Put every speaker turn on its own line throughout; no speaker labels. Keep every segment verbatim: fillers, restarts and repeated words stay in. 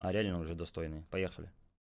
А реально уже достойный. Поехали.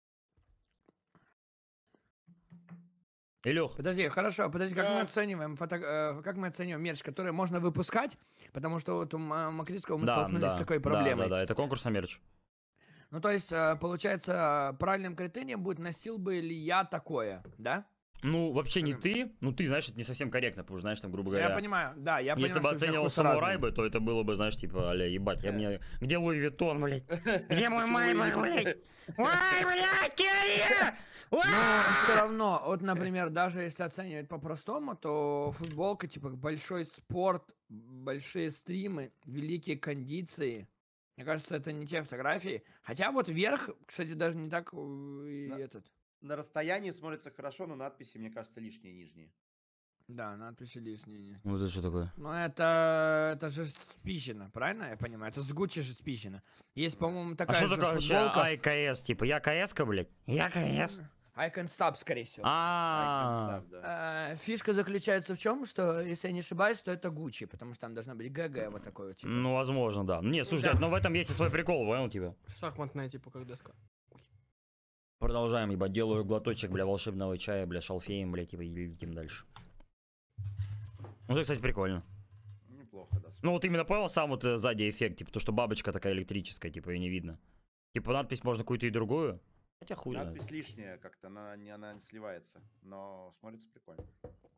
Илюх.
Подожди, хорошо, подожди, как
Да.
мы оцениваем фото... э, как мы оцениваем мерч, который можно выпускать, потому что вот у Ма- Макритского мы
Да,
столкнулись
да,
с такой
да,
проблемой.
да, да, это конкурс на мерч.
Ну, то есть, э, получается, правильным критерием будет, носил бы ли я такое, да?
Ну, вообще не
Прям.
ты. Ну, ты, знаешь, это не совсем корректно, потому что, знаешь, там, грубо
Я
говоря...
понимаю, да, я
Если
понимаю,
бы
что у всех
оценивал
вкусы разные.
самурай бы, то это было бы, знаешь, типа, аля, ебать, я мне... Где Луи Виттон, блядь? Где мой Майбах, блядь? Ой, блядь, Кирилл!
Но все равно, вот, например, даже если оценивать по-простому, то футболка, типа, большой спорт, большие стримы, великие кондиции. Мне кажется, это не те фотографии. Хотя вот вверх, кстати, даже не так э, и
Да.
этот.
На расстоянии смотрится хорошо, но надписи, мне кажется, лишние нижние.
Да, надписи лишние.
Ну, это что такое?
Ну, это, это же спичено, правильно я понимаю? Это с Гуччи же спичено. Есть, по-моему,
А
такая
что
же
такое вообще
футболка.
ай кей эс? Типа, я КС-ка, блядь? Я КС?
I can stop, скорее всего.
А,
Да, да.
Э, Фишка заключается в чем, что, если я не ошибаюсь, то это Гуччи, потому что там должна быть ГГ вот такой вот, типа.
ну, возможно, да. Не, слушай,
Да.
дядь, но в этом есть и свой прикол, понял тебя?
Шахматная, типа, как доска.
Продолжаем, ебать, делаю глоточек, бля, волшебного чая, бля, шалфеем, блядь, типа, и летим дальше. Ну, это, кстати, прикольно.
Неплохо, да.
Ну, вот именно понял сам вот э, сзади эффект, типа, то, что бабочка такая электрическая, типа, ее не видно. Типа, надпись можно какую-то и другую. Хотя хуй знает.
Надпись лишняя как-то, она не, она не сливается, но смотрится прикольно.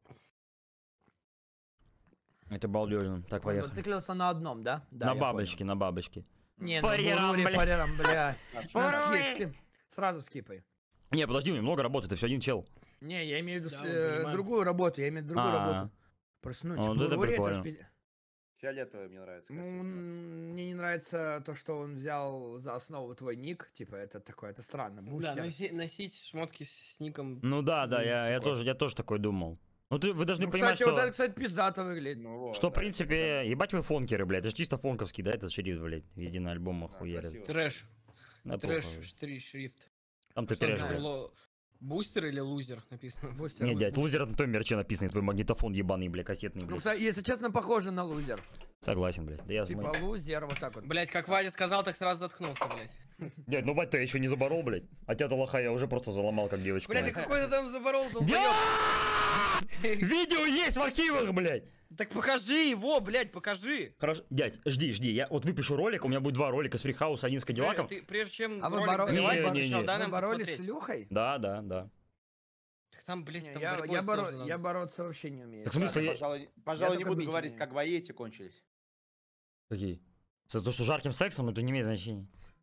Это балдежно. Так,
Он
поехали.
зациклился на одном, да? Да,
На
я
бабочке, на бабочке.
понял. Не,
Парирам,
на буруре,
бля.
парирам, бля.
Хорошо.
Надо
Бурури.
скип- скип. Сразу скипай.
Не, подожди, у меня много работы, это все один чел.
Не, я имею в виду
Да,
с-
мы
э,
понимаем.
другую работу, я имею в виду другую
А.
работу. Просто, ну,
Вот
типа,
это
бурури,
прикольно.
ж пиз-
Фиолетовый мне нравится.
Ну,
красиво.
мне не нравится то, что он взял за основу твой ник. Типа, это такое, это странно.
Да,
Бустер.
носи- носить шмотки с ником.
Ну да, да,
Ну,
я, я
такое.
тоже, я тоже такой думал. Ну ты, вы должны
Ну,
понимать,
кстати,
что,
вот это, кстати, пиздато выглядит.
Ну вот,
что в
да,
принципе, ебать вы фонкеры, блядь, это же чисто фонковский, да, этот шрифт, блядь, везде на альбомах
Да,
хуярят.
красиво.
Трэш.
Да,
Трэш,
похуй.
штри, шрифт.
Там ты
Что
трэш,
написано?
блядь.
Ло- Бустер или лузер написано?
Бустер,
Не,
бу-
дядь, лузер это на том мерче написанный, твой магнитофон ебаный, бля, кассетный,
Ну,
блядь.
кстати, если честно, похоже на лузер.
Согласен, блядь. Да я
Типа лузер, вот так вот.
Блять, как Вадя сказал, так сразу заткнулся, блять.
Дядь, ну Вать-то я еще не заборол, блядь. А тебя-то лоха я уже просто заломал, как девочку.
Блять, ты
блядь.
какой-то там заборол,
Дядь!
долбоёб.
Видео есть в архивах, блядь.
Так покажи его, блять, покажи.
Хорошо, дядь, жди, жди, я вот выпишу ролик, у меня будет два ролика с фрихауса, один с Кадиллаком.
Ты прежде чем
А вы
ролик
боро-
заливать,
Не,
ты
не,
сначала
не.
дай
Вы
нам
боролись с
посмотреть.
Илюхой?
Да, да, да.
Так там, блять,
Не,
там
я,
борьбой
я, боро-
сложно
я
надо.
бороться вообще не умею.
Так в смысле, я-
Пожалуй, пожалуй не
только
буду
бить
говорить,
умею.
как бои эти кончились.
Какие? За то, что жарким сексом, это не имеет значения.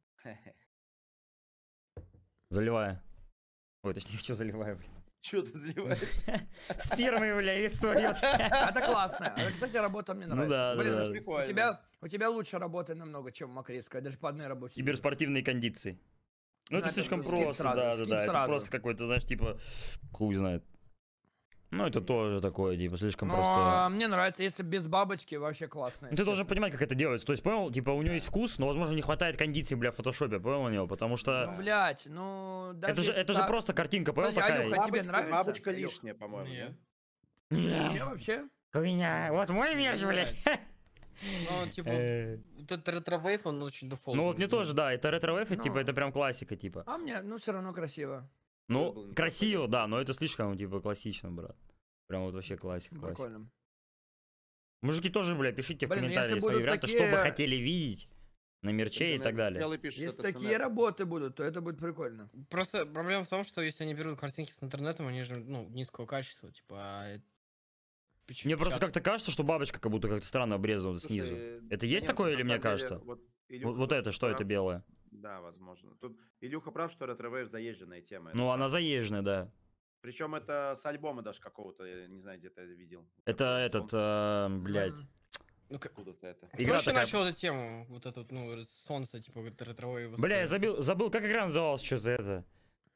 Заливая. Ой, точнее, что заливаю, блядь.
Че ты заливаешь?
Спермой, бля, лицо рет.
Это классно. Это, кстати, работа мне
Ну
нравится.
да,
Блин,
да,
ну,
да.
у
Прикольно.
тебя, у тебя лучше работы намного, чем у Макритского. Даже по одной работе.
Киберспортивные кондиции. Ну,
Ну,
это
это
слишком
скип
просто,
сразу,
да, да,
скип
да. Это
сразу.
просто какой-то, знаешь, типа, хуй знает. Ну, это тоже такое, типа, слишком
Но
просто.
мне нравится, если без бабочки, вообще классно.
Ну,
если
ты должен
честно.
понимать, как это делается. То есть, понял, типа, у него есть вкус, но, возможно, не хватает кондиции, бля, в фотошопе, понял у него, потому
Ну,
что...
блядь, ну... Даже
Это же,
если
это же
так-
просто картинка, понял,
Подожди,
такая?
Алёха, тебе
Бабочка-
нравится?
Бабочка
Илюх?
лишняя, по-моему.
Не.
да?
Мне вообще?
Хуйня. Вот мой мерч, блядь.
Ну, типа,
Э,
вот этот ретро-вейв, он очень дефолтный.
Ну, вот мне тоже, да, это ретро-вейв, это,
Ну.
типа, это прям классика, типа.
А мне, ну, все равно красиво.
Ну,
было неплохо.
красиво, да, но это слишком, типа, классично, брат. Прям вот вообще классика, классика.
Прикольно.
Мужики тоже, бля, пишите в
Блин,
комментарии
если
свои
будут
варианты,
такие-
что вы хотели видеть на мерче и
Если
так далее.
Белый пишет,
Если
это
такие
СНР.
работы будут, то это будет прикольно.
Просто проблема в том, что если они берут картинки с интернетом, они же, ну, низкого качества, типа... а это печат-
Мне просто
печат-
как-то кажется, что бабочка как будто как-то странно обрезана вот
Слушай,
снизу. Это есть
нет,
такое
на
или мне
самом деле,
кажется?
Вот,
Вот,
Илюха
вот это, что
прав.
это белое?
Да, возможно. Тут Илюха прав, что ретро-вейв заезженная тема.
Ну, она заезженная, да.
Причем это с альбома даже какого-то, я не знаю, где-то это видел.
Это
Какой-то
этот,
сон-
э, блядь.
Ну, как...
Откуда-то это.
Кто
Игра
еще
такая-
начал эту тему? Вот эту, ну, солнце, типа, вот ретровой
Бля, я забыл, забыл, как игра называлась, что-то это.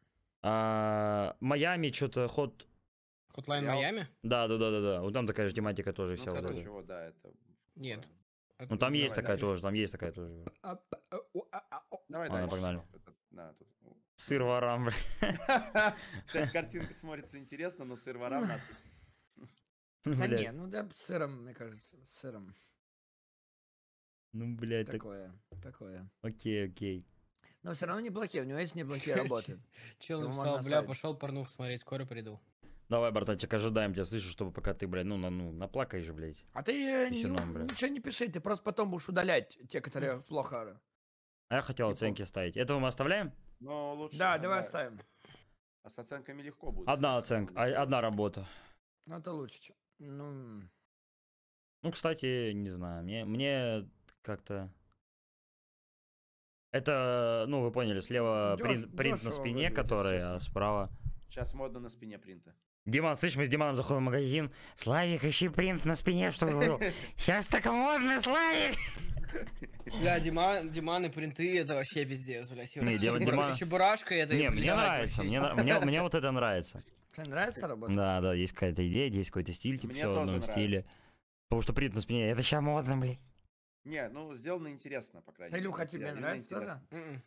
А, Майами, что-то, ход...
Hotline
Я-
Miami?
Да, да, да, да, да. Вот там такая же тематика тоже
Ну,
вся. вот
короче,
эта.
вот, да, это...
Нет.
Ну, там есть
давай,
такая
давай.
тоже, там есть такая тоже.
А, п- а, о, а, а, о.
Давай
Ладно,
дальше.
погнали.
Это- да, тут...
Сыр ворам, бля.
Кстати, картинка смотрится интересно, но сыр ворам надпись.
Да
Блядь.
не, ну да, с сыром, мне кажется, с сыром.
Ну, блядь, так...
Такое, такое.
Окей, окей.
Но все равно неплохие, у него есть неплохие работы.
Чел
Его
написал,
можно
бля,
оставить.
пошел порнуху смотреть, скоро приду.
Давай, братанчик, ожидаем тебя, слышу, чтобы пока ты, блядь, ну, на, ну, наплакай же, блядь.
А ты э, не-
Писюном, бля.
ничего не пиши, ты просто потом будешь удалять те, которые плохо.
А я хотел
Не
оценки ставить. Этого мы оставляем?
Но лучше...
Да,
э,
давай оставим.
А с оценками легко будет.
Одна
кстати,
оценка,
ну,
а, одна работа.
Ну, это лучше. чё- Ну,
Ну, кстати, не знаю, мне, мне как-то... Это, ну, вы поняли, слева
Дёш-
принт, принт на
дёшево
спине,
выглядит,
который,
если
а
честно.
справа...
Сейчас модно на спине принты.
Диман, слышь, мы с Диманом заходим в магазин. Славик, ищи принт на спине, что было. Сейчас так модно, Славик!
Бля, Диман, Диман и принты, это вообще пиздец, бля.
Не, Дима- Диман-
Чебурашка это...
Не,
и,
мне
блядь,
нравится,
вообще.
мне, на- мне, мне вот это нравится.
тебе нравится работа?
Да, да, есть какая-то идея, есть какой-то стиль, типа
Мне
все в
тоже
одном
нравится.
стиле. Потому что принт на спине, это сейчас модно, блин.
Не, ну сделано интересно, по крайней мере.
Илюха, тебе
Реально
нравится тоже?
интересно.
М-м.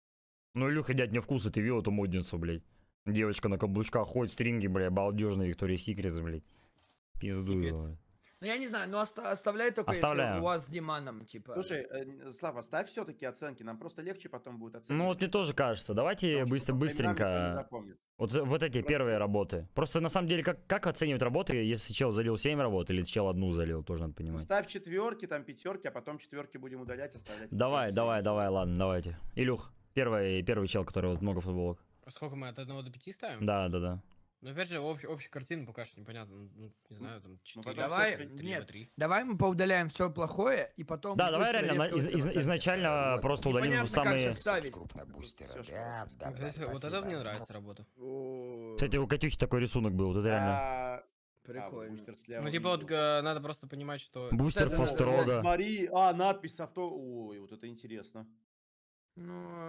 Ну, Илюха, дядь, не вкуса, ты видел эту модницу, блядь. Девочка на каблучках ходит, стринги, блядь, балдежные, Виктория Секретс, блядь. Пиздую.
Secrets.
блядь.
Ну, я не знаю, но оста- оставляй только,
Оставляем.
если у вас с Диманом, типа...
Слушай, э, Слава, ставь все-таки оценки, нам просто легче потом будет оценить.
Ну, вот мне тоже кажется. Давайте
Потому что
быстро,
по временам никто не
быстренько.
запомнит.
Вот, вот эти
Просто-
первые работы. Просто на самом деле, как, как оценивать работы, если чел залил семь работ или чел одну залил, тоже надо
Ну,
понимать.
ставь четверки, там пятерки, а потом четверки будем удалять, оставлять.
Давай,
пятерки,
давай,
семерки.
давай, ладно, давайте. Илюх, первый, первый чел, который вот много футболок.
А сколько мы от одного до пяти ставим?
Да, да, да.
Ну, опять же, общ- общая картина пока что непонятно. Ну, не знаю, там четыре.
потом
Давай,
всё, что-
три,
нет,
три.
давай мы поудаляем все плохое, и потом...
Да, давай
быстро
реально на-
резко
из- из-
выставим оценки.
изначально
Вот.
просто удалим
Непонятно, как
самые...
сейчас ставить.
Крупно бустера.
Всё, что
Да,
хочешь.
да,
Ну,
да,
кстати, вот это
спасибо.
мне нравится работа.
О,
Кстати, у Катюхи такой рисунок был, вот это реально.
А, а,
Прикольно.
бустер слева
Ну, типа,
не
вот
видел.
э, надо просто понимать, что...
Бустер
это-
Фострога.
Смотри, а, надпись авто. Ой, вот это интересно.
Ну,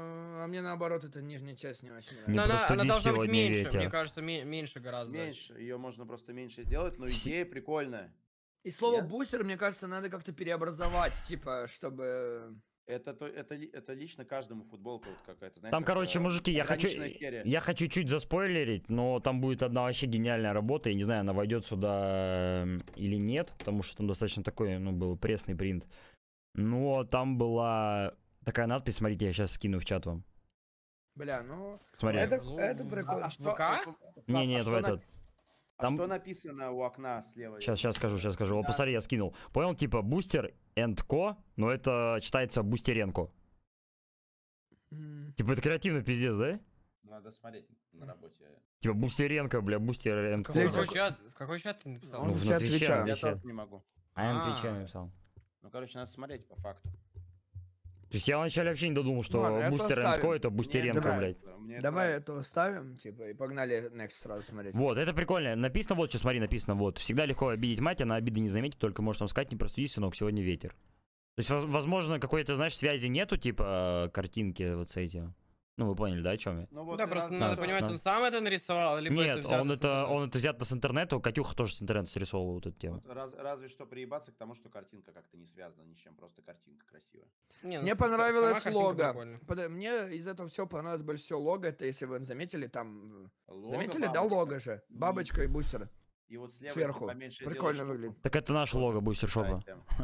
а мне наоборот, эта нижняя часть не очень
Не
Но
нравится.
она,
просто
она
лист
должна быть
сегодня
меньше,
ветер.
мне кажется, ме- меньше гораздо.
Меньше, ее можно просто меньше сделать, но
Все-
идея прикольная.
И слово
Нет?
бустер, мне кажется, надо как-то переобразовать, типа, чтобы...
Это, то, это, ли- это лично каждому футболка вот какая-то, знаешь,
Там,
как,
короче,
э,
мужики, я хочу,
ограниченная серия.
я хочу чуть заспойлерить, но там будет одна вообще гениальная работа. Я не знаю, она войдет сюда эм, или нет, потому что там достаточно такой, ну, был пресный принт. Но там была такая надпись, смотрите, я сейчас скину в чат вам.
Бля, ну...
Смотри.
Это,
Ну,
это
а-
прикольно.
А что,
ВК?
а, Слав,
Не,
а
нет,
что
в
на-
этот.
А
Там-
что написано у окна слева?
Сейчас, сейчас скажу, сейчас скажу. Вот
Да.
посмотри, я скинул. Понял, типа бустер энд ко, но это читается бустеренко.
М.
Типа это креативно пиздец, да?
Надо смотреть на работе.
Типа бустеренко, бля, бустер энд
В
ко.
Флекс,
какой,
как-
чат, в какой чат ты написал?
Он
Ну,
в
на
чат
Твиче,
Твича.
на
Я
Твиче.
тоже не могу.
А я на
А.
Твиче написал.
Ну, короче, надо смотреть по факту.
То есть я вначале вообще не додумал, что
Ладно, это
бустер энд
оставим.
ко это
Мне
бустеренко,
это
блядь.
нравится, мне это
Давай
нравится.
это ставим, типа, и погнали next сразу смотреть.
Вот, это прикольно. Написано вот, сейчас смотри, написано вот. Всегда легко обидеть мать, она обиды не заметит, только может там сказать, не прости, сынок, сегодня ветер. То есть, воз- возможно, какой-то, знаешь, связи нету, типа, э, картинки вот с этим. Ну, вы поняли, да, о чем я?
Ну, вот
да,
и
просто
раз-
надо
да,
понимать,
да.
он сам это нарисовал, либо это
Нет,
взято
он
с
это,
интернета.
он это взято с интернета, Катюха тоже с интернета срисовывала вот эту тему.
Вот раз- разве что приебаться к тому, что картинка как-то не связана ни с чем, просто картинка красивая.
Не, ну,
Мне
с- с- сама
понравилось
картинка
лого.
прикольная.
Под- Мне из этого всего понравилось больше всего лого. Это если вы заметили, там...
Лого,
заметили, да,
бабочка.
лого же? Бабочка и бустер.
И вот слева,
Сверху.
если поменьше
Прикольно
сделать штуку,
выглядит.
Так это наше лого, бустер шопа.
да, прям.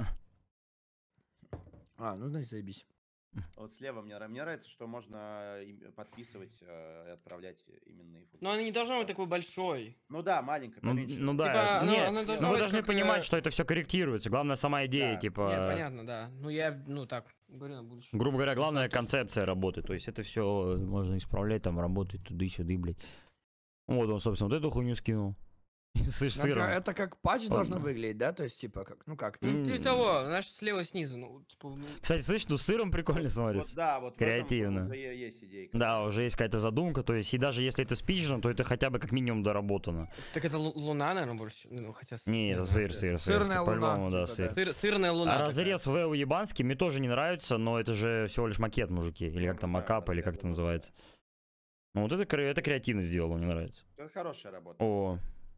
А, ну значит заебись.
Вот слева мне, нрав- мне нравится, что можно им- подписывать э, и отправлять именные футболки.
Но она не должна быть такой большой.
Ну да, маленькая,
Ну,
поменьше.
ну да,
Типа, оно-
нет,
оно должно
ну вы
быть
должны
как,
понимать,
э,
что это все корректируется. Главное, сама идея,
Да.
типа,
Нет, понятно, да. Ну, я, ну, так, говорю на будущее.
грубо говоря, главная
точно.
концепция работы. То есть это все можно исправлять, там, работать туды-сюды, блядь. Вот он, собственно, вот эту хуйню скинул. Слышь,
Ну,
сыром.
Это, это как патч должно
Ладно.
выглядеть, да? То есть, типа, как, ну как?
Ну, типа
М.
того, знаешь, слева снизу, ну, типа, ну,
Кстати, слышь, ну с сыром прикольно
Вот,
смотрится.
да, вот в
Креативно.
этом уже е- есть идейка.
Да, уже есть какая-то задумка, то есть и даже если это спичено, то это хотя бы как минимум доработано.
так это лу- луна, наверное, больше, ну, хотя... с-
Не, это сыр, сыр, сыр.
Сырная луна,
По-любому, да,
типа,
сыр.
да.
Сыр, сырная луна.
А
такая.
разрез вэ уебанский мне тоже не нравится, но это же всего лишь макет, мужики. Или как там,
Да,
макап, или
разрез
как это
это
называется. Ну вот это, кре- это креативно сделано, мне нравится.
Это хорошая работа.
О,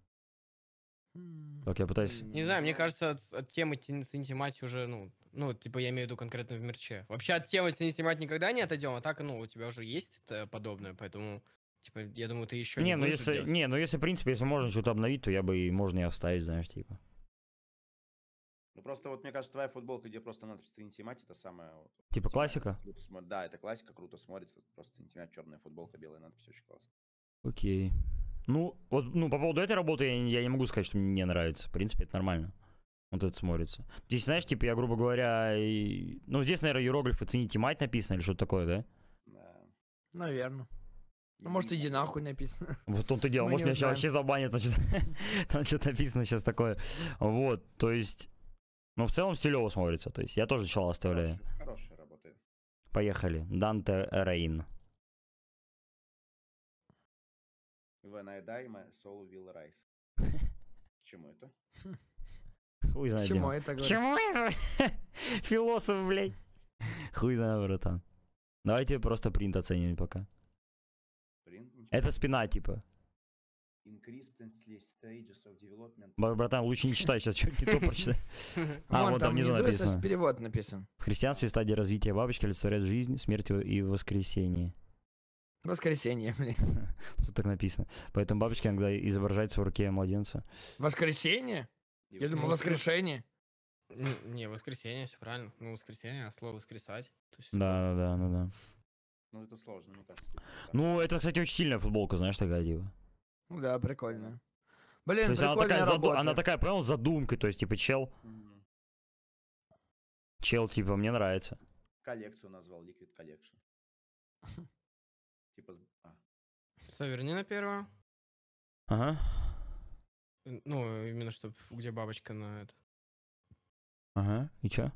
М.
так я пытаюсь...
Не знаю, мне кажется, от, от темы цинтимати уже, ну, ну, типа, я имею в виду конкретно в мерче. Вообще от темы цинтимати никогда не отойдем, а так, ну, у тебя уже есть это подобное, поэтому, типа, я думаю, ты еще не,
Не, ну
будешь
если,
делать.
не, ну если, в принципе, если можно что-то обновить, то я бы и можно и оставить, знаешь, типа.
Ну просто вот мне кажется, твоя футболка, где просто надпись «Интимать», это самая... Вот,
Типа
оптимальная,
классика?
круто смо- Да, это классика, круто смотрится. Просто «Интимать», черная футболка, белая надпись, очень классно.
Окей. Ну, вот, ну, по поводу этой работы я, не- я не могу сказать, что мне не нравится. В принципе, это нормально. Вот это смотрится. Здесь, знаешь, типа, я, грубо говоря, и... ну, здесь, наверное, иероглифы «Цените мать» написано или что-то такое, да?
Да.
Наверное. Ну,
Не-
может,
не
иди
знаю.
нахуй написано.
Вот в том-то и дело.
Мы
Может,
не
меня сейчас
узнаем.
вообще забанят, значит, там что-то написано сейчас такое. Вот, то есть, ну, в целом стилево смотрится. То есть, я тоже чела оставляю.
Хорошая, хорошая работа.
Поехали. Данте Рейн.
When I die, my soul will rise. К чему это?
Хуй
К
знает,
чему
Дима.
это
К
говорит?
чему это? Философ, блядь. Хуй знает, братан. Давайте просто принт оценим пока.
Print, ничего.
Это спина, типа.
Increasingly stages of development.
Б- Братан, лучше не читай сейчас, что-нибудь не то прочитай. А,
Вон
вот там внизу
внизу
написано.
перевод написан.
В христианстве стадии развития бабочки олицетворяют жизнь, смерть и воскресение.
Воскресенье, блин.
Тут так написано. Поэтому бабочка иногда изображается в руке младенца.
Воскресенье?
И
Я думал,
вот-
воскрешение.
Не, не, воскресенье, все правильно. Ну, воскресенье, а слово воскресать. То есть,
Да, да, да, да, да.
Ну это сложно, мне кажется. если так.
Ну, это, кстати, очень сильная футболка, знаешь, такая, типа.
Ну да, прикольно. Блин,
То есть она такая,
прикольная
заду-
работа.
она такая, понял, с задумкой. То есть, типа, чел,
Мгм.
чел, типа, мне нравится.
Коллекцию назвал, Liquid Collection. Типа... с- а,
Всё, верни на первое.
Ага,
Н- Ну, именно чтобы где бабочка на это.
ага. И чё?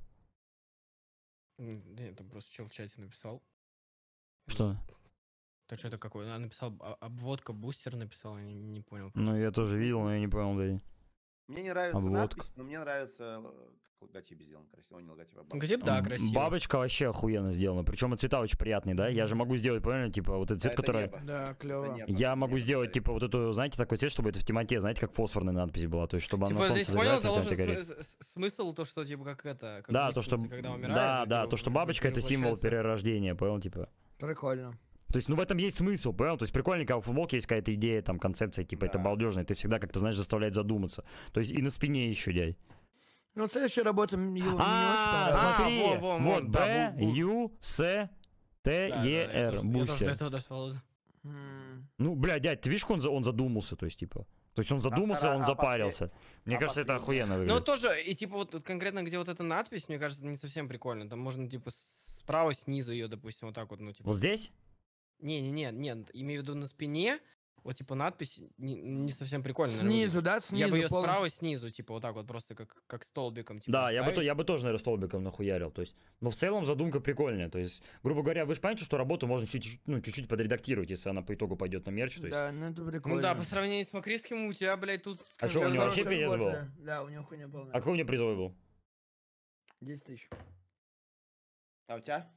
М, Да нет, там просто чел в чате написал.
Что?
Так что это какой? А, написал а- обводка, бустер написал, я не, не понял.
Ну, я тоже видел, но я не понял, да.
Мне не нравится
Обводка.
надпись, но мне нравится, э, как логотип сделан красиво. Не логотип, а бабочка.
Логотип, да,
М,
красиво.
Бабочка вообще охуенно сделана. Причем и цвета очень приятные, да? Я же могу сделать, правильно, типа, вот этот
Да,
цвет,
это
который...
небо.
Да,
Это
клево.
небо,
Я
это
могу
небо
сделать,
стоит.
типа, вот эту, знаете, такой цвет, чтобы это в темноте, знаете, как фосфорная надпись была. То есть, чтобы она
Типа
на солнце
здесь понял,
загорается, в
заложен
темноте горит.
см- с- с- смысл то, что типа как это, как
Да, то, что...
гусеницы, когда умирают,
Да,
и,
да,
типа,
то, что
вы-
бабочка — это символ
перевоплощаются.
перерождения, понял, типа?
Прикольно.
То есть, ну, в этом есть смысл, понял? То есть, прикольненько, а в футболке есть какая-то идея, там, концепция, типа, это
Да.
балдежно, и ты всегда как-то, знаешь, заставляет задуматься. То есть, и на спине еще, дядь.
Ну, следующая работа м- мне не очень
А,
понравилась.
А,
смотри,
во, во,
вот,
вон, да,
Б,
бу- бу-
Ю, С, Т,
Да, да,
Е,
я
Р,
тоже- я тоже до
бустер.
этого дошел.
М,
Ну, бля, дядь, ты видишь, как он, за- он задумался, то есть, типа. То есть он задумался,
а
он
после-
запарился. Мне
а
кажется, это
последнее?
охуенно
Ну,
выглядит.
тоже, и типа вот тут конкретно, где вот эта надпись, мне кажется, не совсем прикольно. Там можно, типа, с- справа снизу ее, допустим, вот так вот, ну, типа.
Вот здесь?
Не-не-не, нет, имею в виду на спине, вот, типа, надпись не, не совсем прикольно. наверное,
Снизу,
выглядит.
да, снизу.
Я бы ее
полностью.
справа снизу, типа, вот так вот, просто как, как столбиком, типа,
Да, я бы, то-
оставить.
я бы тоже, наверное, столбиком нахуярил. То есть, но в целом задумка прикольная. То есть, грубо говоря, вы же понимаете, что работу можно чуть-чуть, ну, чуть-чуть подредактировать, если она по итогу пойдет на мерч. То есть,
Да, ну это прикольно.
Ну да, по сравнению с Макриским у тебя, блядь, тут...
А чё, у
как
него
бы
вообще
Хорошая
пиздец был?
работа. Да, у него хуйня полная.
А какой у него призовой был?
десять тысяч.
А у тебя?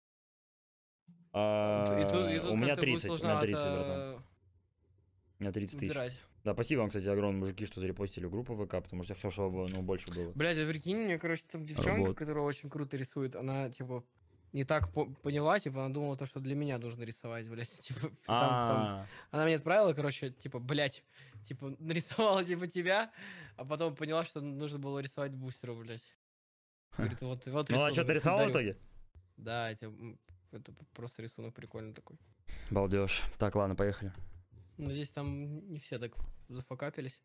А,
И тут- и тут
у меня
как-то будет
тридцать, у меня
сложновато
тридцать, братан. У меня тридцать тысяч.
выбирать.
Да, спасибо вам, кстати, огромное, мужики, что зарепостили группу ВК, потому что я хотел, чтобы, ну, больше было.
Блядь, а прикинь, мне, короче, там девчонка,
Работа.
которая очень круто рисует, она, типа, не так по- поняла, типа, она думала то, что для меня нужно рисовать, блядь, типа, там, там.
А,
Она мне отправила, короче, типа, блядь, типа, нарисовала, типа, тебя, а потом поняла, что нужно было рисовать бустеру, блядь. Говорит, вот, вот
ну, а
рисунок,
что, ты рисовал в
дарю.
итоге?
Да, это, м, это просто рисунок прикольный такой.
Балдеж. Так, ладно, поехали.
Надеюсь, там не все так зафакапились.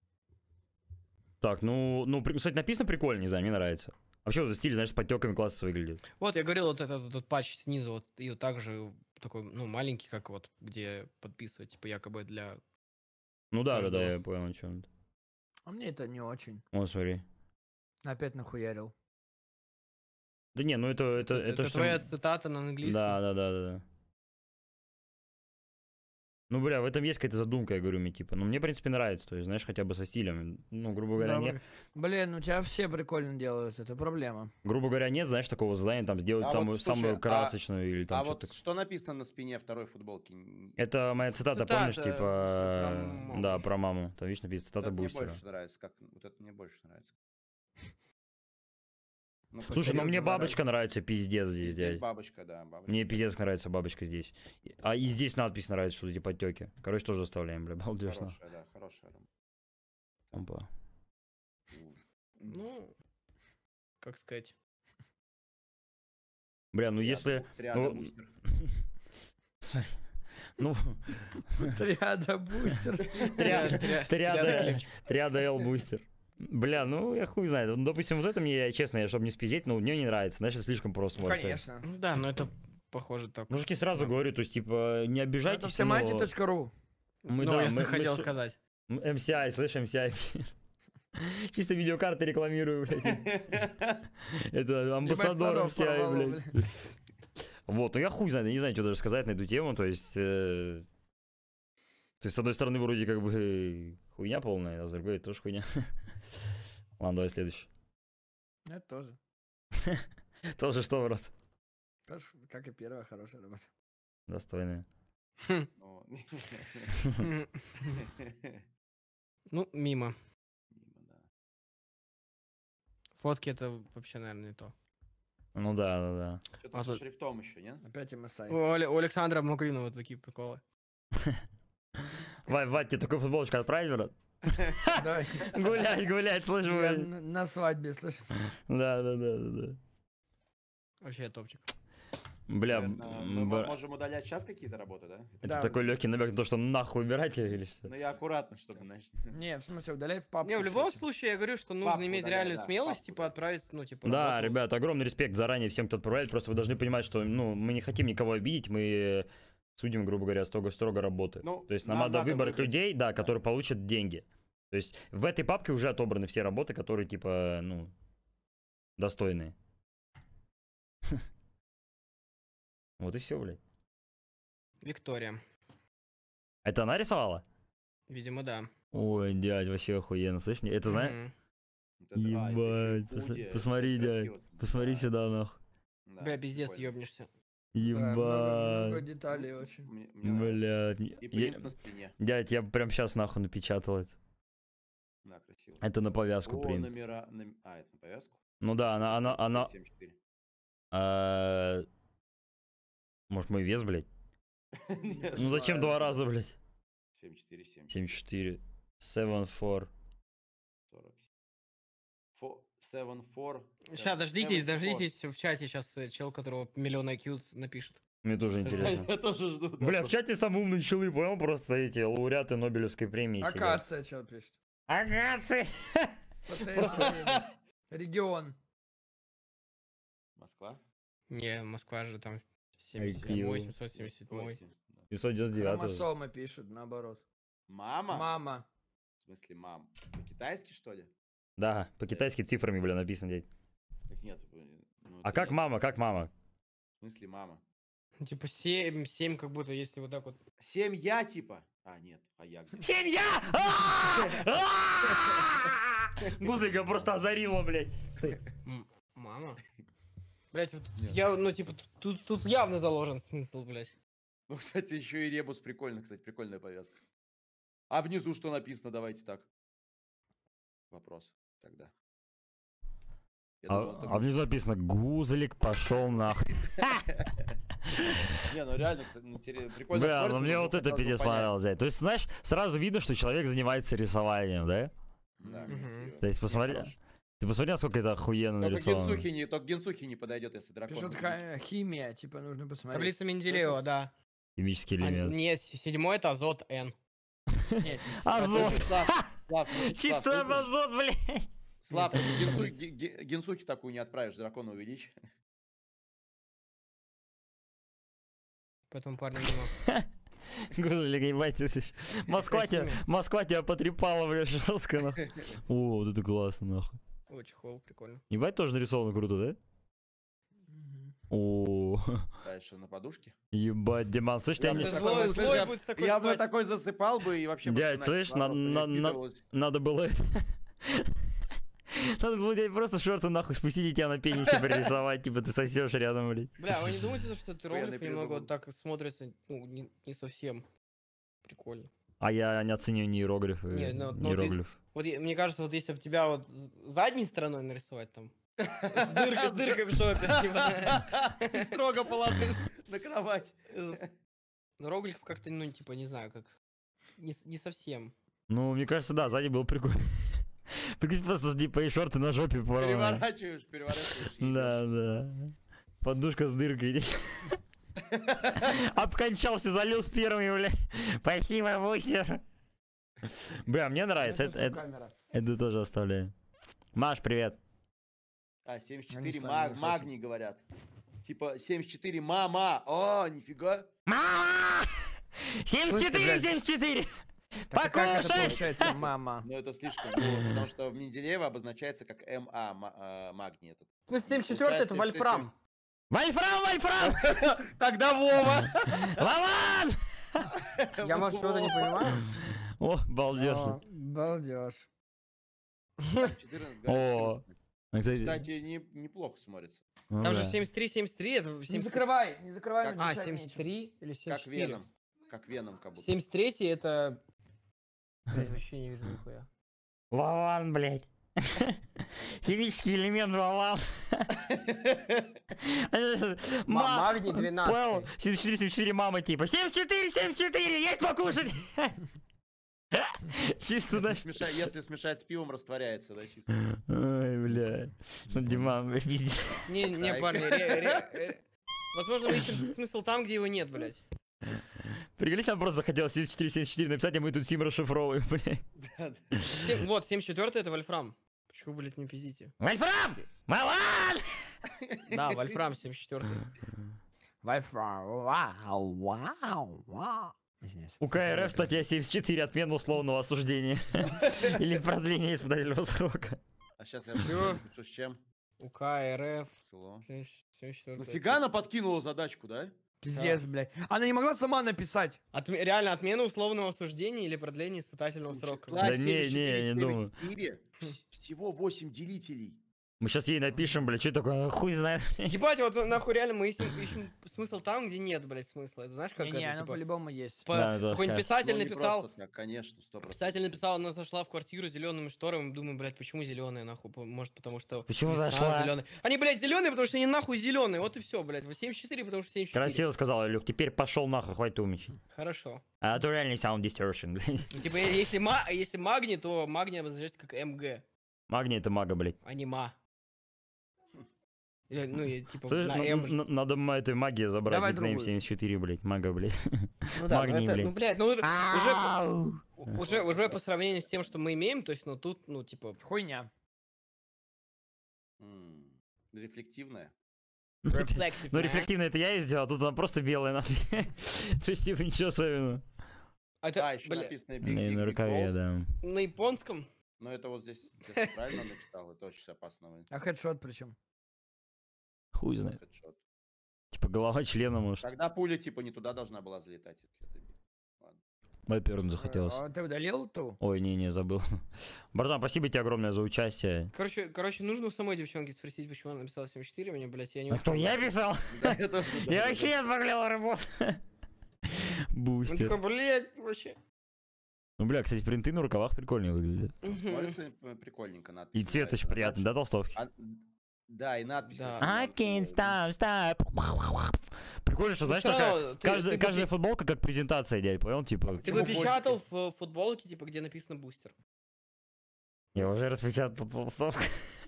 Так, ну, ну, при- кстати, написано прикольно, не знаю, мне нравится. Вообще, вот этот стиль, знаешь, с подтеками классно выглядит.
Вот, я говорил, вот этот вот патч снизу, вот, и вот так же такой, ну, маленький, как вот, где подписывать, типа, якобы для...
Ну да, да,
Каждого.
да, я понял, о чем.
А мне это не очень.
О, смотри.
Опять нахуярил.
Да не, ну это, это,
Это,
это, ж
твоя
сам-
цитата на английском.
Да, да, да, да, да. Ну, бля, в этом есть какая-то задумка, я говорю, мне, типа. Ну, мне, в принципе, нравится, то есть, знаешь, хотя бы со стилем. Ну, грубо говоря,
Да,
не,
бр- Блин, у тебя все прикольно делают, это проблема.
грубо говоря, нет, знаешь, такого задания, там, сделать
А вот,
самую,
слушай,
самую
а-
красочную или там
а
что-то.
вот что написано на спине второй футболки? Н-
Это моя цитата,
Цитата,
помнишь,
э,
типа,
про
э,
маму.
да, про маму. Там, видишь, написано цитата
Вот это мне
бустера.
больше нравится. Как... Вот это мне больше нравится. Ну,
Слушай, ну
посмотри,
мне
вот
бабочка нравится, пиздец здесь,
Здесь
дядь.
бабочка, да, бабочка.
Мне пиздец нравится бабочка здесь. А и здесь надпись нравится, что эти подтеки. Короче, тоже оставляем, бля, балдежно.
Хорошая, да, хорошая работа.
Опа.
М.
Ну, как сказать.
Бля, ну если...
Триада
ну,
бустер.
смотри, ну,
Триада бустер.
Триада, триада,
триада,
ключ.
триада L-бустер. Бля, ну я хуй знает. Ну, допустим, вот это мне, честно, я, чтобы не спиздеть, ну, мне не нравится. Знаешь, это слишком просто смотрится.
Конечно.
Ну да, но это похоже так.
Мужики, сразу
Да.
говорю, то есть, типа, не
Это
обижайтесь,
все
но...
майти точка ру.
Мы,
Ну,
да,
я
мы- мы
хотел
с-
сказать.
эм си ай, слышь, эм си ай. Чисто видеокарты рекламирую, блядь. Это амбассадор эм си ай, блядь. Вот, ну я хуй знаю, я не знаю, что даже сказать на эту тему, то есть... э, То есть, с одной стороны, вроде как бы хуйня полная, а с другой тоже хуйня. Ладно, давай следующий.
Это тоже.
Тоже что, брат?
Тоже, как и первая хорошая работа.
Достойная.
Ну,
Ну, мимо.
мимо, да.
Фотки это вообще, наверное, не то.
Ну да, да, да.
Что-то
А
со
тут-
шрифтом еще, нет?
Опять эм эс ай.
У, Оле- у Александра Макринова такие приколы.
Вай, Вать, тебе такую футболочку отправить, брат?
Давай.
Гулять, гулять, слышь,
Я
блядь.
на на свадьбе, слышь.
Да, да, да, да, да.
Вообще топчик.
Бля,
Наверное,
м,
мы
бра-
можем удалять сейчас какие-то работы, да?
это
Да.
такой легкий намек на то, что нахуй убирать её или что?
Ну я аккуратно, чтобы, значит.
Не, в смысле, удаляй в папку.
Не, в любом
кстати.
случае, я говорю, что нужно
Папку
иметь
удаляй,
реальную
да,
смелость,
папку,
типа,
да.
отправить, ну, типа,
Да,
работу.
ребят, огромный респект заранее всем, кто отправляет. Просто вы должны понимать, что ну, мы не хотим никого обидеть, мы судим, грубо говоря, строго-строго работы.
Ну,
То есть нам,
нам
надо
надо
выбрать
выбрать.
людей, да, которые получат деньги. То есть в этой папке уже отобраны все работы, которые, типа, ну, достойные. Вот и все, блядь.
Виктория.
Это она рисовала?
Видимо, да.
Ой, дядь, вообще охуенно. Слышь, мне это знаешь?
Мгм.
Вот это- а, это ещё и
Ебать, пос-
худи, это,
посмотри,
кстати,
дядь,
красиво.
посмотри
Да,
сюда, нахуй.
да,
Бля, пиздец,
прикольно.
ёбнешься.
Да, много, много
Ебать.
деталей очень.
Мне- мне нравится.
Блядь.
И
я-
принт на спине.
Дядь, я прям сейчас нахуй напечатал это.
Да, красиво.
Это на повязку
О,
принт.
номера... нам- А, это на повязку?
Ну да,
Что
она,
это?
она, она...
семьдесят четыре.
а, Может, мой вес, блядь?
Нет,
Ну зачем два раза, блядь?
семьдесят четыре, семь,
семь четыре. семь четыре.
сорок. Фо- семь, четыре.
Сейчас, дождитесь, дождитесь в чате сейчас чел, которого миллион ай кью напишет.
Мне тоже интересно.
Я тоже жду. да.
Бля, в чате самые умные челы, понял? Просто эти лауреаты Нобелевской премии сидят.
Акация, что пишет.
Акация!
ПТС Регион.
Москва?
Не, Москва же там
ай
семьдесят
кью.
восемь, семьсот семьдесят седьмой.
Да.
девятьсот девяносто девятый.
Хромосомы пишут, наоборот.
Мама?
Мама.
В смысле, мам? По-китайски, что ли?
Да, по-китайски цифрами, бля, написано, дядь.
Так нет. э, ну,
А
это
как
нет.
мама, как мама?
В смысле, мама?
Типа семь, семь, как будто если вот так вот.
Семья, типа? А, нет, а я где?
Семья! Гузлика просто озарила, блядь. Стой.
М- Мама? Блять, вот я, ну, типа, тут, тут явно заложен смысл, блять.
Ну, кстати, еще и ребус прикольно, кстати, прикольная повязка. А внизу что написано? Давайте так. Вопрос тогда. Я думал, он
А,
такой-
а внизу написано «Гузлик пошел нахуй».
Не, ну реально, кстати, интерес- прикольно.
Бля,
смотрится,
ну мне
но
вот это
сразу
пиздец
понятно.
понравилось, дядь. То есть, знаешь, сразу видно, что человек занимается рисованием, да?
Да,
Мгм.
красиво.
То есть, посмотри,
Хорош.
ты посмотри, насколько это охуенно
Только
нарисовано.
Генсухи не, только Генсухи не подойдет, если дракон.
Пишут
будет.
ха- химия, типа нужно посмотреть.
Таблица Менделеева, да.
Химический
А,
элемент.
нет, с- седьмой это азот N.
Нет,
Азот!
Слав, Слав, слушай,
Чисто
Слав, слушай.
азот, блядь!
Слав, ты Генсухи, Ге- Ге- Генсухи такую не отправишь, дракона увеличь.
Поэтому парни мимо.
Гузлик, ебать, ты слышишь. Москва тебя,
Химия.
Москва тебя потрепала, блядь, жестко, нахуй. О, вот это классно, нахуй.
О, чехол, прикольно.
Ебать, тоже нарисовано круто, да?
Мгм.
О,
Дальше на подушке.
ебать, Диман, слышь,
Я
тебя
бы
не...
Ты
такой
злой,
бы,
злой
слышь, я-
будет с такой
Я бы
спать.
такой засыпал бы и вообще... бы
Дядь,
сна-
слышь, на-
наоборот,
на-
не
на-
впитывалось.
Надо было... Надо было, дядь, просто шорты нахуй спустить и тебя на пенисе пририсовать, типа ты сосешь рядом, блядь.
Бля, вы не думаете, что
Охуенный
иероглифы немного
придумал.
вот так смотрятся, ну, не, не совсем прикольно.
А я не оценю ни иероглифы,
Не, ну,
ни
ну, ты-
иероглиф.
Вот я- мне кажется, вот если бы тебя вот с- задней стороной нарисовать там, с дыркой, с дыркой в шопе, типа.
И строго положишь на кровать.
Иероглиф как-то, ну, типа, не знаю, как, не, с- не совсем.
Ну, мне кажется, да, сзади было прикольно. Прикинь, просто типа и шорты на жопе порваны.
Переворачиваешь, переворачиваешь. и
Да,
идёшь.
да. Подушка с дыркой. Обкончался, залил с первыми, бля. Спасибо, бустер. Бля, мне нравится. Это, это,
Камера.
это тоже оставляю. Маш, привет.
А, семьдесят
Они
четыре
стали
маг-
не слышать.
магний говорят. Типа семьдесят четыре мама. О, нифига.
Мама! семьдесят четыре,
блядь?
семьдесят четыре!
Так а как это
Покушай!
получается, мама?
Но это слишком было, потому что в Менделеева обозначается как МА, ма- а, магний этот.
Ну, семьдесят четыре это
Получается,
вольфрам.
Вольфрам, вольфрам!
Тогда Вова!
Вован!
Я, может, чего-то не понимаю?
О, балдежно.
О, балдеж.
четырнадцать,
О.
четырнадцать.
Ну, кстати,
Кстати, не- неплохо смотрится.
ну
Там же
да.
семьдесят три, семьдесят три, это
Не
семьдесят...
закрывай, не закрывай.
Как-
мне
А,
мешать
семьдесят
нечем.
три или семьдесят
Как
четыре?
Веном. Как Веном, как будто.
семьдесят три это... Блядь, вообще не вижу нихуя.
Вован, блядь. Химический элемент Вован.
магний двенадцать.
Понял? семьдесят четыре, семьдесят четыре мамы типа. семьдесят четыре, семьдесят четыре, есть покушать. Чисто,
Если
да?
смешать, если смешать с пивом, растворяется, да, чисто.
Ой, бля. Ну, Диман, бля, пиздец.
Не, не,
Так.
парни, ре- ре- ре- возможно, мы ищем смысл там, где его нет, блядь.
Приколись, он просто захотел семьдесят четыре, семьдесят четыре написать, а мы тут сим расшифровываем, блядь.
Да, да.
Сем- Вот, семьдесят четыре это вольфрам. Почему, блядь, не пиздите?
Вольфрам! Вован!
Да, вольфрам семьдесят четыре.
Wi-Fi. Вау, вау, вау. Извиняюсь.
У КРФ статья семьдесят четыре, отмена условного осуждения. Или продление испытательного срока.
А сейчас я
Чё?
напишу, с чем.
УК, РФ,
Село.
семьдесят четыре.
Ну фига она подкинула задачку, да?
Пиздец, блядь. Она не могла сама написать.
Отме- Реально, отмена условного осуждения или продление испытательного срока.
Числа
Да не,
семьдесят четыре,
не, не думаю.
семьдесят четыре, вс- Всего восемь делителей.
Мы сейчас ей напишем, бля, что такое, хуй знает.
Ебать, вот нахуй реально мы ищем, ищем смысл там, где нет, блядь, смысла. Это знаешь, как
Не-не,
это,
она
типа,
по-любому есть.
по-
Да, это
какой-нибудь
скажешь.
писатель
Ну, не
написал,
просто так, конечно, сто процентов.
писатель написал, она зашла в квартиру с зелеными шторами, мы думаем, блядь, почему зеленые, нахуй, По- может, потому что...
Почему
весна,
зашла?
зелёные. Они, блядь, зеленые, потому что они нахуй зеленые, вот и все, блядь, семьдесят четыре, потому что семьдесят четыре.
Красиво сказал, Илюх, теперь пошел нахуй, хватит умничать.
Хорошо.
А то реально sound distortion, блядь.
Ну, Типа, если, ма... если магний, то магний обозначается как МГ,
Магний это мага, блядь.
а не ма. Или, Ну, и, типа,
Слышь,
на
на-
М. же.
на- Надо м- этой магии забрать
Давай
никнейм
другую.
семьдесят четыре, блядь, мага, блядь.
Ну да, ну
магний,
это,
блядь.
ну, блядь, ну уже, уже, по-
Ау!
уже, уже по сравнению с тем, что мы имеем, то есть, ну, тут, ну, типа,
Хуйня.
М, Рефлективная.
Ну, это-
reflective,
Ну,
man.
рефлективно это я и сделал, тут она просто белая надпись. То есть, типа, ничего особенного.
Это,
А, еще
бля,
написано Big
На
Dick,
на
Big
рукаве,
Balls.
да.
на японском.
Но это вот здесь, здесь правильно написал, это очень опасно.
А хедшот причем?
Хуй знает.
Хедшот.
Типа, голова члена, может.
Тогда пуля типа не туда должна была залетать. если это- Ладно.
Во-первых, захотелось.
А ты удалил ту?
Ой, не-не, забыл. Братан, спасибо тебе огромное за участие.
Короче, короче, нужно у самой девчонки спросить, почему она написала семьдесят четыре, мне, блядь, я не
А кто,
успел.
я писал?
Да, я тоже, да,
Я
да,
вообще отправлял работу.
Он
Бустер.
такой, блядь, вообще.
Ну, бля, кстати, принты на рукавах прикольнее выглядят.
да.
Мгм.
Смотрится, э, прикольненько надпись.
И цвет очень
нравится.
приятный, да, толстовки?
А, Да, и надпись.
Да.
очень
I
классная.
can't stop, stop. Прикольно, что,
Ну,
знаешь,
всё
такая,
равно, ты-
каждая,
ты бы
каждая
пи-
футболка как презентация, дядь, понял? Типа,
Ты
Почему
бы
больше?
печатал в футболке, типа, где написано бустер.
я уже распечатал толстовку,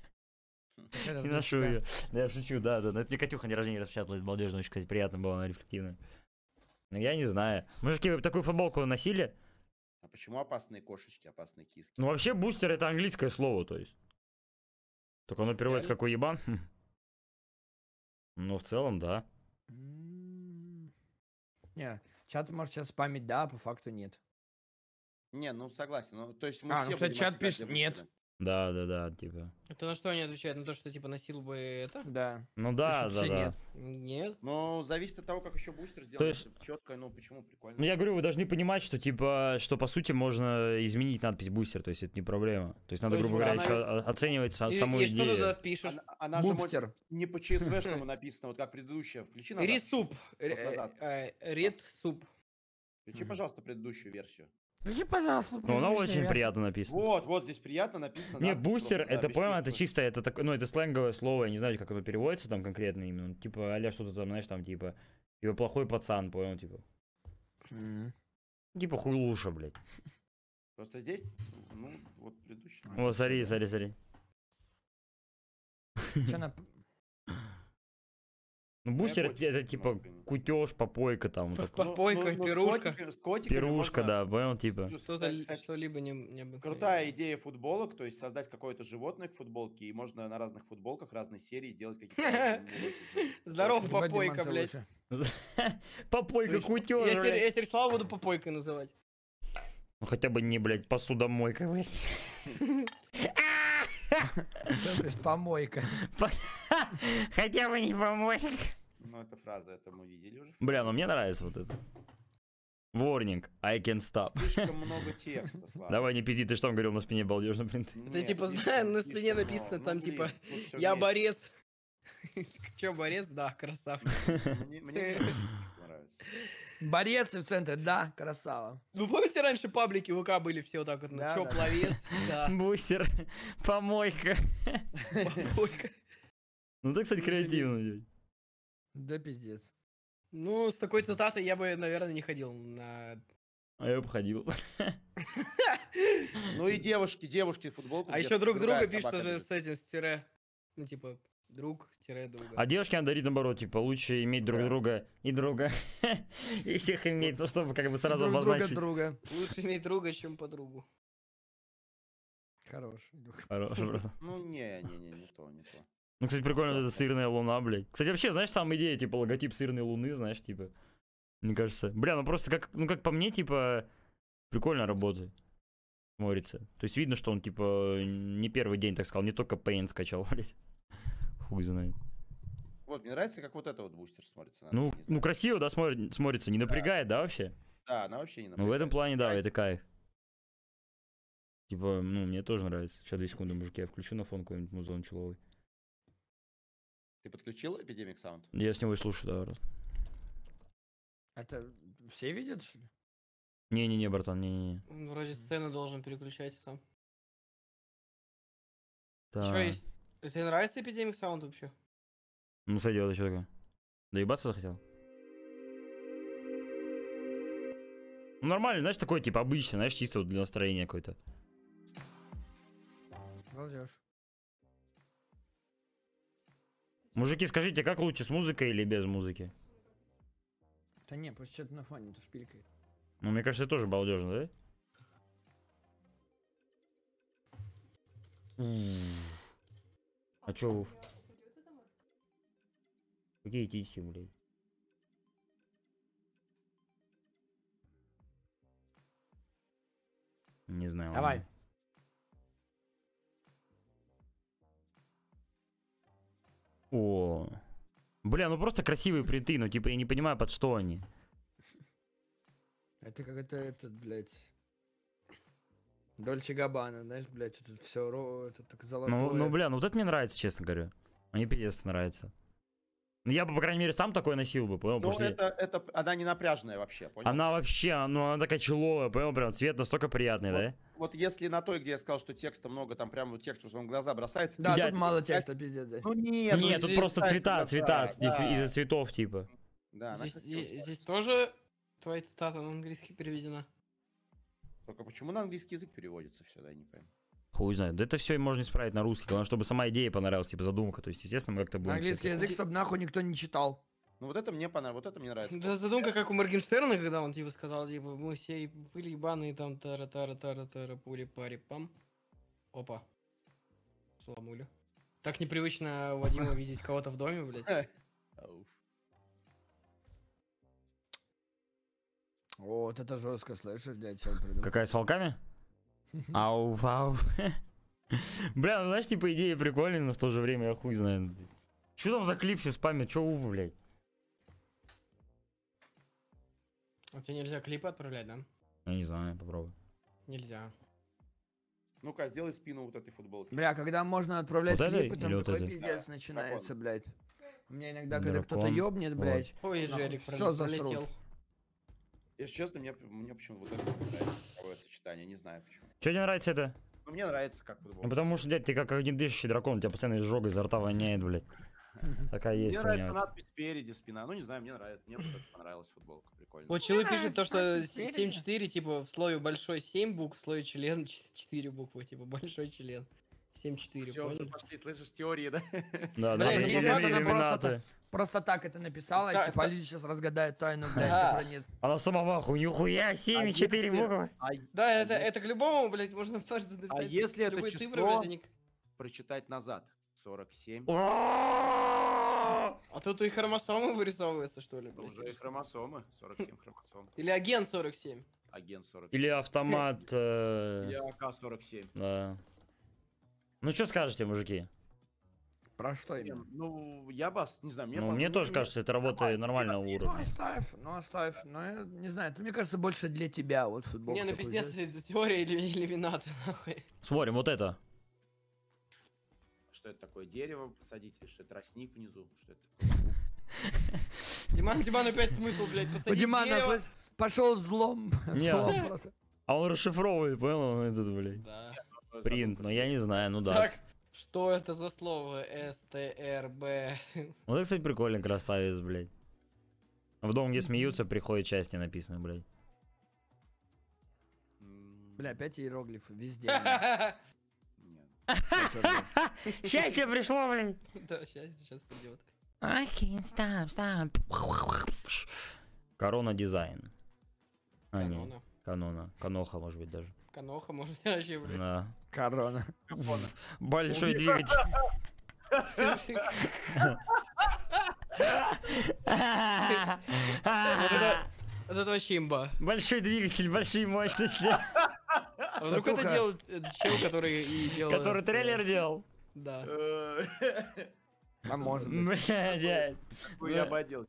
не ношу ее. Да, я шучу, да, да. Но это мне Катюха на рождения распечатала, это балдежно, очень, кстати, приятно было, она рефлективная. Но я не знаю. Мужики, вы такую футболку носили?
А почему опасные кошечки, опасные киски?
Ну, вообще, бустер это английское слово, то есть. Только оно переводится
Реально?
как уебан. Хм. Ну, в целом, да.
М. Не, чат может сейчас спамить, да, а по факту нет.
Не, ну согласен. Ну, то есть мы
А,
все
ну, кстати,
будем
чат
отвечать
пишет
за
нет.
бустеры.
Да, да, да, типа.
Это на что они отвечают? На то, что, типа, носил бы это?
Да.
Ну да,
Пишут
да,
все
да.
нет.
Нет.
Ну, зависит от того, как еще бустер сделан.
То есть-
Четко, ну почему прикольно.
Ну, я говорю, вы должны понимать, что, типа, что, по сути, можно изменить надпись бустер, то есть это не проблема. То есть надо,
То есть
грубо говоря,
она
еще
ведь-
о- оценивать са-
И,
саму
и что
идею.
туда впишешь?
Она, она же может
Бустер.
не по ЧСВшному написано, вот как предыдущая. Включи назад.
Рисуп.
Вот назад.
Ред суп.
Включи,
Мгм.
пожалуйста, предыдущую версию.
Включи, пожалуйста.
Ну, она
предыдущую
очень
версию.
приятно написана.
Вот, вот здесь приятно написано.
Не,
надпись
бустер,
просто, да,
это,
без
понял, это
чувства.
чисто, это так, ну, это сленговое слово, я не знаю, как оно переводится там конкретно именно. Типа, аля что-то там, знаешь, там, типа, типа, плохой пацан, понял, типа.
М.
Типа, хуйлуша, блядь.
Просто здесь, ну, вот предыдущий.
О, смотри, смотри, смотри.
Чё на...
Ну, бустер
котик
это
немножко
типа
не-
кутеж, попойка там.
П-
такой.
Попойка,
Ну, ну, с
пирушка.
котиками- с котиками
Пирушка,
можно-
да, понял, типа.
Слушай,
Что-то,
кстати,
что-либо не, необыкновенное.
крутая идея футболок, то есть создать какое-то животное к футболке, и можно на разных футболках, разной серии делать какие-то... разные мелодии.
Здорово,
Вадим,
попойка,
ты
блядь.
лучше.
Попойка,
Слышь,
кутеж,
Я теперь,
блядь.
я теперь Славу буду попойкой называть.
Ну, хотя бы не, блядь, посудомойка, блядь.
То есть помойка.
Хотя бы не помойка.
Ну, это фраза, это мы видели уже.
Бля, ну мне нравится вот это. Warning, I can't stop.
Слишком много текста, Слава.
Давай не пизди, ты что там говорил на спине балдежно, блин. ты.
Это
Нет,
типа,
слишком-
знаю, на спине
слишком
написано
много.
там
Ну,
типа,
блин, тут всё
я
вместе.
борец. Че, борец? Да, красавчик.
Мне мне очень нравится.
Борец в центре, да, красава.
Вы помните, раньше паблики ВК были все вот так вот, ну,
Да,
чё,
да.
пловец? Да,
Бустер, помойка.
попойка.
Ну ты, кстати, креативно. дядь.
Да пиздец.
Ну, с такой цитатой я бы, наверное, не ходил на...
А я обходил.
Ну и девушки, девушки футболку.
А
где
еще друг друга
другая
пишут
собака
тоже
бежит.
с этим, с тире. Ну, типа, друг, тире, друга.
А девушке надо дарить наоборот, типа, лучше иметь друг
Да.
друга и друга. И всех иметь, ну, чтобы как бы сразу
Друг друга
обозначить.
друга.
Лучше иметь друга, чем подругу.
Хороший. друг.
Хорошо, просто.
Ну не, не, не, не то, не то.
Ну, кстати, прикольно, вот эта сырная луна, блядь. Кстати, вообще, знаешь, сама идея, типа, логотип сырной луны, знаешь, типа, мне кажется. Бля, ну просто как, ну как по мне, типа, прикольно работает. Смотрится. То есть видно, что он, типа, не первый день, так сказал, не только Paint скачал, блядь. Хуй знает.
Вот, мне нравится, как вот это вот бустер смотрится. на
Ну,
ночь, не
ну
знаю.
красиво, да, смотри- смотрится, не напрягает, да, вообще?
Да, она вообще не
Ну, в этом
напрягает.
плане, да,
Кайф.
это кайф. Типа, ну, мне тоже нравится. Сейчас, две секунды, мужики, я включу на фон какой-нибудь музон чуловый.
Ты подключил Epidemic Sound?
Я с него и слушаю, да, раз.
Это все видят, что ли?
Не-не-не, братан, не-не-не.
Он вроде сцену должен переключать сам.
Так.
Что есть? Тебе нравится Epidemic Sound вообще?
Ну, сойдет, а что такое? Доебаться захотел? Ну, нормально, знаешь, такой, типа, обычный, знаешь, чисто вот для настроения какой-то.
Молодежь.
Мужики, скажите, как лучше, с музыкой или без музыки?
Да не, пусть что-то на фоне, то шпилькает.
Ну, мне кажется, это тоже балдежно, да? А чё, Вов? Какие тиски, блядь? Не знаю.
Давай.
ладно. О. Бля, ну просто красивые принты, ну типа я не понимаю, под что они.
Это как это, этот, блядь. Дольче Габбана, знаешь, блядь, это все ро, это так золотое.
Ну, ну, бля, ну вот это мне нравится, честно говоря. Мне пиздец нравится. Ну, я бы, по крайней мере, сам такой носил бы, понял?
Ну,
Потому что я-
это, это, она не напряжная вообще, понял?
она вообще, ну, она такая человая, понял? Прям цвет настолько приятный, да?
Вот если на той, где я сказал, что текста много, там прям вот текст просто в глаза бросается.
Да,
Я-
тут мало текста, пиздец, да.
Ну нет, ну
Нет, тут
здесь
просто
ставь
цвета,
глаза,
цвета, здесь
да.
из-за цветов, типа.
Да, она
Здесь,
хотела
здесь-
ставить.
здесь тоже твоя цитата на английский переведена.
Только почему на английский язык переводится все, да, я не пойму.
Хуй знает. Да это все можно исправить на русский. Главное, чтобы сама идея понравилась, типа задумка. То есть, естественно, мы как-то будем...
На
всё
английский
это-
язык, чтобы нахуй никто не читал.
Ну вот это мне понравилось, вот это мне нравится.
Да, задумка, как у Моргенштерна, когда он типа сказал, типа, мы все были ебаные, там тара тара тара тара пули пари пам. Опа. Сламуля. Так непривычно Вадиму видеть кого-то в доме, блядь.
Ауф.
О, вот это жестко, слышишь, блядь, что он придумал.
Какая, с волками? Ауф, ауф. Бля, ну знаешь, типа идея прикольная, но в то же время я хуй знаю. Что там за клип сейчас спамят? Че уф, блядь?
А тебе нельзя клипы отправлять, да?
Я не знаю, попробуй.
Нельзя.
Ну-ка, сделай спину вот этой футболки.
Бля, когда можно отправлять
Вот этой
клипы, там
или вот
такой
этой?
пиздец
Да,
начинается,
дракон.
блядь. У меня иногда, когда кто-то
Дракон.
ёбнет,
Вот.
блядь,
Ой,
нахуй
Жерик
всё
прол-
засрут.
пролетел.
Если честно, мне, мне почему-то вот это нравится, такое сочетание, не знаю почему.
Че тебе нравится это?
Но мне нравится как
Ну
футболка.
потому что, дядь, ты как один дышащий дракон, у тебя постоянно изжога изо рта воняет, блядь. Такая есть
Мне нравится
хуйня.
надпись спереди, спина. Ну, не знаю, мне нравится. Мне вот это понравилась футболка. Прикольно.
Вот Челы
нравится
пишет то, что
надпись спереди.
семь четыре, типа, в слове большой семь букв, в слове член четыре буквы, типа, большой член. семь четыре,
Все, уже
поняли?
пошли, слышишь, теории, да?
Да, да,
Бля,
блин,
ну,
или-
просто
или
она просто
иллюминаты.
Просто так это написала,
Да,
и типа
это-
люди сейчас разгадают тайну, блядь,
Ага.
которая нет.
Она сама в ахуе, нихуя, семь и четыре
если-
буквы.
А,
Да,
а
это,
е-
это к любому, блядь, можно каждый написать.
если это
любые цифры
число-
вроде не-
прочитать назад. сорок семь.
О!
А тут и хромосомы вырисовываются, что ли,
Это
блядь?
уже и хромосомы. сорок семь хромосом.
Или агент сорок семь.
Агент сорок семь.
Или автомат. э,
Или А К сорок семь.
Да. Ну что скажете, мужики?
Про что
Не,
именно?
Ну, я бас, не знаю, мне
Ну,
по-
мне
ну,
тоже
мне-
кажется, это работа нормального
Ну
уровня.
оставь, ну оставь, ну я не знаю, это мне кажется больше для тебя вот футбол.
Не, ну
такой
пиздец,
взять.
это теория или иллюминаты, нахуй.
Смотрим, вот это.
Что это такое? Дерево посадить? Или что это тростник внизу? Что это такое?
Диман, Диман опять смысл, блядь,
У
посадить
Димана,
дерево.
слышь, пошел взлом.
Не.
Взлом просто.
А он расшифровывает, понял? Он этот, блядь.
Да.
Ну,
Принт, но я не знаю, ну да.
Так, что это за слово? С, Т, Р, Б.
Вот это, кстати, прикольный красавец, блядь. В дом, где смеются, приходит части написано, блядь.
М,
Бля, опять иероглифы везде.
Нет.
Счастье пришло, блядь.
Да, сейчас, сейчас придет.
I can't stop, stop. Корона дизайн. А, не,
Канона.
канона. Каноха, может быть, даже.
Каноха, может, вообще, блядь.
Да.
Корона.
Большой двигатель.
Вот это, вот это вообще имба.
Большой двигатель, большие мощности.
А вдруг это
Только-
делает э, чел, который и делал...
Который
э,
трейлер делал.
Да.
Э,
А может быть.
Бля, дядь.
ну, Я бы одел.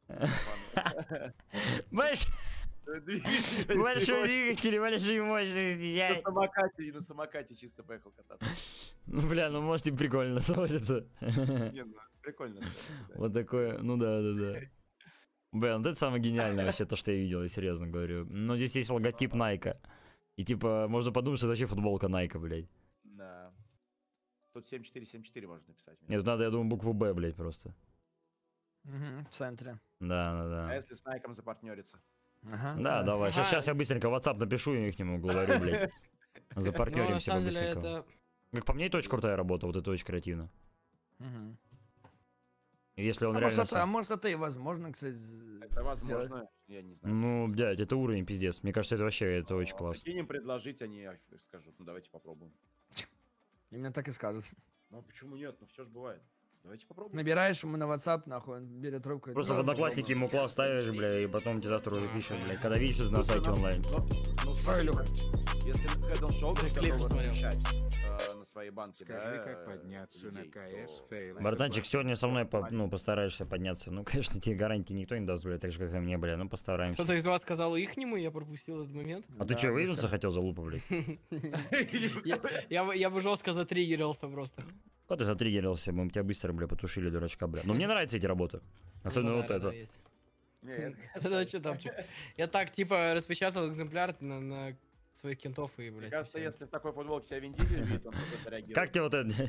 Больш-
Двигатель.
Большой двигатель, большие мощности,
На
дядь.
самокате и на самокате чисто поехал кататься.
Ну, бля, ну может и прикольно смотрится.
Не, ну, прикольно. кстати, да.
Вот такое, ну да, да, да. Бля, ну это самое гениальное вообще, то, что я видел, я серьезно говорю. Но здесь есть логотип Найка. И типа, можно подумать, что это вообще футболка Найка, блядь.
Да. Тут семь четыре семь четыре можно написать.
Нет, тут надо, я думаю, букву Б, блядь, просто.
Мгм, в центре.
Да, да,
А
да.
если с Найком запартнериться?
Ага.
Да, давай. Сейчас,
Ага.
сейчас я быстренько WhatsApp напишу и их нему говорю, блядь.
Но на
Запартнеримся
самом деле
по-быстренькому.
это...
Как по мне, это очень крутая работа, вот это очень креативно.
Мгм.
И если он
А
реально...
может, это, а
сам-
может это и возможно, кстати. з-
Это возможно, я не знаю.
Ну, блядь, это уровень пиздец. Мне кажется, это вообще, это очень классно.
Прикинь, им предложить, они а, скажут, ну давайте попробуем.
Именно так и скажут.
Ну а почему нет? Ну все же бывает. Давайте попробуем.
Набираешь ему на WhatsApp, нахуй, он берет трубку. и
Просто в
говорит,
одноклассники ему класс ставишь, бля, и потом тебе завтра уже пишут, блядь. Когда видишь, что ты на сайте онлайн.
Ну, ну,
Ой, Люха.
если Head and Shoulders
клип
готовы
посмотрел.
размещать, э, на своей банке,
Скажи,
да,
как
э,
подняться на
людей,
КС
то-
фейл.
Братанчик, сегодня со мной, по- ну, постараешься подняться. Ну, конечно, тебе гарантии никто не даст, блядь, так же, как и мне, бля, ну, постараемся.
Кто-то из вас сказал ихнему, я пропустил этот момент.
А ты
Да,
что,
ну
выебнуться
всё.
хотел за лупу, блядь?
Я, я, бы- я бы жестко затриггерился просто.
Куда ты затриггерился, мы тебя быстро, бля, потушили, дурачка, бля. Но мне нравятся эти работы. Особенно
Ну
вот
да, да,
это.
есть.
Нет,
Да, что там, чё? Я так, типа, распечатал экземпляр на, на своих кентов и,
Мне
блядь.
кажется,
всё.
если в такой футболке себя Вин Дизель видит, он просто реагирует.
Как тебе вот это?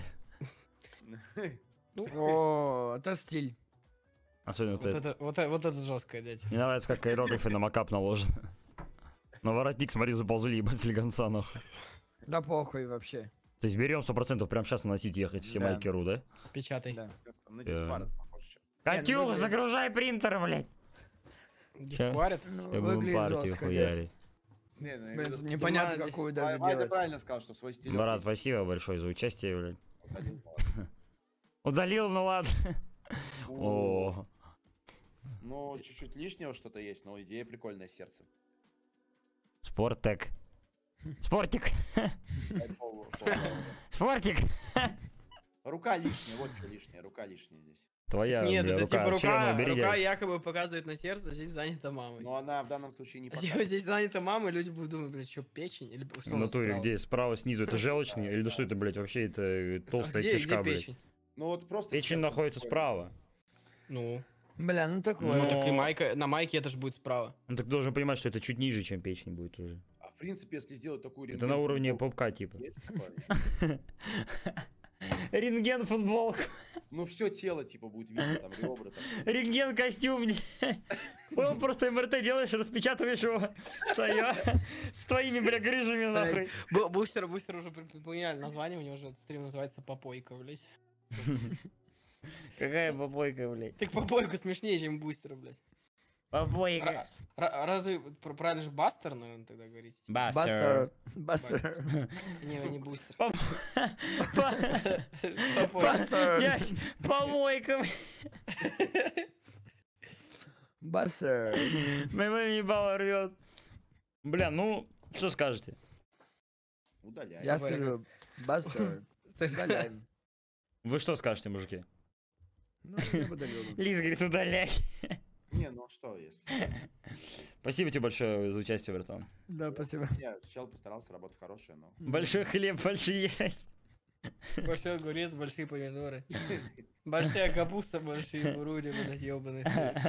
О, это стиль.
Особенно вот
Вот
это.
это, вот, это- вот это жесткое, дядь.
Мне нравится, как иероглифы на макап наложены. На воротник, смотри, заползли, ебать, с легонца, нахуй.
Да похуй вообще.
То есть берем сто процентов прямо сейчас наносить, ехать все
Да.
майкеру, да?
Печатай.
Да.
На диспарат похож. чем.
Катюх,
ну,
загружай принтер, блядь.
Дискварит.
Ну,
Я будем
выглядит
партию
жестко,
хуярить.
Не, ну, я
Блин,
говорю,
непонятно,
Дима,
какую
Ва-
даже
Вадя
делать.
правильно сказал, что свой стиль.
Брат, спасибо большое за участие, блядь. Удалил, ну ладно. О,
Ну, чуть-чуть лишнего что-то есть, но идея прикольная, сердце.
Спортек. Спортик.
Дай пол- пол-
Спортик.
Рука лишняя, вот что лишнее, рука лишняя здесь.
Твоя,
Нет,
бля,
это
рука.
типа
Член
рука,
убери,
рука
дядь.
якобы показывает на сердце, здесь занята мамой.
Но она в данном случае не
Типа
показывает.
здесь занята мама, и люди будут думать, блядь, что, печень? Или что
В
у нас
натуре,
справа?
где справа, снизу, это желчный? Или да что это, блядь, вообще это э,
А
толстая
где,
кишка,
где
блядь?
печень?
Ну вот просто...
Печень
сердце
находится
прикольно.
справа.
Ну,
Бля, ну такое.
Ну,
так и майка, на майке это же будет справа.
Ну так должен понимать, что это чуть ниже, чем печень будет уже.
А в принципе, если сделать такую
Это на уровне
рентген-футболку,
попка, типа.
есть такое?
Рентген футболку.
Ну все тело типа будет видно, там ребра там.
Рентген костюм. Он просто МРТ делаешь, распечатываешь его. Своё. С твоими, бля, грыжами нахуй.
Бу- Бустер, бустер уже при- поменяли название, у него уже этот стрим называется Попойка, блядь.
Какая попойка, блядь.
Так Попойка смешнее, чем бустер, блядь.
Попойка.
Ра- Разве пр- правильно же Бастер, наверное, тогда говорить?
Бастер.
Бастер. Бастер.
Не, не бустер.
Поп- по-
Попойка.
Бастер.
Блядь, помойка.
Бастер.
Моего ебало рвет. Бля, ну, что скажете?
Удаляй.
Я скажу, бастер. Удаляем.
Вы что скажете, мужики?
Ну, я бы удалил.
Лиз говорит, удаляй.
Не, ну что если?
Спасибо тебе большое за участие, братан.
Да, спасибо.
Я сначала постарался, работа хорошая, но...
Большой хлеб, большие яйца.
Большой огурец, большие помидоры. Большая капуста, большие буруди, блядь, ёбаный.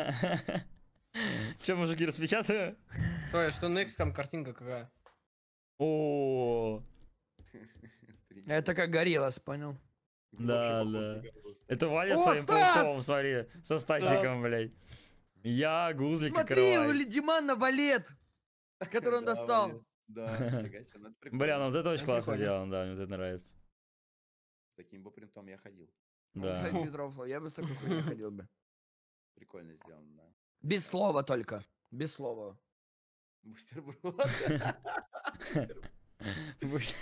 Че, мужики, распечатаю?
Стой, а что next там картинка какая?
О,
Стрим.
Это как гориллас, понял?
да,
Вообще похож
да.
на Горлоста.
это Ваня
О,
своим
Стас!
пауком, смотри, со Стасиком, блядь. Я гузлик и
Смотри, у
крылай.
Ли- Димана валет, который он
Да,
достал.
Ваня. Да, нифига себе, ну это прикольно.
Бля, ну вот это очень
Это
классно
прикольно.
сделано, да, мне вот это нравится.
С таким бы принтом я ходил.
Ну, кстати,
Да.
без рофла, я бы с такой хуйней ходил бы.
Прикольно сделано, да.
Без слова только. Без слова.
Бустерброд.
Буш-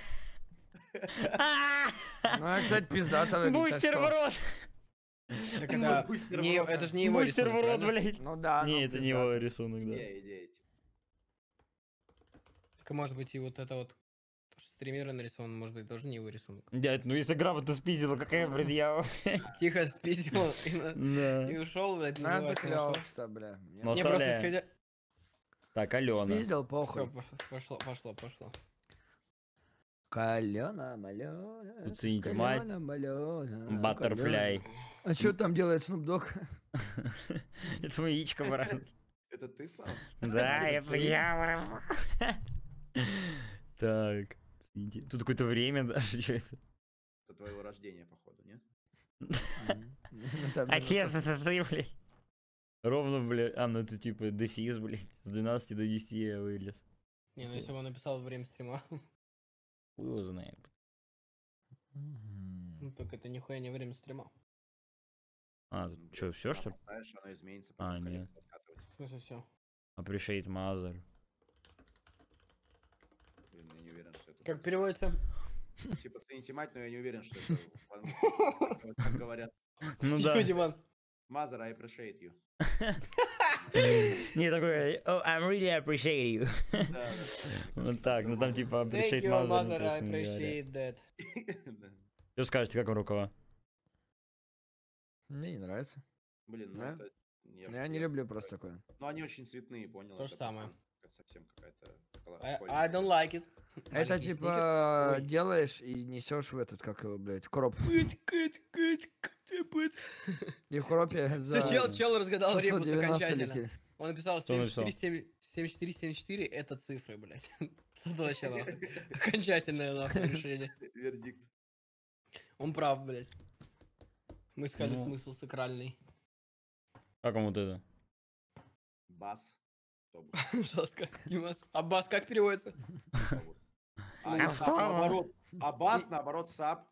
Ну, я, кстати, пиздато выглядит, так
Бустер в
что-
рот!
Так это,
Бустер в
не,
рот.
это же не его
Бустер в
рисунок,
рот,
правильно?
блядь.
Ну да,
Не,
ну,
это не его
пиздато.
рисунок, да.
Идея, идея. типа.
Так может быть и вот это вот, то, что стримеры нарисован, может быть, тоже не его рисунок.
Дядь, ну если грамотно спиздила, какая предъява?
Тихо спиздил и, на- и
Да.
ушел, блядь,
Ну, это
называется,
клёво,
нашел.
кстати, бля. Мне
Но
Не, просто
оставляем.
исходя...
Так, Алена.
Спиздил,
Все,
похуй.
пошло, пошло, пошло.
Калена, малена.
Оцените, мать.
Калена, малена,
Баттерфляй.
калена. А что там делает Snoop Dogg?
Это моя яичко, брат.
Это ты, Слава?
Да, это я, брат. Так. оцените. Тут какое-то время даже, что это?
Это твоего рождения, походу, нет?
Ну, там,
А
ну,
кет это ты, блядь? Ровно, блядь. А, ну это типа дефис, блядь. С двенадцати до десяти я вылез.
Не, ну если бы он написал время стрима,
Хуй его знает.
Мгм.
ну так это нихуя не время стрима.
А,
Ну,
что,
блядь,
все что ли?
Знаешь, оно изменится,
А,
потом
нет.
коллекцию откатывать.
В смысле все.
Appreciate mother.
Блин, я не уверен, что это...
Как переводится?
Типа, цените мать, но я не уверен, что это по-английски так говорят.
Ну
Тихо,
да.
Диман.
Mother, I appreciate you.
Не, такой, oh, I'm really appreciate you.
Да, да, да.
Вот так, ну там типа
Thank
appreciate
you,
mother.
mother, I
написано, не говоря.
appreciate that.
Да.
Что скажете, как вам рукава?
Мне не нравится.
Блин, ну
Да?
это...
Я не люблю просто такое.
Ну они очень цветные, понял?
То же
Это
самое.
прям Совсем какая-то...
I,
школьная.
I don't like it.
Это
Маленький
типа
сникерс. Ой.
делаешь и несешь в этот, как его, блядь, крop.
Кыт, кыт, кыт, кыт, кыт.
И в кропе за
Чел, чел разгадал ребус
шестьсот девяносто
окончательно.
летит.
Он написал
Кто написал?
семьдесят четыре, семьдесят четыре, семьдесят четыре это цифры, блядь. Это вообще нахуй. Окончательное нахуй решение.
Вердикт.
Он прав, блядь. Мы искали
Ну.
смысл сакральный.
Как вам вот это?
Бас. Автобус.
Жестко. Димас. А бас как переводится?
Автобус. А,
Автобус.
сап наоборот. А бас, наоборот, сап.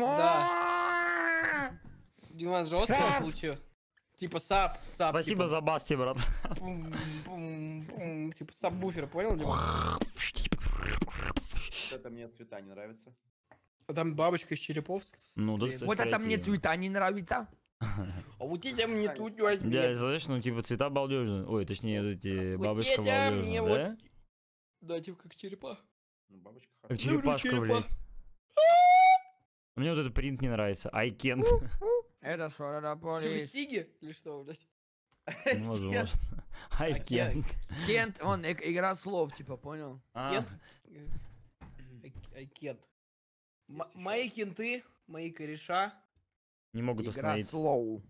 Да. Димас жестко
Сап.
получил. Типа сап, сап.
Спасибо за басти, брат.
за... Типа сабвуфер, понял, Дима?
Вот это мне цвета не нравятся.
А там бабочка из черепов.
Ну, да,
стоит.
кстати,
Вот это мне
креативно.
цвета не нравится.
А вот это мне тут
Дядя,
возьми.
знаешь, ну типа цвета балдежные. Ой, точнее, эти
Вот
бабочка
это мне
балдежная, да?
Да, типа как черепа.
Ну, бабочка
Как
хорошая.
черепашка,
черепа.
блядь. Мне вот этот принт не нравится. I can't.
Это что, это
Типа
полис.
Сиги? Или что, блядь?
Ну, возможно. I
I
can't.
Кент, он, э- игра слов, типа, понял?
А,
Кент? I, I can't. М-
Есть ещё.
мои кенты, мои кореша.
Не могут
Игра
остановиться.
слоу.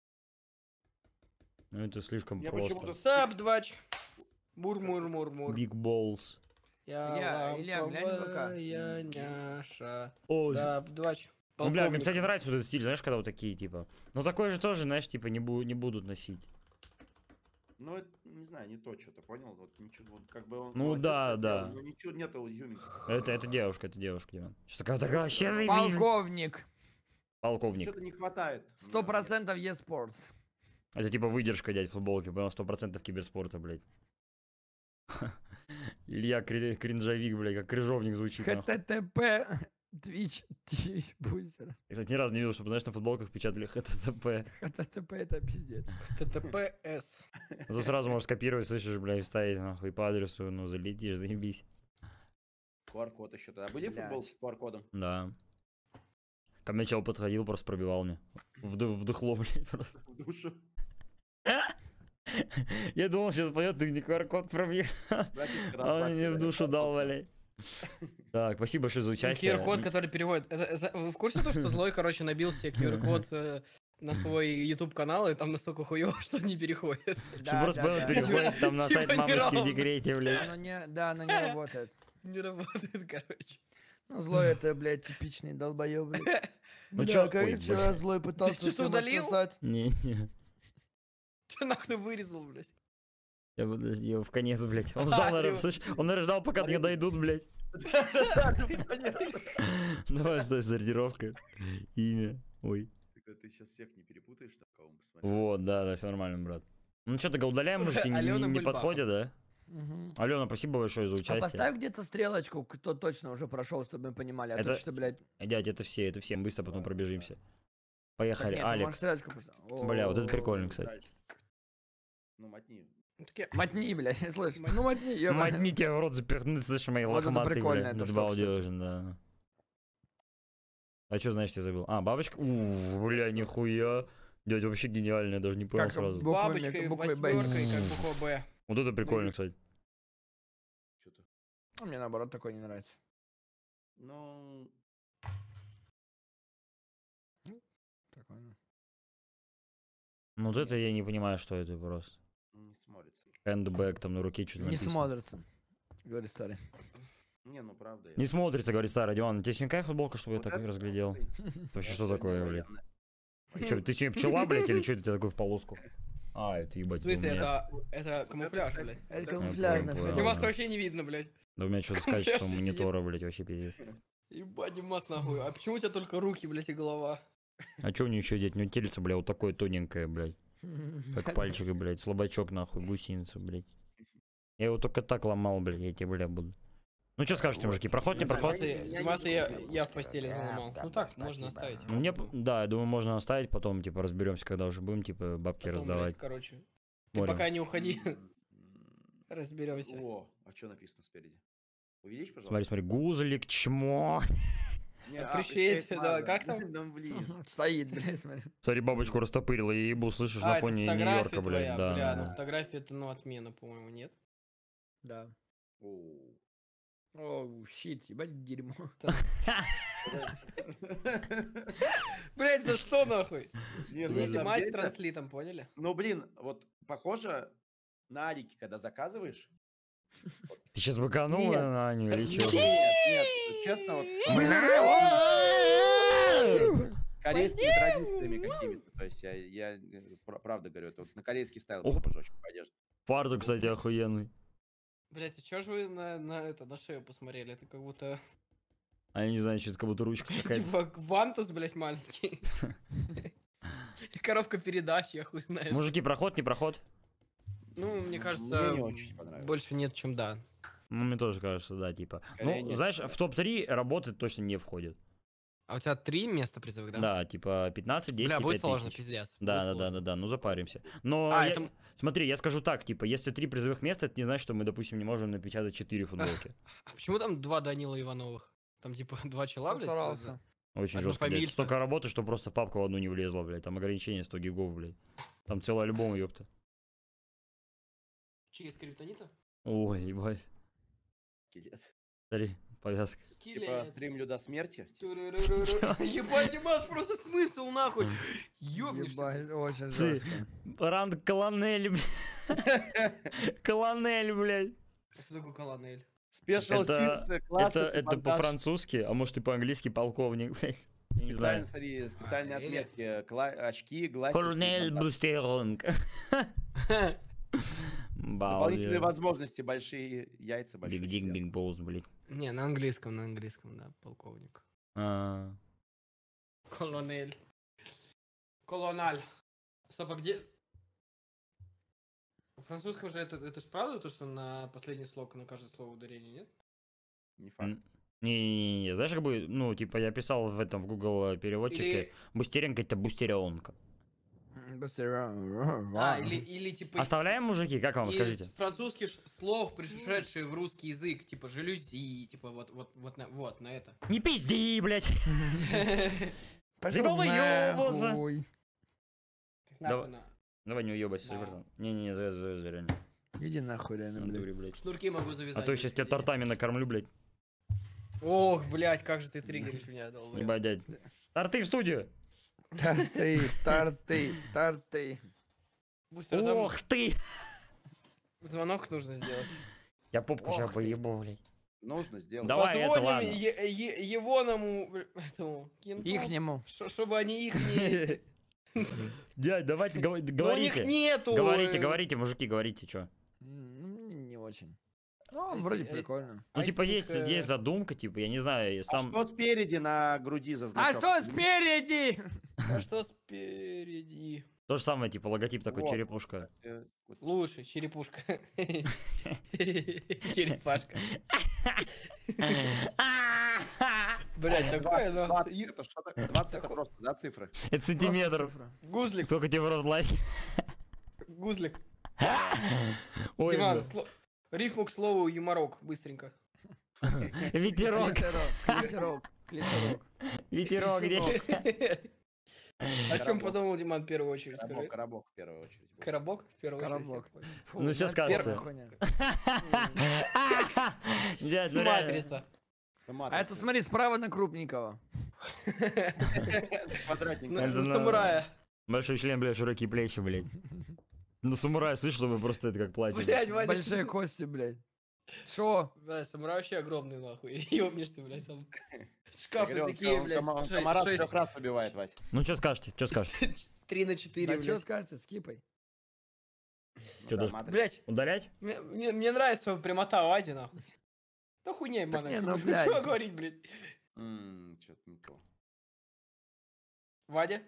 Ну, это слишком
Я
просто.
почему-то
Сап, двач. Мур-мур-мур-мур.
Big balls.
Я
Илья, Илья, глянь в ВК.
ламповая няша.
О,
Сап, двач.
Ну, бля, мне, кстати,
Полковник.
нравится вот этот стиль, знаешь, когда вот такие, типа. Ну, такой же тоже, знаешь, типа, не, бу- не будут носить.
Ну, это, не знаю, не то, что-то, понял? Вот ничего, вот как бы он
Ну
молодец,
да,
что
да.
сделал, но ничего нету изюминки.
Это, это девушка, это девушка, Диман. Сейчас такая, такая, вообще заебись, блин.
Полковник.
Полковник.
Что-то не хватает.
Сто
мне-
процентов eSports.
Это типа выдержка, дядь, в футболке, понял, сто процентов киберспорта, блядь. Илья кри- кринжовик, блядь, как крыжовник звучит, нахуй.
ХТТП. Twitch. Twitch бузер.
Я, кстати, ни разу не видел, чтобы, знаешь, на футболках печатали ХТТП.
ХТТП это пиздец.
ТТПС.
Зато сразу можешь скопировать, слышишь, блядь, вставить, нахуй, по адресу, ну, залетишь, заебись.
ку ар код еще тогда. Были
Блядь.
футболки с ку ар кодом?
Да. Ко мне чел подходил, просто пробивал мне. Вд- Вдохло, блядь, просто.
В душу.
Я думал, сейчас поет, ты мне ку ар код пробьешь.
Братишка,
А он
разбрасывай,
мне в
блядь,
душу дал,
футболку.
блядь. Так, спасибо большое за участие.
ку ар код, который переводит. Это- это- Вы в курсе то, что Злой, короче, набил себе ку ар код э, на свой YouTube канал, и там настолько хуёво, что не переходит.
Что просто Бен переходит там на
Типа
сайт мамочки в
неравно.
декрете, блядь.
Оно не, да, оно не работает.
Не работает, короче.
Ну, злой это, блядь, типичный долбоёб, блядь.
Ну
Бля,
чё-
как
ой,
вчера
блядь.
злой пытался
что-то
всем
удалил?
отсосать.
Не-не.
Ты нахуй вырезал, блядь.
Я подожди, его в конец, блядь. Он
А,
ждал,
ты
наверное,
его-
слышь, он, наверное, ждал, пока до него дойдут, блядь. Давай, стой, сортировка. Имя. Ой.
Ты, ты сейчас всех не перепутаешь, там, кого мы посмотрим.
Вот, да, да, все нормально, брат. Ну что, тогда удаляем, мужики, не,
Алена
не
Бульбаха.
подходит, да?
Мгм.
Алена, спасибо большое за
А
участие.
поставь где-то стрелочку, кто точно уже прошел, чтобы мы понимали. А
Это-
то что, блядь...
Э, Дядь, это все, это все, мы быстро потом пробежимся.
так
Поехали,
нет, ты
Алик.
можешь стрелочку поставить.
Бля, вот это
О,
прикольно, кстати.
Ну, мотни.
Ну, такие,
Мотни, блядь, слышь. Ну, мотни, ёбаный.
Матни тебя в рот запихнуть, слышишь, мои
Вот это
лохматые,
прикольно,
блядь.
эта
Это
штука,
балдежно, да. А что, знаешь, я забыл? А, бабочка? Уф, бля, нихуя. Дядь, вообще гениально, я даже не понял
Как
сразу.
буквами,
бабочкой,
буквой Б.
восьмеркой, как буква Б.
Вот это прикольно, кстати.
Что-то.
А мне наоборот такой не нравится.
Ну,
Прикольно.
Ну вот это я не понимаю, что это просто.
не смотрится.
Handbag там на руке что-то
Не
написано.
смотрится. Говорит старый.
Не, ну правда. я-
Не смотрится, говорит старый Диван. Тебе сегодня кайф футболка, чтобы я
Вот
так
это
разглядел?
такой,
Это вообще
я
что
сегодня
такое, блядь?
военный.
Ты чё, ты сегодня пчела, блядь, или что это такой в полоску? А, это
В
ебать. у
смысле,
меня-
это, это камуфляж,
это-
блядь.
Это
Я
камуфляжно.
понял,
всё.
Димаса вообще не видно, блядь.
Да у меня что-то с качеством
Офигеть.
монитора, блядь, вообще пиздец.
Ебать, Димас, нахуй. А почему у тебя только руки, блядь, и голова?
А чё у нее еще деть? У нее тельце, блядь, вот такое тоненькое, блядь. Как пальчик, блядь, слабачок, нахуй, гусеница, блядь. Я его только так ломал, блядь, я тебе, бля, буду. Ну что скажете, мужики, проход, не проход?
Димаса, Димаса я, я в постели заломал. Ну так, можно оставить.
Ну, Мне, п- да, я думаю, можно оставить, потом, типа, разберемся, когда уже будем, типа, бабки
Потом, блядь,
раздавать.
короче. Ты
Смотрим.
пока не уходи,
М,
разберемся.
О, а что написано спереди? Увеличь,
Смотри,
пожалуйста.
смотри, гузлик, чмо.
Не,
Appreciate,
а,
да,
ладно.
как там?
Ну, блин.
Стоит, блядь, смотри.
Смотри, бабочку растопырила и ебу, слышишь,
А,
на
это
фоне
фотография
Нью-Йорка,
твоя,
блядь, да.
бля,
да,
ну
да.
фотография это, ну, отмена, по-моему, нет?
Да.
Оу.
Оу, щит, ебать дерьмо.
Блять, за что, нахуй?
Не, ну,
Не
на самом
снимать с
деле-
транслитом, поняли?
Ну, блин, вот похоже на Алике, когда заказываешь.
Ты сейчас быканул
Нет.
на Аню или
Нет,
что?
нет, честно, вот корейскими традициями какими-то. То есть я, я э, пр- правда говорю, это вот на корейский стайл
Оп.
похоже очень по одежде.
Фартук, кстати, охуенный.
Блять, а чё ж вы на, на это, на шею посмотрели? Это как будто,
А я не знаю, что это как будто ручка какая-то.
типа, вантус, блять, маленький. Коробка передач, я хуй знаю.
Мужики, проход, не проход?
Ну, мне
Мне
кажется,
не очень понравилось.
больше нет, чем да.
Ну, мне тоже кажется, да, типа.
Скорее
Ну,
нет,
знаешь,
чем да.
в топ три работы точно не входит.
А у тебя три места призовых, да?
Да, типа пятнадцать, десять
Бля,
и
будет
пять
сложно,
тысяч.
пиздец.
Да,
будет
да, да,
сложно.
да, да, ну запаримся. Но
А,
я-
это...
смотри, я скажу так, типа, если три призовых места, это не значит, что мы, допустим, не можем напечатать четыре футболки.
А почему там два Данила Ивановых? Там, типа, два чела, блядь?
Постарался.
Очень
Одно
жестко, блядь.
фамильство.
Столько работы, что просто в папку в одну не влезла, блядь. Там ограничение сто гигов, блядь. Там целый альбом, ёпта.
Через криптонита?
Ой, ебать.
Скелет.
Смотри, повязка.
Типа
Скелет.
стримлю до смерти.
Ту-ру-ру-ру-ру. Ебать, Димас, просто смысл, нахуй. Ёбнешься.
Ебать, очень
Цы.
жестко.
Ранг колонель, блядь. Колонель, блядь.
Что такое колонель?
Спешл
Это-
сикс класса
Это, это по-французски, а может и по-английски полковник, блядь. Не знаю.
Специально, смотри, специальные
А, или-
отметки. кла- Очки, глазики.
Корнель Бустеронг.
Дополнительные возможности, большие яйца, большие.
Биг Дик,
член.
Биг Боус, блядь.
Не, на английском, на английском, да, полковник.
А,
Колонель. Колональ. Стоп, а где... В французском же это, это ж правда, то, что на последний слог, на каждое слово ударение, нет?
Не факт.
н- Не-не-не, знаешь, как бы, ну, типа, я писал в этом, в Google переводчике,
Или...
Бустеренко это Бустеренка.
А, или, или типа...
Оставляем, мужики, как вам,
из
скажите?
французских ш- слов, пришедшие в русский язык, типа жалюзи, типа вот, вот, вот, на, вот, на это.
Не пизди, блядь.
Пошел
Заебал выёбываться.
нахуй.
Как нахуй
Давай.
на-
Давай не уебайся,
Да.
братан. Не-не-не, завязывай, завязывай, реально.
Иди нахуй, реально,
В натуре,
блядь.
блядь.
Шнурки могу завязать.
А то я сейчас тебя тортами накормлю, блядь.
Ох, блядь, как же ты триггеришь меня, долбоёб.
Ебать, дядь. Торты в студию!
Торты, торты, торты.
Бустер, там
Ох ты!
звонок нужно сделать.
Я попку
Ох
сейчас
ты.
поебу, блядь.
Нужно сделать.
Давай, это
Позвоним
ладно.
е- е- Егоному, бля, этому, кенту,
Ихнему.
ш- чтобы они их не...
Дядь, давайте гов-
Ну, у них
говорите.
нету...
Говорите,
э,
говорите, мужики, говорите, что.
М, Не не очень. Ну,
Если-
вроде
э,
прикольно.
Ну,
I
типа,
think,
есть,
э,
есть задумка, типа, я не знаю, я
А
сам...
что спереди на груди за
А
значок?
что спереди?
А что спереди?
То же самое, типа, логотип такой,
Вот.
черепушка.
Э, вот.
Лучше, черепушка. Черепашка. Блять, такое, но...
двадцать, это что такое? двадцать это просто, да, цифры?
Это сантиметров.
Просто цифра.
Гузлик,
Сколько тебе в рот влазит?
гузлик.
Ой,
Диман,
бля.
сло- рифму к слову юморок, быстренько.
Ветерок.
Клиторок, клиторок, клиторок.
Ветерок, где?
О чем
Коробок.
подумал Диман в первую очередь,
Коробок,
скажи?
коробок в первую очередь. был.
Коробок в первую очередь?
Коробок.
я понял.
Фу,
Ну, щас
это первая
скажется.
хуйня.
Дядь, ну реально.
Матрица.
Это
А
матрица.
это смотри, справа на Крупникова.
Квадратненько.
На
Это
на
на-
самурая.
Большой член, бля, широкие плечи, блядь. Ну, самурай, слышь, чтобы просто это как платье.
Блять, Ваня.
Большие кости, блядь. Шо?
Блядь, самурай вообще огромный, нахуй. Ёбнешься, блядь, там.
Я
Шкаф
говорю,
из
он
Икеи,
ком-
блядь.
кома-
ше-
комара
шесть-
трех раз убивает, Вась.
Ну, что скажете, что скажете?
Три на четыре,
Да что
блядь.
скажете, скипай?
Чё,
Ну да,
даже-
матрица.
Блять,
Удалять?
мне, мне- мне нравится прямота Вади, нахуй. Да хуйня,
Так
мана.
не, ну,
Что
блядь.
говорить, блядь?
М, Чё-то не то.
Вадя?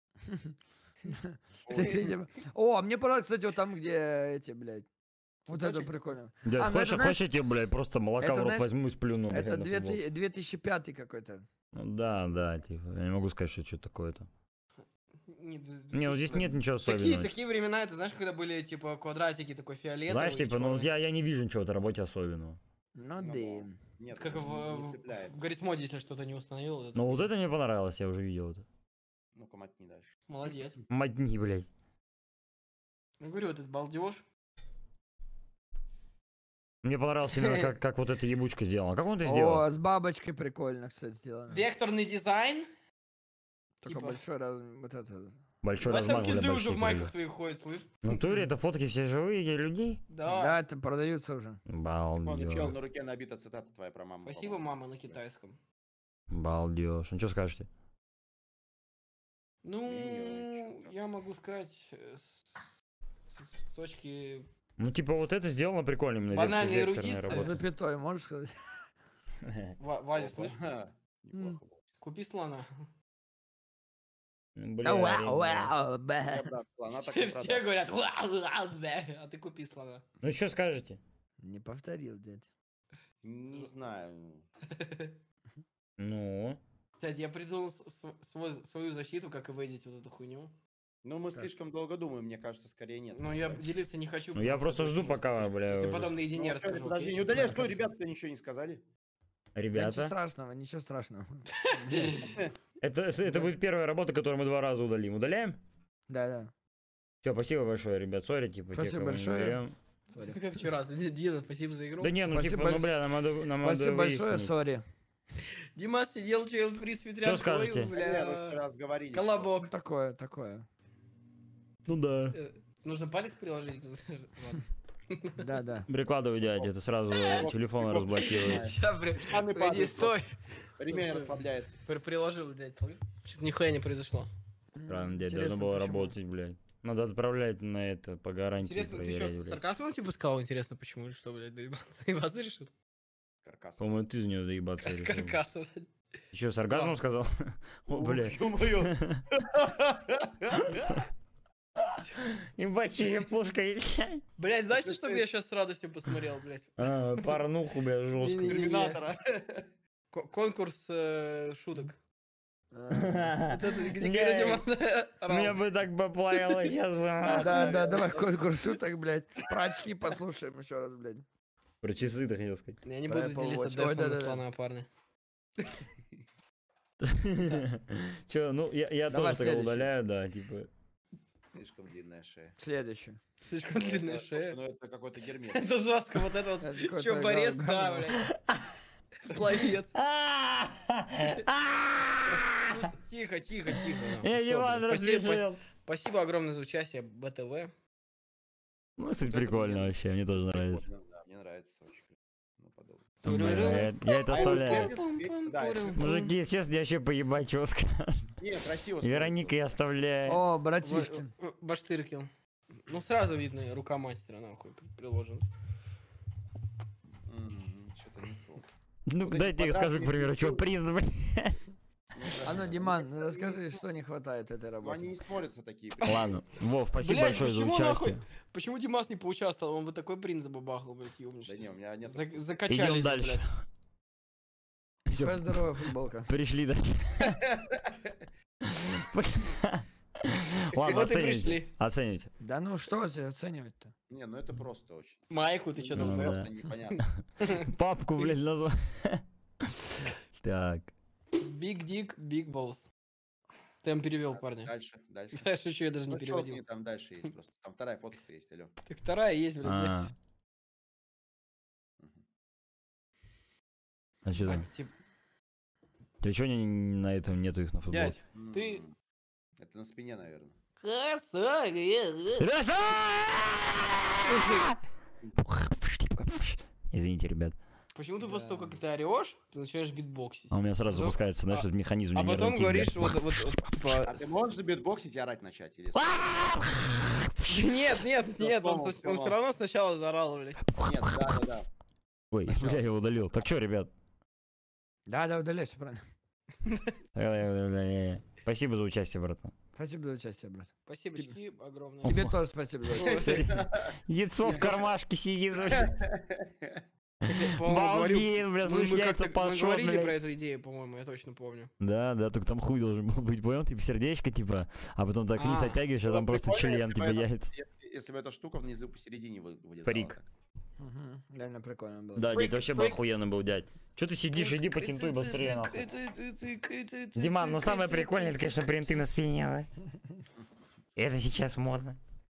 Ты- ты типа- О, а мне понравилось, кстати, вот там, где эти, блядь. Вот это
Цветочек
прикольно.
Дядь,
А, ну
хочешь,
это, знаешь,
хочешь, я тебе, блядь, просто молока
это,
в рот
знаешь,
возьму и сплюну, блядь,
Это
на
две
футбол.
ты- две тысячи пятый какой-то.
Ну, да, да, типа, я не могу сказать, что что такое-то.
Не,
Не, ну здесь нет ничего
Такие,
особенного.
такие времена, это знаешь, когда были, типа, квадратики такой фиолетовый.
Знаешь,
и
типа, ну вот
чёрный.
я, я не вижу ничего в этой работе особенного.
Ну,
Ну,
да.
Нет,
Как
не-
в,
не
в,
цепляет.
в Гаррисмоде, если что-то не установил. это
Но вот
хуйня.
это мне понравилось, я уже видел это.
Ну-ка, мотни дальше.
Молодец.
Модни, блядь.
Я говорю, вот этот балдеж.
Мне понравилось именно, как, как вот эта ебучка сделала. Как он это сделал?
О, с бабочкой прикольно, кстати, сделано.
Векторный дизайн.
Только
типа.
большой раз... Вот это...
Большой
В этом
размах для
кенты уже
больших
в майках
крыльев.
твоих ходят, слышь?
В натуре это фотки все живые людей?
Да.
Да, это продаются уже.
Вон, чел,
Балдеж.
на руке набита цитата твоя про маму.
Спасибо,
по-моему.
мама, на китайском.
Балдеж. Ну что скажете?
Ну,
Ой-ой,
я могу сказать, э, с, с точки...
Ну типа вот это сделано прикольно именно.
Банальная
вектор- векторная
эрудиция.
работа.
Запятой, можешь сказать?
Ва- Валя,
Опа.
слышь?
Ха, Неплохо было.
Купи слона.
Бля,
Вау,
ребят.
вау,
Я,
бэ.
брат, слона так не
Все, все
продам.
говорят, «Вау, вау, бля», а ты купи слона.
Ну что скажете?
Не повторил, дядь.
Не знаю.
Ну.
Кстати, я придумал с- с- свой- свою защиту, как и выйдете вот эту хуйню.
Ну, мы слишком долго думаем, мне кажется, скорее нет.
Но я делиться не хочу.
Ну, я
потому что
просто жду,
слишком
пока,
слишком.
бля,
Я тебе
уже
потом
с-
наедине
Ну,
расскажу.
Подожди, подожди,
окей?
не удаляй,
Да,
стой,
как
ребята ничего не сказали.
Ничего
Ребята,
страшного, ничего страшного.
это, это будет первая работа, которую мы два раза удалим. Удаляем?
Да, да.
Все, спасибо большое, ребят. Сори, типа, те,
Спасибо
кого не
большое.
берем.
Сори.
Как вчера. Дина, спасибо за игру.
Да не, ну
Спасибо
типа, ну
больш-
бля, нам надо, нам надо
Спасибо большое,
выяснить.
сори.
Димас сидел, чел, фри с ветрянкой,
скажете?
ой,
Да нет, мы
бля.
раз говорили.
Колобок.
Такое, такое.
Ну да.
Э, Нужно палец приложить? Ладно.
Да, да.
Прикладывай, дядь, это сразу телефон разблокируется.
Сейчас, при...
Штаны
Погоди,
падают,
стой.
Ремень расслабляется.
При- Приложил, дядь, смотри. Что-то нихуя не произошло.
Правильно, дядь,
Интересно,
должно было
почему?
работать, блядь. Надо отправлять на это по гарантии
Интересно, ты
проверять,
что, с
блядь.
сарказмом типа сказал? Интересно, почему? Или что, блядь, доебаться? Доебаться решил?
Каркас.
По-моему, ты за нее доебаться решил.
Каркаса, блядь.
Ты что, сарказмом сказал? О, блядь.
Ё-моё.
Ебать, черепушка.
Блядь, знаете, что бы я сейчас с радостью посмотрел, блядь?
А, порнуху, блядь, жестко.
Не-не-не.
Терминатора.
Ко- Конкурс э, шуток.
А,
Вот это, где
Блядь.
Диман
Мне
орал.
бы так поплавило сейчас бы.
Да, да, давай конкурс шуток, блядь. Про очки послушаем еще раз, блядь.
Про часы ты хотел сказать.
Я не
Про
буду
Apple
делиться
Watch. Ой,
дефом на
да-да-да.
слона, парни.
Че, ну я, я
Давай
тоже так
следующий.
удаляю, да, типа.
Слишком длинная шея.
Следующий.
Слишком длинная
Это- слушай,
шея.
Ну это какой-то гермес.
Это жестко, вот это вот.
Это какой-то
Че, борец,
гам-
да,
говно.
блядь. Пловец. Ну, Тихо, тихо, тихо. нахуй.
Я
Всё,
Диман
блядь. Спасибо,
рассмешил.
спасибо огромное за участие, БТВ.
Ну, кстати, прикольно вообще, мне тоже нравится.
Прикольно, да, мне нравится очень. Ну, подобно.
Бля, Я это
А
оставляю.
это- Да, это-
Мужики, честно, я вообще поебать, что скажу.
Не, красиво.
Вероника я оставляю.
О, братишкин.
Ба- Баштыркин. Ну, сразу видно, рука мастера, нахуй, при- приложена.
Что-то не то.
Ну,
вот эти
дайте я скажу, к
квадратные
примеру, что
фигуры.
принц, блядь.
А ну, Диман, расскажи, что не хватает этой
Ну, они
работе.
не смотрятся такие.
Ладно, Вов, спасибо
Блядь,
большое за
почему
участие.
нахуй? Почему Димас не поучаствовал? Он бы такой принц забабахал, блядь, ёбнешься.
Да не, у меня нет.
За- Закачались
Идем
бы,
дальше.
блядь.
Все,
Твоя здоровая футболка.
пришли дальше. Ладно,
Вот и
оцените.
пришли.
Оцените.
Да ну что тебе оценивать-то?
Не, ну это просто очень.
Майку ты что
Ну,
там
да.
Просто непонятно.
Папку, блядь, назвал. Так.
Big Dick, Big Balls. Ты перевел, парни.
Дальше, дальше.
Дальше что я даже не
Ну, чё
переводил.
ты там дальше есть просто. Там вторая фотка есть, алё.
Так вторая есть, блядь.
А. А что там?
А, типа,
Ты что на этом нету их на футбол?
Дядь, ты...
М, Это на спине, наверное.
Извините, ребят.
Почему ты после
Да.
того, как ты орешь, ты начинаешь битбоксить?
А у меня сразу
Потом-
запускается, знаешь,
а-
этот механизм.
А потом
нервной
говоришь,
тяготы.
вот, вот, вот, типа...
А ты можешь битбоксить и орать начать? Или...
Нет, нет, нет, он,
сломал,
со- он
сломал.
все равно сначала заорал, блядь.
Нет, да, да, да.
Ой,
Сначала.
бля, я удалил. Так что, ребят?
Да, да, удаляйся, правильно.
Спасибо за участие, братан.
Спасибо за участие, брат.
Спасибо, очки огромное.
Тебе тоже спасибо за участие.
Яйцо в кармашке сидит. вообще.
Ты, по-моему, говорил-
Балдин, бля,
Мы,
слышь,
мы
яйца
как-то мы
пошел,
говорили про
бля.
эту идею, по-моему, я точно помню.
Да, да, только там хуй должен был быть, понял? Типа сердечко, типа, а потом так вниз
А,
оттягиваешь, а
Было
там просто
прикольно,
член,
если
типа,
бы это-
яйца.
Если, если бы эта штука внизу посередине вы- вылезала.
Фрик.
так.
Мгм, реально прикольно было.
Да,
Фейк,
дядь, вообще бы
фейк.
охуенно был, дядь. Че ты сидишь, иди потентуй быстрее, нахуй. Диман, ну самое прикольное, это, конечно, принты на спине, да? Это сейчас модно.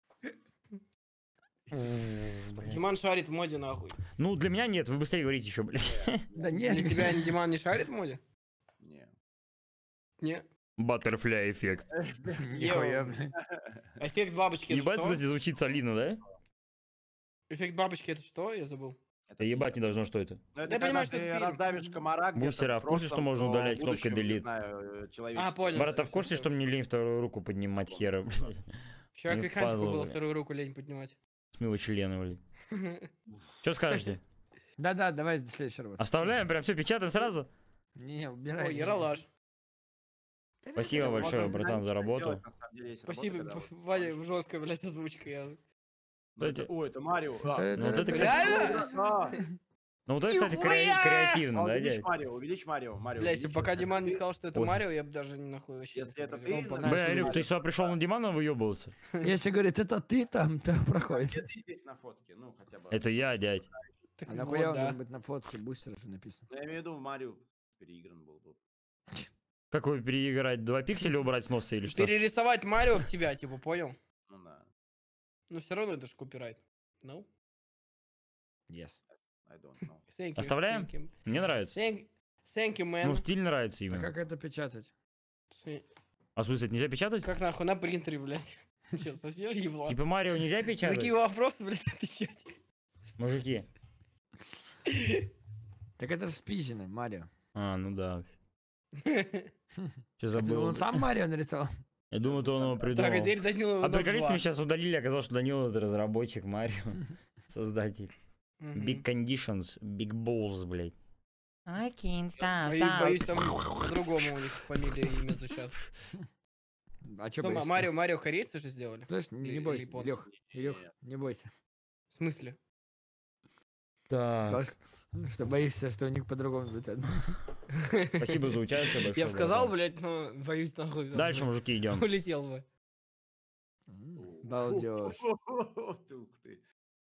Диман шарит в моде, нахуй.
Ну, для меня нет, вы быстрее говорите еще, блядь.
Да нет,
Для тебя Диман не шарит в моде?
Не.
Не.
Баттерфляй эффект.
нихуя, блин.
Эффект бабочки это
Ебать,
что?
кстати, звучит солидно, да?
Эффект бабочки это что? Я забыл.
Да ебать не должно, что это.
Ну, это
Я
когда
понимаю, что
ты
это фильм.
раздавишь комара где-то
Бустера, а в курсе,
просто
что можно
в
удалять
будущем,
кнопкой
не
delete?
знаю, человечество.
А, понял.
Брат, а в
всё,
курсе,
всё,
что мне лень вторую руку поднимать хера, блядь?
Вчера
не
крикантику
впадло,
было
бля.
вторую руку лень поднимать.
Смыло члена, блядь. Что скажете?
Да-да, давай следующий работу.
Оставляем, прям все печатаем сразу?
Не, убирай.
Ой, яралаш.
Спасибо
Вот
большое,
он
братан,
знаете,
за
как
работу.
сделать, на самом деле, есть работа,
Спасибо,
когда вот-
Ваня, жесткая, блядь, озвучка. Я...
Ну,
Кстати-
это- Ой, это Марио. А,
Это-
Ну вот это,
это-
кстати,
Реально?
а,
ну вот это, кстати,
Нихуя!
кре- креативно,
а,
да,
увеличь
дядь?
Марио, увеличь Марио. Марио,
Бля, если
увеличь.
бы пока Диман не сказал, что это
Ой.
Марио, я бы даже нахуй вообще не
Если это
сообразил.
ты,
Ну,
ну,
понятно.
Бля, Илюх, ты сюда пришел на Димана выебывался?
Если говорит, это ты там, то проходит.
где ты здесь на фотке, ну хотя бы.
Это я, дядь.
Так
А
вот,
нахуя он
да.
должен быть на фотке, бустер же написано.
Ну, я имею в виду, Марио переигран был тут.
Как его переиграть? Два пикселя убрать с носа или что?
Перерисовать Марио в тебя, типа, понял?
Ну да,
Но все равно это же копирайт. No?
Yes.
I don't know.
Thank you,
Оставляем?
Thank you,
Мне нравится.
thank, thank you, man.
Ну, стиль нравится
А
именно.
как это печатать?
С-
А в смысле, это нельзя печатать?
Как нахуй на принтере, блядь. Че, совсем ебло?
Типа Марио нельзя печатать?
Такие вопросы, блядь, отвечать.
Мужики.
Так это же спизжено, Марио.
А, ну да. Че
Это
забыл?
он
блядь?
сам Марио нарисовал?
Я думаю, то он его
Так, а
придумал.
теперь Данила
А приколись, мы сейчас удалили, оказалось, что Данила это разработчик Марио. Создатель. Big Conditions, Big Balls, блядь. I can't stop,
Боюсь, боюсь, там по-другому у них фамилия и имя звучат.
А чё
Ну,
боишься?
Марио, Марио корейцы же сделали.
Слышь, не,
Или-
не
или
бойся,
японцы.
Илюх, Илюх, не бойся.
В смысле?
Так,
Скажешь, что боишься, что у них по-другому звучат.
спасибо за участие большое.
Я бы сказал,
братан.
блядь, но боюсь, нахуй. там,
Дальше,
блядь,
мужики, идем.
улетел бы.
Балдеж.
Ты, ух ты.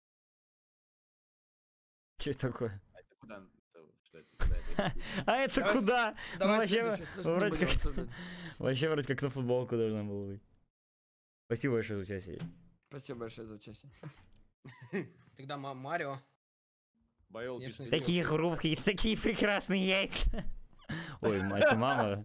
Что это такое?
А это куда? Это- Что это? Куда это?
А это
Давай с-
куда?
Давай
вообще,
следующий, слышно,
вроде
будем
как-
обсуждать.
Вообще вроде как на футболку должна была быть. Спасибо большое за участие.
Спасибо большое за участие.
Тогда Ма- Марио.
Байол
Внешность
пишет,
Такие
Такие хрупкие, такие прекрасные яйца. Ой, мать, это мама.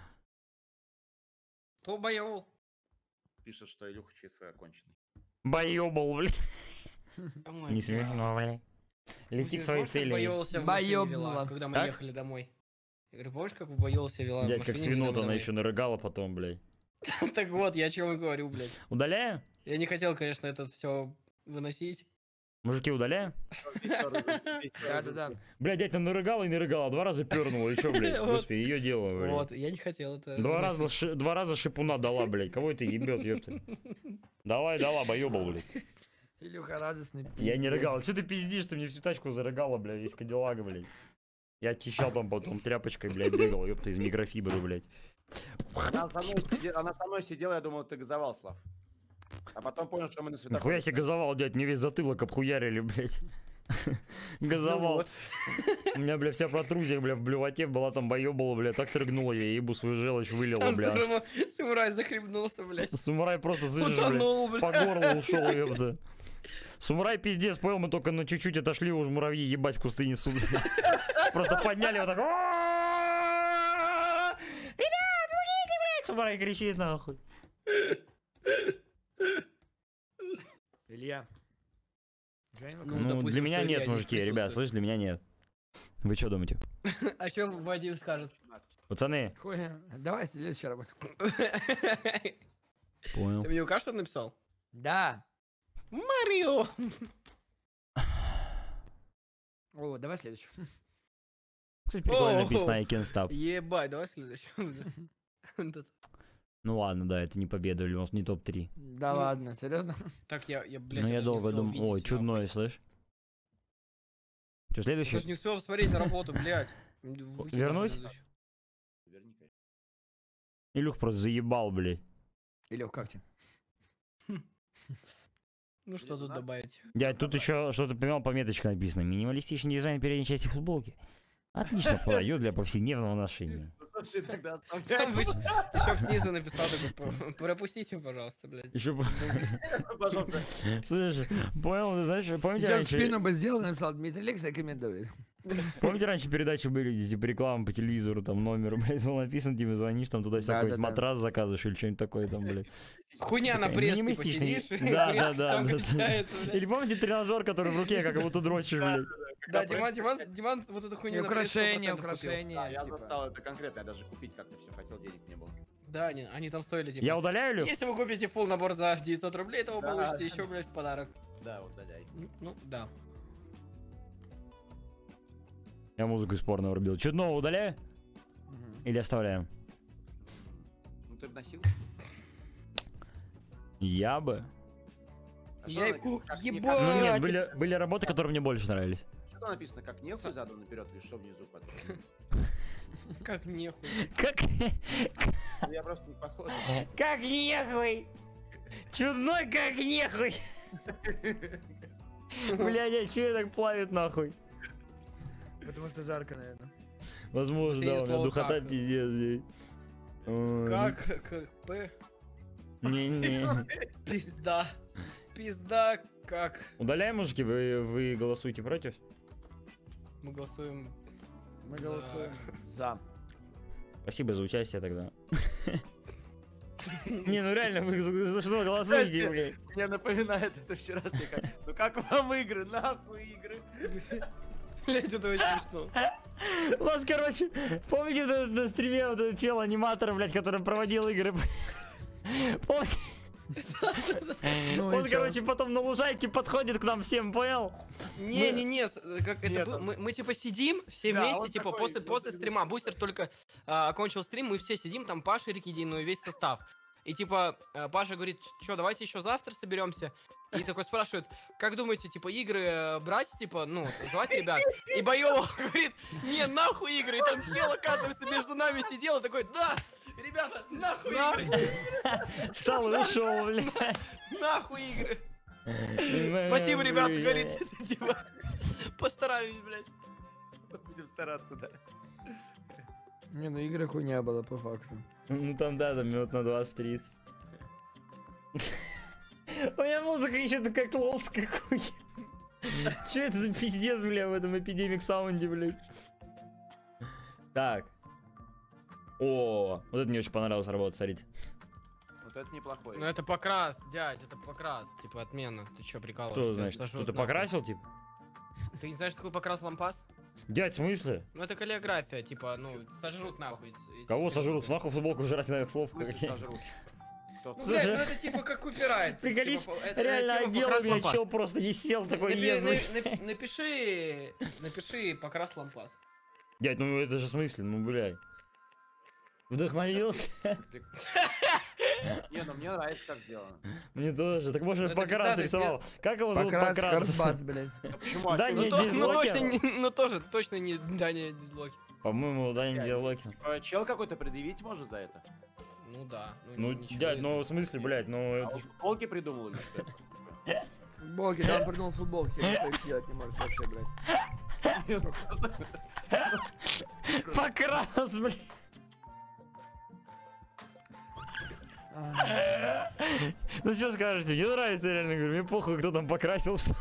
Кто боевал?
пишет, что Илюха ЧСВ оконченный.
Боёбал, блин.
Ой,
Не
бля.
смешно, блин. Лети
Ты
к своей
помнишь, как
цели.
боёлся в машине вела,
Боёбнула.
когда мы
Как?
ехали домой? Я говорю, помнишь, как боёлся вела в
Дядь, как
машине
свинот
недавно
она
домой?
еще нарыгала потом, блядь.
Так вот, я о чем и говорю, блядь.
Удаляем?
Я не хотел, конечно, это все выносить.
Мужики, удаляем?
Да-да-да.
Блядь, дядь, она нарыгала и нарыгала, два раза пернула, и чё, блядь,
Вот.
господи, ее дело, блядь.
Вот, я не хотел это
Два раза,
выносить.
ши- два раза шипуна дала, блядь, кого это ебет, ёпта. Дала и дала, боёбал, блядь.
Илюха радостный.
Я не
пиздец.
рыгал. Что ты пиздишь, ты мне всю тачку зарыгала, блядь, весь Кадиллак, блядь. Я очищал там потом тряпочкой, блядь, бегал, ёпта, из микрофибры, блядь.
Она со мной сидела, она со мной сидела, я думал, ты газовал, Слав. А потом понял, что мы на светофоре.
Нихуя себе газовал, дядь, мне весь затылок обхуярили, блядь. Газовал.
вот.
У меня, бля, вся протрузия, бля, в блювоте была там боёбала, бля, так срыгнула, я ебу свою желчь вылила,
Там
бля.
самурай- самурай захлебнулся, блядь.
Самурай просто, слышишь, бля,
Утонул,
по
блядь.
горлу ушел, ёпта. Самурай пиздец, понял, мы только на чуть-чуть отошли, уже муравьи ебать в кусты несут. Просто подняли вот так. «О-о-о-о! Ребят, помогите, блядь!» Самурай кричит нахуй.
Илья.
Ну,
Ну,
допустим,
для меня
что Илья
нет,
здесь
мужики, ребят,
присутствует.
слышь, для меня нет. Вы что думаете?
А что Вадим скажет?
Пацаны,
Хуя. Давай следующая работа.
Ты
понял.
мне укажешь, что написал?
Да.
Марио!
О, давай следующую.
Кстати, прикольно
О,
написано I can't stop.
Ебать, давай следующий. Этот.
Ну ладно, да, это не победа, у нас не топ три.
Да
Ну,
ладно, серьезно?
Так, я, я, блядь,
Ну я
даже не
долго
успел
думал,
увидеть,
ой,
нахуй.
чудное, слышь. Что,
Я
следующий?
даже не успел посмотреть работу, блядь. Выкинь
Вернуть?
предыдущую.
Верни, конечно.
Илюх просто заебал, блядь.
Илюх, как тебе?
Ну что тут добавить?
Дядь, тут еще что-то, понимал, пометочка написано. Минималистичный дизайн передней части футболки. Отлично подойдет для повседневного ношения.
Ну, слушай, тогда
Там
оставляй.
еще снизу написал такой, «Про- пропустите, пожалуйста, блядь.
Еще,
Пожалуйста.
слышишь, понял, ты знаешь, помните
Сейчас в спину
раньше,
бы сделал, написал Дмитрий Лекс, рекомендует.
помните раньше передачи были, где типа реклама по телевизору, там номер, блядь, был написан, типа звонишь, там туда-сюда какой-нибудь
Да-да-да.
матрас заказываешь или что-нибудь такое там, блядь.
Хуйня на
Такая
пресс, типа,
минималистичный.
сидишь, и
Да,
пресс
да, да,
сам
да, да.
качается, блядь.
Или помните тренажер, который в руке, как будто дрочишь, блядь.
Да, Диман, Диман, Диман вот эту
И
хуйню на пресс сто
украшения,
процентов купил.
украшения.
Да, я
типа.
застал это конкретно, я даже купить как-то все хотел, денег не было.
Да, они, они там стоили, типа.
Я удаляю, Илюх?
Если вы купите full набор за девятьсот рублей, то вы
Да.
получите еще, блядь, в подарок.
Да, вот удаляй.
Ну, Ну, да.
Я музыку из порно врубил. Чудного удаляю
Мгм.
или оставляем?
Ну ты б носил?
Я бы.
А что
Я...
написано, как не-
Ебать!
Ну нет,
Ать-
были, были работы, которые мне больше нравились.
как- Что написано, как нехуй задом наперед или что внизу под?
Как нехуй.
Как,
Ну, я просто не похож.
как нехуй! Чудной как нехуй! Блядь, а чё я так плавит нахуй?
Потому что жарко, наверное.
Возможно, да, у меня
слово
духота
«как».
пиздец здесь. Ой,
Как, как, п,
Не-не.
пизда. Пизда, как.
Удаляем, мужики, вы, вы голосуете против?
Мы голосуем.
Мы
За.
голосуем за.
Спасибо за участие тогда. Не, ну реально, вы за что голосуете, блядь?
Мне напоминает это вчерашний. как, Ну как вам игры? Нахуй игры.
Блять, это очень смешно.
У вас, короче, помните вот на стриме вот этот чел аниматор, блядь, который проводил игры? Помните?
Ну и
Он,
чё?
короче, потом на лужайке подходит к нам всем, понял?
Не-не-не, с- как это
Нет,
было?
он-
Мы, мы типа сидим все
Да,
вместе,
он
типа
такой,
после,
он
после
такой,
стрима. Бустер только а, окончил стрим, мы все сидим, там Паша, Рикидин, ну и весь состав. И типа а, Паша говорит, что давайте еще завтра соберемся. И такой спрашивает, как думаете, типа игры э, брать, типа, ну, звать ребят? И Боёва говорит, не, нахуй игры. И там чел, оказывается, между нами сидел и такой, да, ребята, нахуй игры,
Встал и ушел, блядь.
нахуй игры. Спасибо, ребят, говорит, типа, постарались, блядь.
Будем стараться, да.
Не, ну игры хуйня была по факту.
Ну там, да, там минут на двадцать тридцать. У меня музыка еще такая клоунская хуйня. Че это за пиздец, бля, в этом эпидемик саунде, блядь? Так. О, вот это мне очень понравилось работа, смотрите.
Вот это неплохой.
Ну это покрас, дядь, это покрас, типа отмена. Ты чё, прикалываешься?
Что
Тебя
значит?
сожрут
Кто-то
нахуй.
покрасил, типа?
Ты не знаешь, что такое покрас лампас?
Дядь, в смысле?
Ну это каллиграфия, типа, ну, сожрут нахуй. эти-
Кого
эти
сожрут?
штуки.
Нахуй футболку жрать на их слов?
В смысле
какие?
сожрут? Кто-
Ну, блядь,
Слушай,
ну это типа как купирайт.
Приколись,
Типа, это-
реально
это типа
отдел,
покрас
блядь,
лампас.
чел просто не сел, такой
Напи-
ездный.
на- на- Напиши, напиши покрас лампас.
Дядь, ну это же в смысле, ну, блядь. Вдохновился?
Не, ну мне нравится, как сделано.
Мне тоже. Так может,
Ну, это
Покрас
пиздатый
рисовал. Как его зовут
Покрас,
Покрас?
Хардбас, блядь.
А почему? А
Да
чё,
не,
Ну, то- ну,
дизлокер?
точно не, ну тоже, точно не Даня Дизлоки.
По-моему, Даня
Дядь.
Диалокин.
типа, чел какой-то предъявить может за это?
Ну да.
Ну,
ничего
дядь,
это-
ну в смысле, блядь, ну
А
это...
он футболки придумал или что?
Футболки, да, он придумал футболки, никто их делать не может вообще, блядь.
Покрас, блядь.
Ах,
Ну что скажете, мне нравится, реально, говорю, мне похуй, кто там покрасил, что...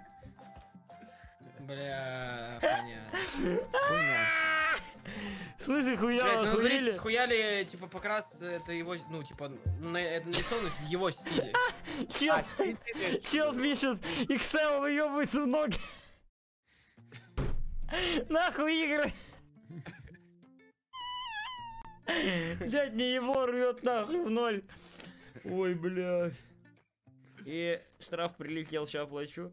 Бля, понятно.
хуйня.
В смысле, хуя,
Блядь, ну говорит,
охуели?
схуяли, типа, покрас, это его, ну, типа, на, это нарисовано в его стиле.
Чел,
А, стиль ты имеешь в
чел
виду?
пишет, икс эл выебывается в ноги. Нахуй игры. Дядь, не его рвет нахуй в ноль. Ой, блядь. И штраф прилетел, сейчас плачу.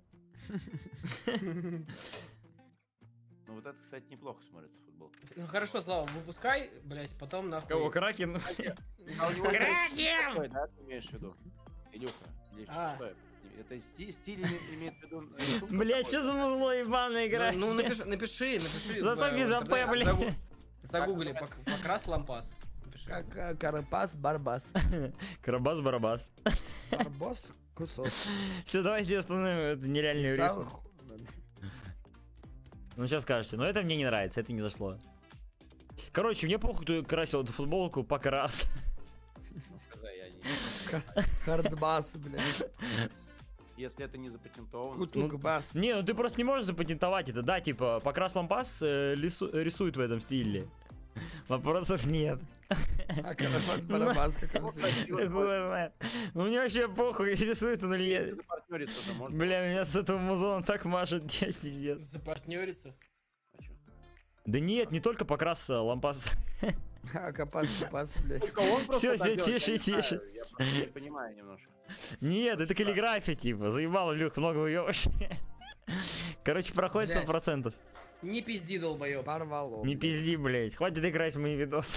Ну вот это, кстати, неплохо смотрится футбол.
Ну хорошо, Слава, выпускай, блять, потом нахуй.
Кого, Кракен?
А у него
Кракен!
такой, да, ты имеешь в виду? Илюха, или
А.
что это? Это сти- стиль име- имеет в виду рисунок
Блядь,
такой?
что за музло ебаное играет?
Ну, ну, напиши, напиши, напиши.
Зато
в-
без
в
АП,
интернете,
блядь.
загу- Загугли, пок- покрас лампас. Напиши.
Как э, Карапас, Барбас.
Карабас-барабас.
Барбос, кусок.
Все, давайте остановим эту нереальную
Сало,
рифму.
ху-
Ну, сейчас скажете, но это мне не нравится, это не зашло. Короче, мне похуй, кто красил эту футболку покрас.
Ну, когда я не-
Хардбас, блядь.
Если это не запатентовано.
Кутук бас.
Не, ну ты просто не можешь запатентовать это, да, типа, покрас лампас э, лису- рисует в этом стиле. Вопросов нет.
А Карапас, Барабас, как он
Хуй его знает. Ну мне вообще похуй, рисует он или нет.
Партнериться-то можно.
Бля, меня с этого музона так машет, дядь, пиздец.
Запартнериться.
А чё?
Да нет, не только покрас а, лампас.
А Капас, Капас, блядь.
Только он просто
Всё,
так
всё,
делает, я
тише,
не
тише.
знаю, Я просто не понимаю немножко.
Нет, это каллиграфия, типа. Заебал, Илюх, много уёбаешь. Короче, проходит сто
Блядь.
процентов.
Не пизди, долбоёб.
Порвало.
Не
блядь.
пизди, блядь. Хватит играть в мои видосы.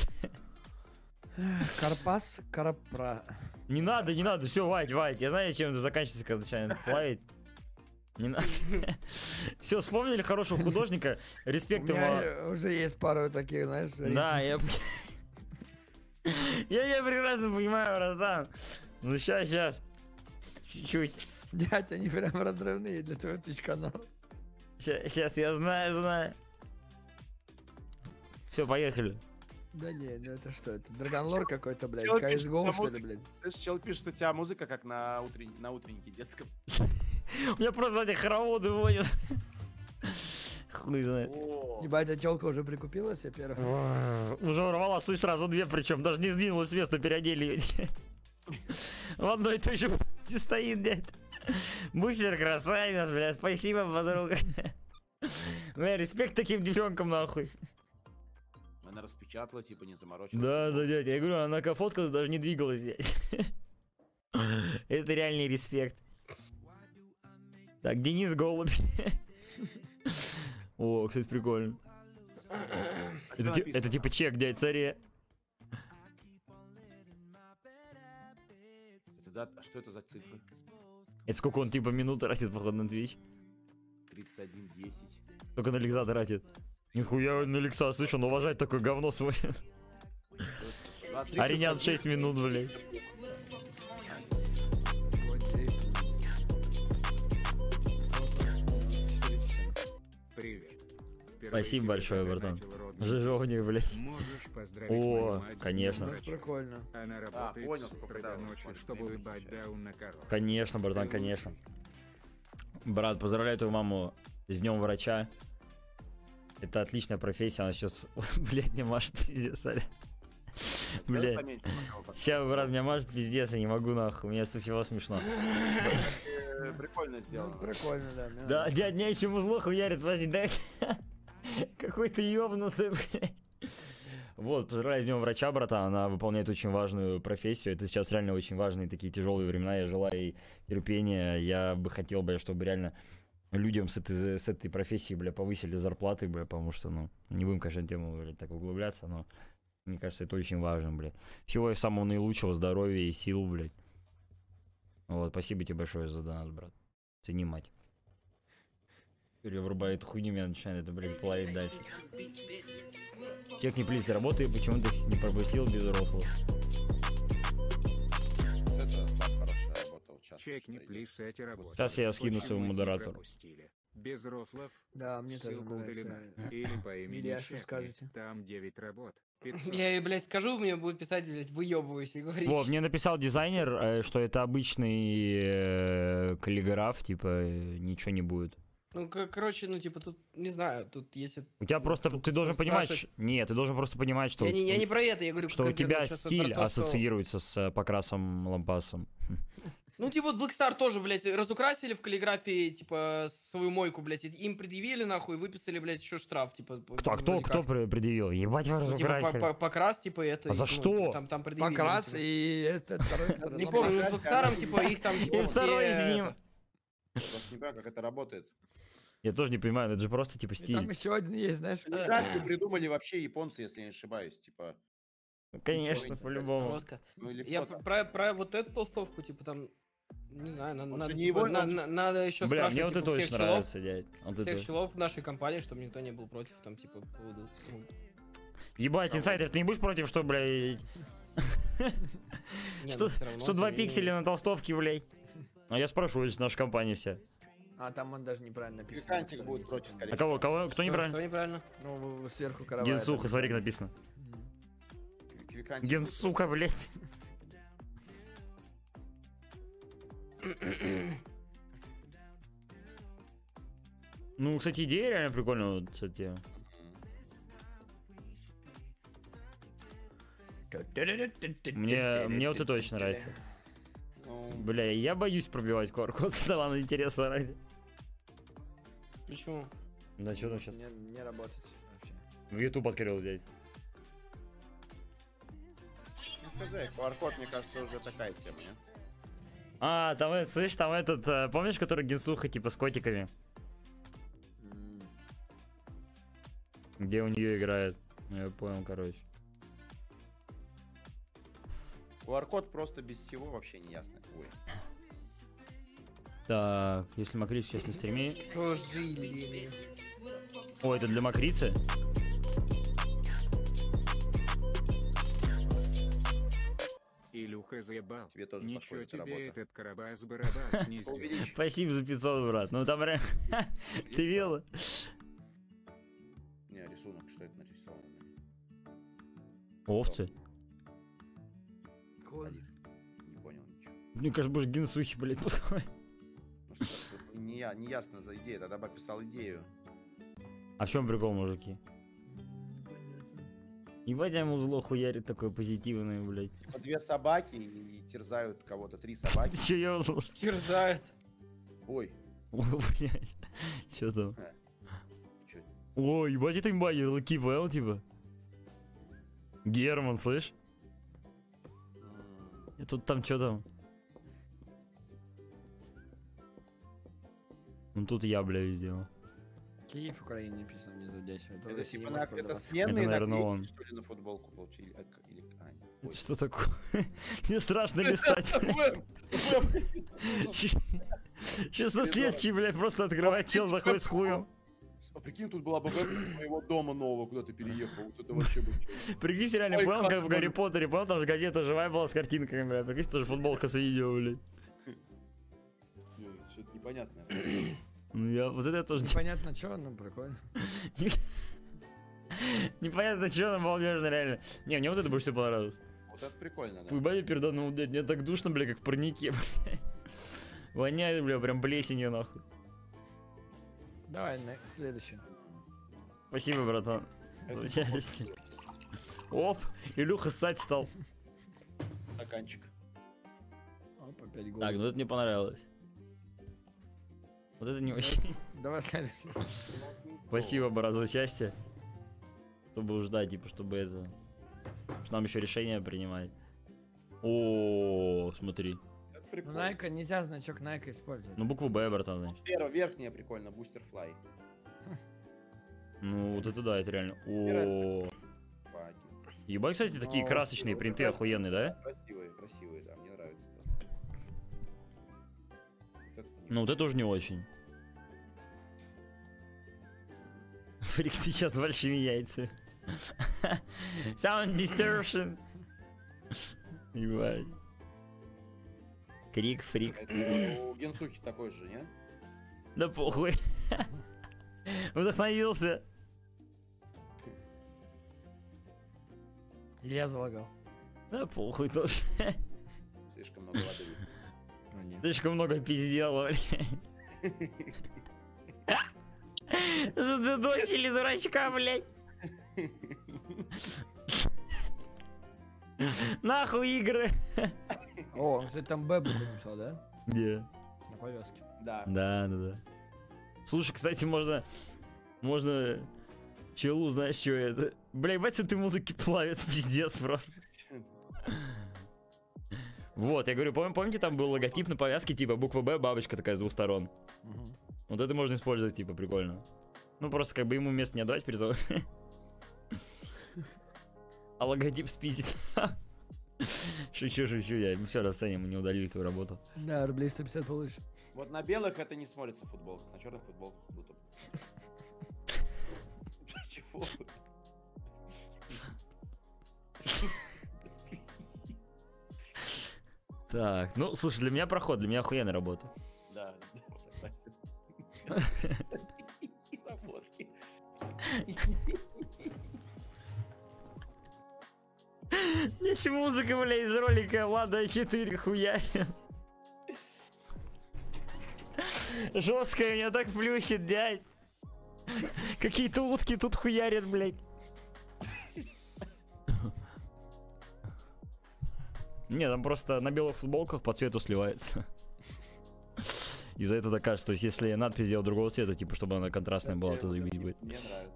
Карпас, Карапра.
Не надо, не надо. Все, Вать, Вать. Я знаю, чем это заканчивается, когда начинают плавить. Не надо. Все, вспомнили хорошего художника.
У
Респект ему.
меня уже есть пару таких, знаешь.
Да, я... Я я прекрасно понимаю, братан. Ну, сейчас, сейчас. Чуть-чуть.
Дядь, они прям разрывные для твоего твич-канала.
Сейчас, я знаю, знаю. Все, поехали.
Да не, ну это что, это Драгонлор какой-то, блядь,
Чё
си эс го,
пишет,
что ли,
кому-
блядь?
Слышишь, чел пишет, что у тебя музыка как на, утрен... на утреннике детском.
У меня просто эти хороводы водят. хуй знает.
О,
Ебать, эта телка уже прикупила себе первых.
Уже урвала, слышь, сразу две, причем даже не сдвинулась с места, переодели ее. В одной и той же стоит, блядь. Бустер красавец, блядь, спасибо, подруга. Бля, респект таким девчонкам, нахуй.
Она распечатала, типа, не заморочилась.
Да, да, дядя, я говорю, она как фоткалась, даже не двигалась, дядь. Это реальный респект. Так, Денис Голубь. О, кстати, прикольно.
А
Это,
что
ти-
написано?
это типа чек, дядь, царе.
Это дат- а что это за цифры?
Это сколько он типа минут тратит, походу, на Twitch?
тридцать один десять.
Только на Лекса тратит. Нихуя на Лекса, слышь, он уважает такое говно свое. Аренян шесть минут, блядь.
Привет.
Спасибо
Впервые
большое,
тебе
братан.
задонатил родной.
Жижовник, блядь.
Можешь поздравить
О,
мою мать с
конечно.
днём
Ну,
врача.
прикольно.
Она работает
понял,
с
сколько
утра до
дал,
ночи,
смотри,
чтобы
наибольшая
выбать
часть.
даун на коров.
Конечно, братан, конечно. Брат, поздравляю твою маму с днем врача. Это отличная профессия, она сейчас, блядь, не машет пиздец, Аля.
Давай
Блядь.
поменьше пока, вот.
Сейчас, брат, меня мажет пиздец, я не могу, нахуй, мне со всего смешно.
Э, Прикольно
Ну,
сделано.
прикольно, да. мне
Да,
нравится.
дядь, меня еще музло хуярит, подожди, дай. Какой ты ёбнутый, блядь. Вот, поздравляю с днем врача, братан, она выполняет очень важную профессию, это сейчас реально очень важные такие тяжелые времена, я желаю ей терпения, я бы хотел, бля, чтобы реально людям с этой, с этой профессии, бля, повысили зарплаты, бля, потому что, ну, не будем, конечно, в тему, блядь, так углубляться, но мне кажется, это очень важно, блядь. Всего и самого наилучшего, здоровья и сил, блядь. Вот, спасибо тебе большое за донат, брат. Цени, мать. Я врубаю эту хуйню, меня начинает это, блядь, плавить дальше. Чек не плиз работы, почему ты не пропустил без рофлов?
Это так хорошая работа. Вот сейчас
Чек не
что
плиз, эти работы.
Сейчас я скину
Почему
своему
их не
модератору.
пропустили? Без рофлов.
Да, мне тоже
Ссылка удалена.
нравится.
Или по имени
Илья, что
Чек.
скажете?
Там девять работ. пятьсот.
Я ей, блядь, скажу, мне будет писать, блядь, выебываюсь и говорить.
Вот, мне написал дизайнер, э, что это обычный э, каллиграф, типа, э, ничего не будет.
Ну, к- короче, ну, типа, тут, не знаю, тут если...
У тебя
ну,
просто,
тут
ты должен понимать,
спрашивать-
ш- нет, ты должен просто понимать, что,
Я не, я не про это, я говорю
что у
конкретно
тебя
сейчас вот
стиль
про то, что-
ассоциируется с э, покрасом лампасом.
Ну, типа, вот Black Star тоже, блядь, разукрасили в каллиграфии, типа, свою мойку, блядь, и им предъявили, нахуй, выписали, блядь, еще штраф, типа...
Кто, а кто,
вроде
кто
как.
пре- предъявил? Ебать, вы
Ну, типа,
разукрасили.
по- по- покрас, типа, это...
А за
ну,
что?
Там, там предъявили.
Покрас
типа.
и это второй, который
Не
на
помню, ну, с
плакате.
Black Star'ом, типа, их там, типа,
И второй
все
из ним.
это-
Я просто не понимаю, как это работает.
Я тоже не понимаю, это же просто типа
И там
стиль.
еще один есть, знаешь.
Каллиграфию придумали вообще японцы, если я не ошибаюсь. Типа,
Конечно,
Ничего
по-любому.
Жестко.
ну или
Я
кто-то.
про, про вот эту толстовку, типа, там... Не знаю, на-
Он
надо,
же не
типа,
его,
на-
он же-
на- надо еще
Бля,
спрашивать,
мне вот
типа,
это
всех
очень
челов,
нравится, дядь. Вот
всех
это.
челов в нашей компании, чтобы никто не был против, там, типа, по поводу... ну,
Ебать, инсайдер, ты не будешь против, что, блядь,
не,
Что-
ну, всё равно
что два
ты-
пикселя на толстовке, блядь? А я спрошу, это же наша компания вся.
А там он даже неправильно написан.
Квикантик будет против, скорее
А кого, кого, кто
Что-
неправильно?
Что неправильно?
Ну, в- в- сверху каравай.
Генсуха, смотри, как написано.
всего. Квикантик будет
Генсука, блядь. Ну, кстати, идея реально прикольная, вот, кстати. Мне, мне вот это очень нравится.
Ну,
Бля, я боюсь пробивать ку ар код, да ладно, интересно ради.
Почему?
Да что там сейчас?
Не, не работать вообще.
В YouTube открыл взять.
ну, хз, ку ар код, мне кажется, уже такая тема, не?
А, там, э, слышь, там этот, э, помнишь, который Генсуха, типа, с котиками?
М,
Где у нее играет? Ну, я понял, короче.
ку ар код просто без всего вообще не ясно. Ой.
Так, если Макрит сейчас на стриме...
Сожаление.
О, это для Макрицы?
Илюха заебал.
Тебе тоже
Ничего
подходит
тебе
работа.
этот Карабас-Барабас не сделал.
Увеличь.
Спасибо за пятьсот, брат. Ну там реально... Ты видел?
Не, рисунок, что это нарисовано?
Овцы.
Кот.
Один. Не понял ничего.
Мне кажется, больше Генсухи, блядь, пускай.
Ну, что, тут не, я- не ясно за идею, тогда бы описал идею.
А в чем прикол, мужики? Ебать, я ему зло хуярит такой позитивный, блядь.
Типа две собаки и терзают кого-то, три собаки.
Ты чё ёбнулся?
Терзает.
Ой,
О, блядь. Чё там?
чё?
Ой, ебать, это имба, ярлыки понял, типа. Герман, слышь?
М,
И тут там чё там? Ну тут я, бля, сделал.
Киев, Украина написано внизу здесь. Это,
Это
Россия,
типа на-
Москва,
это
Беларусь.
сменные
Это, наверное,
наклейки,
он.
что ли, на футболку получили? А, к- или- а, нет. Ой.
Это что такое? Мне страшно листать, блядь. шестнадцатилетний, блядь, просто открывает, чел заходит с хуем.
А прикинь, тут была бы вебка моего дома нового, куда ты переехал. Вот это вообще бы чё.
Прикинь, реально,
Ой,
понял,
как
как в Гарри
можно.
Поттере, понял, там же газета живая была с картинками, бля. Прикинь, тоже футболка с видео, блядь.
Э, Что-то непонятное.
Ну я, вот это я тоже
Непонятно что, ну прикольно.
непонятно, что нам молодежно, реально. Не, мне вот это больше всего понравилось.
Вот это прикольно, да.
Фу, ебать, я переданул, блядь, мне так душно, бля, как в парнике, блядь. Воняет, бля, прям плесенью, нахуй.
Давай, на следующий.
Спасибо, братан. за участие. Оп, Илюха ссать стал.
Стаканчик.
Оп, опять гол.
Так, ну это мне понравилось. Вот это не очень.
Давай следующий.
Спасибо, брат, за участие. Чтобы ждать, типа, чтобы это... Что нам еще решение принимать. О, смотри.
Это
Ну,
прикольно.
Найка, нельзя значок Найка использовать.
Ну, букву Б, братан, значит.
Первая, верхняя прикольно, бустер флай.
Ну, вот это да, это реально. О,
Факи.
ебать, кстати, такие
Ну,
красочные
ну,
принты
красиво.
охуенные, да?
Красивые, красивые, да, мне нравится тоже. Вот это не-
Ну, вот это уже не очень. Фрик, ты сейчас с большими яйцами. Sound distortion. Ебать. Крик, фрик.
Это у Генсухи такой же, не?
Да похуй. Вдохновился.
Или я залагал.
Да похуй тоже.
Слишком много воды. выпил.
Ну, нет.
Слишком много пиздела, блядь. Задудосили дурачка, блядь. Нахуй игры.
О, он, кстати, там Б букву написал, да?
Где?
На повязке.
Да.
Да, да, да. Слушай, кстати, можно... Можно... Челу, знаешь, что это? Бля, бать, ты музыки плавит, пиздец просто. Вот, я говорю, пом- помните, там был логотип на повязке, типа буква Б, бабочка такая с двух сторон.
Мгм.
Вот это можно использовать, типа, прикольно. Ну, просто как бы ему место не отдавать перед собой. А логотип спиздить. Шучу, шучу, я все расценим, мы не удалили твою работу.
Да, рублей сто пятьдесят получишь.
Вот на белых это не смотрится в футболках, на черных футболках круто. Чего?
Так, ну, слушай, для меня проход, для меня охуенная работа.
Да, да, согласен. Работки.
Здесь музыка, бля, из ролика Влада четыре хуярим. Жесткая, меня так плющит, дядь. Какие-то утки тут хуярят, блядь. Не, там просто на белых футболках по цвету сливается. Из-за этого так кажется, то есть если надпись сделать другого цвета, типа, чтобы она контрастная была, то заебись будет.
Мне нравится.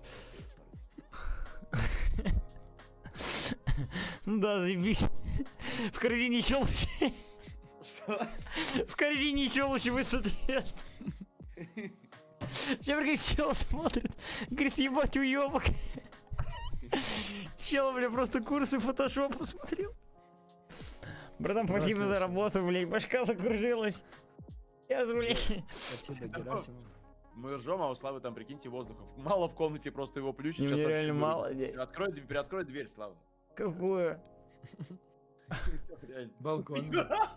Ну да, заебись. В корзине еще лучше.
Что?
В корзине еще лучше высоты. Сейчас прикинь, чел смотрит. Говорит, ебать, уебок. Чел, бля, просто курсы фотошопа смотрел. Братан, спасибо за работу, блядь. Башка закружилась. Сейчас, блядь.
Спасибо, Герасимов.
Мы ржем, а у Славы там, прикиньте, воздуха. Мало в комнате, просто его плющит.
Мне
Сейчас вообще
реально
будет.
мало, дядь.
Открой, дверь- приоткрой дверь, Слава.
Какую?
Реально.
Балкон.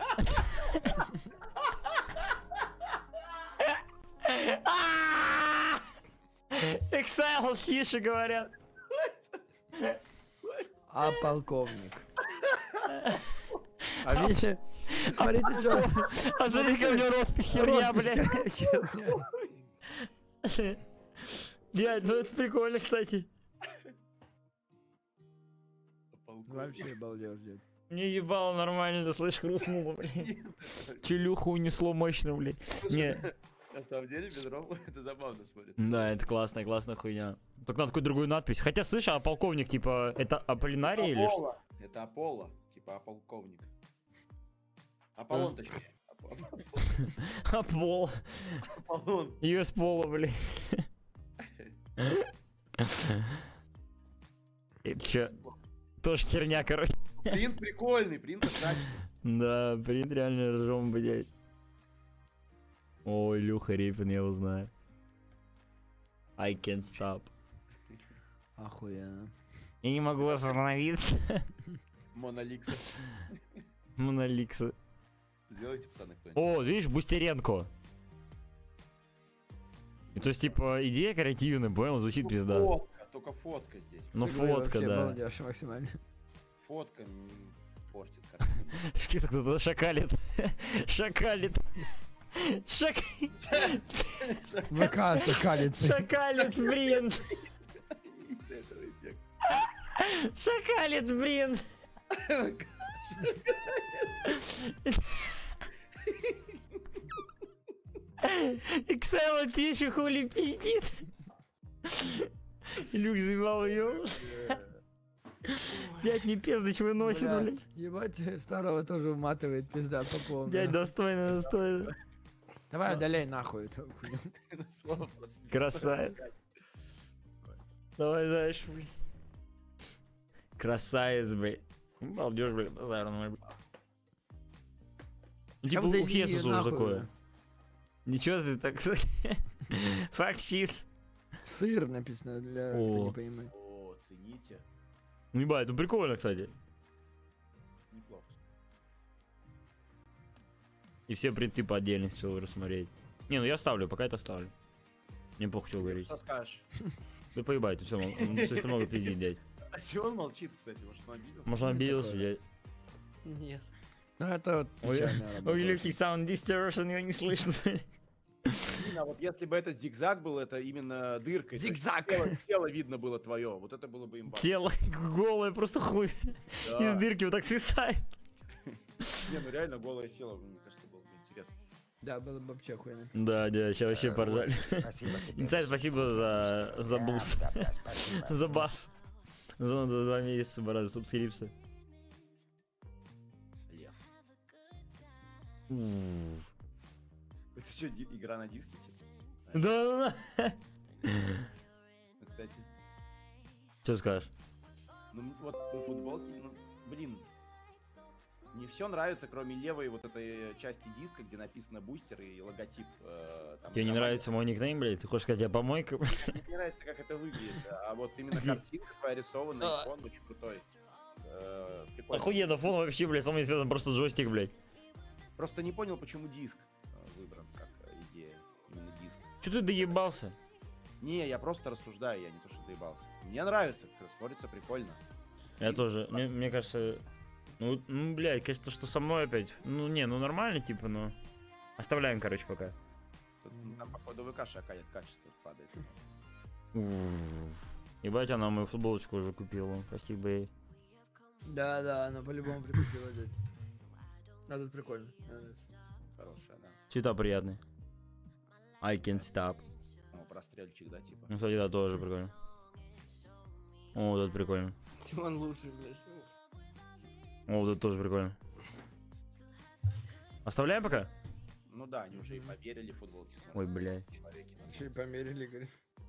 Exile, тише говорят.
А полковник. А видите? Смотрите, что...
А смотри, как у меня роспись херня, блядь. Дядь, ну это прикольно, кстати.
Вообще балдеж, дед.
Не ебало нормально, слышь, хрустнуло, блин. Челюху унесло мощно, блин. Не.
На самом деле, без рома это забавно смотрится.
Да, это классная, классная хуйня. Только надо какую-то другую надпись. Хотя, слышь, а полковник, типа, это Аполлинарий или что?
Аполло. Это Аполло, типа Аполковник. Аполлон, точнее.
Апол.
Аполлон.
ю эс Polo, блин. И чё? Тоже херня, короче.
Принт прикольный, принт кстати.
Да, принт реально ржом, блядь. Ой, Илюха Репин, я его знаю. I can't stop.
Охуенно.
Я не могу остановиться.
Моноликса.
Моноликса.
Сделайте, пацаны, кто-нибудь.
О, видишь, Бустеренко. И то есть, типа, идея креативная, понял, звучит пизда.
Фотка, только фотка здесь.
Ну,
С игрой
фотка,
вообще
да.
балдеж максимально.
Фотка м, портит картину.
Что-то кто-то шакалит. Шакалит. Шак...
ВК шакалит.
Шакалит, блин.
Этого эффекта.
Шакалит, блин. Иксела тише хули пиздит. Люк заебал ее. Дядь не пиздыч выносит,
Бля,
блядь.
Ебать, старого тоже уматывает, пизда по полной.
Дядь достойно, достойно.
Давай удаляй нахуй эту хуйню.
Слово просто смешное.
Красавец. Давай дальше, блядь. Красавец, блядь. Ну, балдеж, блядь, базар, ну, блядь. Ну, типа, у
Удали
Хесуса уже
нахуй,
такое.
бля.
Ничего ты так... Факт чиз.
Сыр написано для
О.
кто не понимает.
О, цените.
Ну, ебать, это прикольно, кстати.
Неплохо.
И все принты по отдельности все рассмотреть. Не, ну я ставлю, пока это ставлю. Мне похуй, что говорить.
Что скажешь?
Да поебать, тут все, он слишком много пиздит, дядь.
А чего он молчит, кстати? Может, он обиделся?
Может, он обиделся,
такое.
дядь.
Нет.
Ну это вот
Ой,
печальная работа.
Ой, легкий sound distortion, его не слышно.
Блин, а вот если бы это зигзаг был, это именно дырка. то есть
Зигзаг.
Тело, тело видно было твое. Вот это было бы имба.
Тело голое, просто хуй
Да.
из дырки вот так свисает.
Не, ну реально голое тело, мне кажется, было бы интересно.
Да, было бы вообще охуенно.
Да, дядь, сейчас вообще поржали.
Спасибо тебе.
Инсайд, спасибо за, за
Да,
буст,
да, да, спасибо.
за бас. За, за два месяца, брат, субскрипсы.
Лев.
Уф.
Это что, ди- игра на диске, типа?
Да, да, да.
Ну, кстати,
Что скажешь?
ну вот у футболки, ну, блин, мне все нравится, кроме левой вот этой части диска, где написано бустер и логотип. э, там,
Тебе не
команды.
нравится мой никнейм, блядь? Ты хочешь сказать, я помойка?
Мне не нравится, как это выглядит, а вот именно картинка твоя рисованная, фон очень крутой. Э, прикольно.
Охуенно, фон вообще, блядь, со мной связан просто джойстик, блядь.
Просто не понял, почему диск э, выбран как э, идея, именно диск.
Че ты доебался?
Не, я просто рассуждаю, я не то, что доебался. Мне нравится, как смотрится прикольно.
Я тоже, мне, мне кажется... Ну, ну, блядь, конечно, что со мной опять. Ну, не, ну нормально, типа, но... Оставляем, короче, пока.
Тут, ну, там, походу, ВК шакалит, качество падает.
Ебать, она мою футболочку уже купила, спасибо ей.
Да, да, она по-любому прикупила, дядь. А тут прикольно. Мне нравится.
Хорошая, да.
Цвета приятные. I can't stop.
О, прострельчик, да, типа.
Ну, кстати, да, тоже прикольно. О, вот это прикольно.
Тимон лучший, блядь.
О, вот это тоже прикольно. Оставляем пока?
Ну да, они уже и поверили в футболки. смотрятся
Ой,
на
блядь.
человеке, да.
Еще и померили, говорит.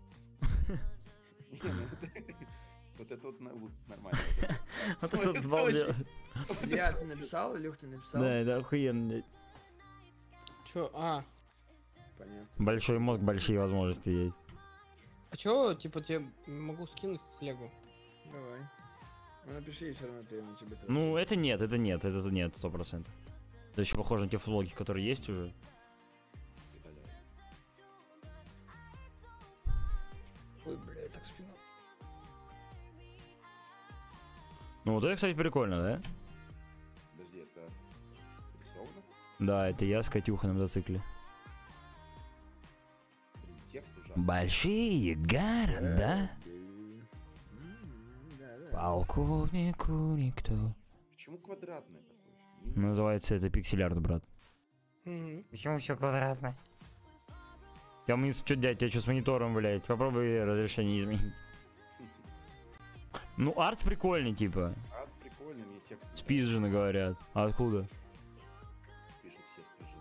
Не, ну, Вот это вот на- вот нормально.
Вот это
Смотрится
балдеж.
очень-
Я, ты написал, Илюх, ты написал?
Да, это охуенно, блядь.
Чё, а,
Понятно.
Большой мозг, большие возможности есть.
а чё, типа, тебе могу скинуть Лего?
Давай. Ну напиши, все равно ты на тебе.
Ну, это нет, это нет, это нет, сто процентов. Это еще похоже на те флоги, которые есть уже.
Ой, бля, так спина.
Ну, вот это, кстати, прикольно, да?
Подожди, это рисовано?
Да, это я с Катюхой на мотоцикле.
Блин, текст ужасный.
Большие города. Полковнику никто.
Почему квадратное такое?
Называется это пиксель-арт, брат.
Мгм.
Почему все квадратно? Я мне что делать, я что с монитором, блядь? Попробуй разрешение изменить. Ну, арт прикольный, типа.
А, прикольно, мне текст не
Спизжены говорят. А откуда?
пишут все спижены.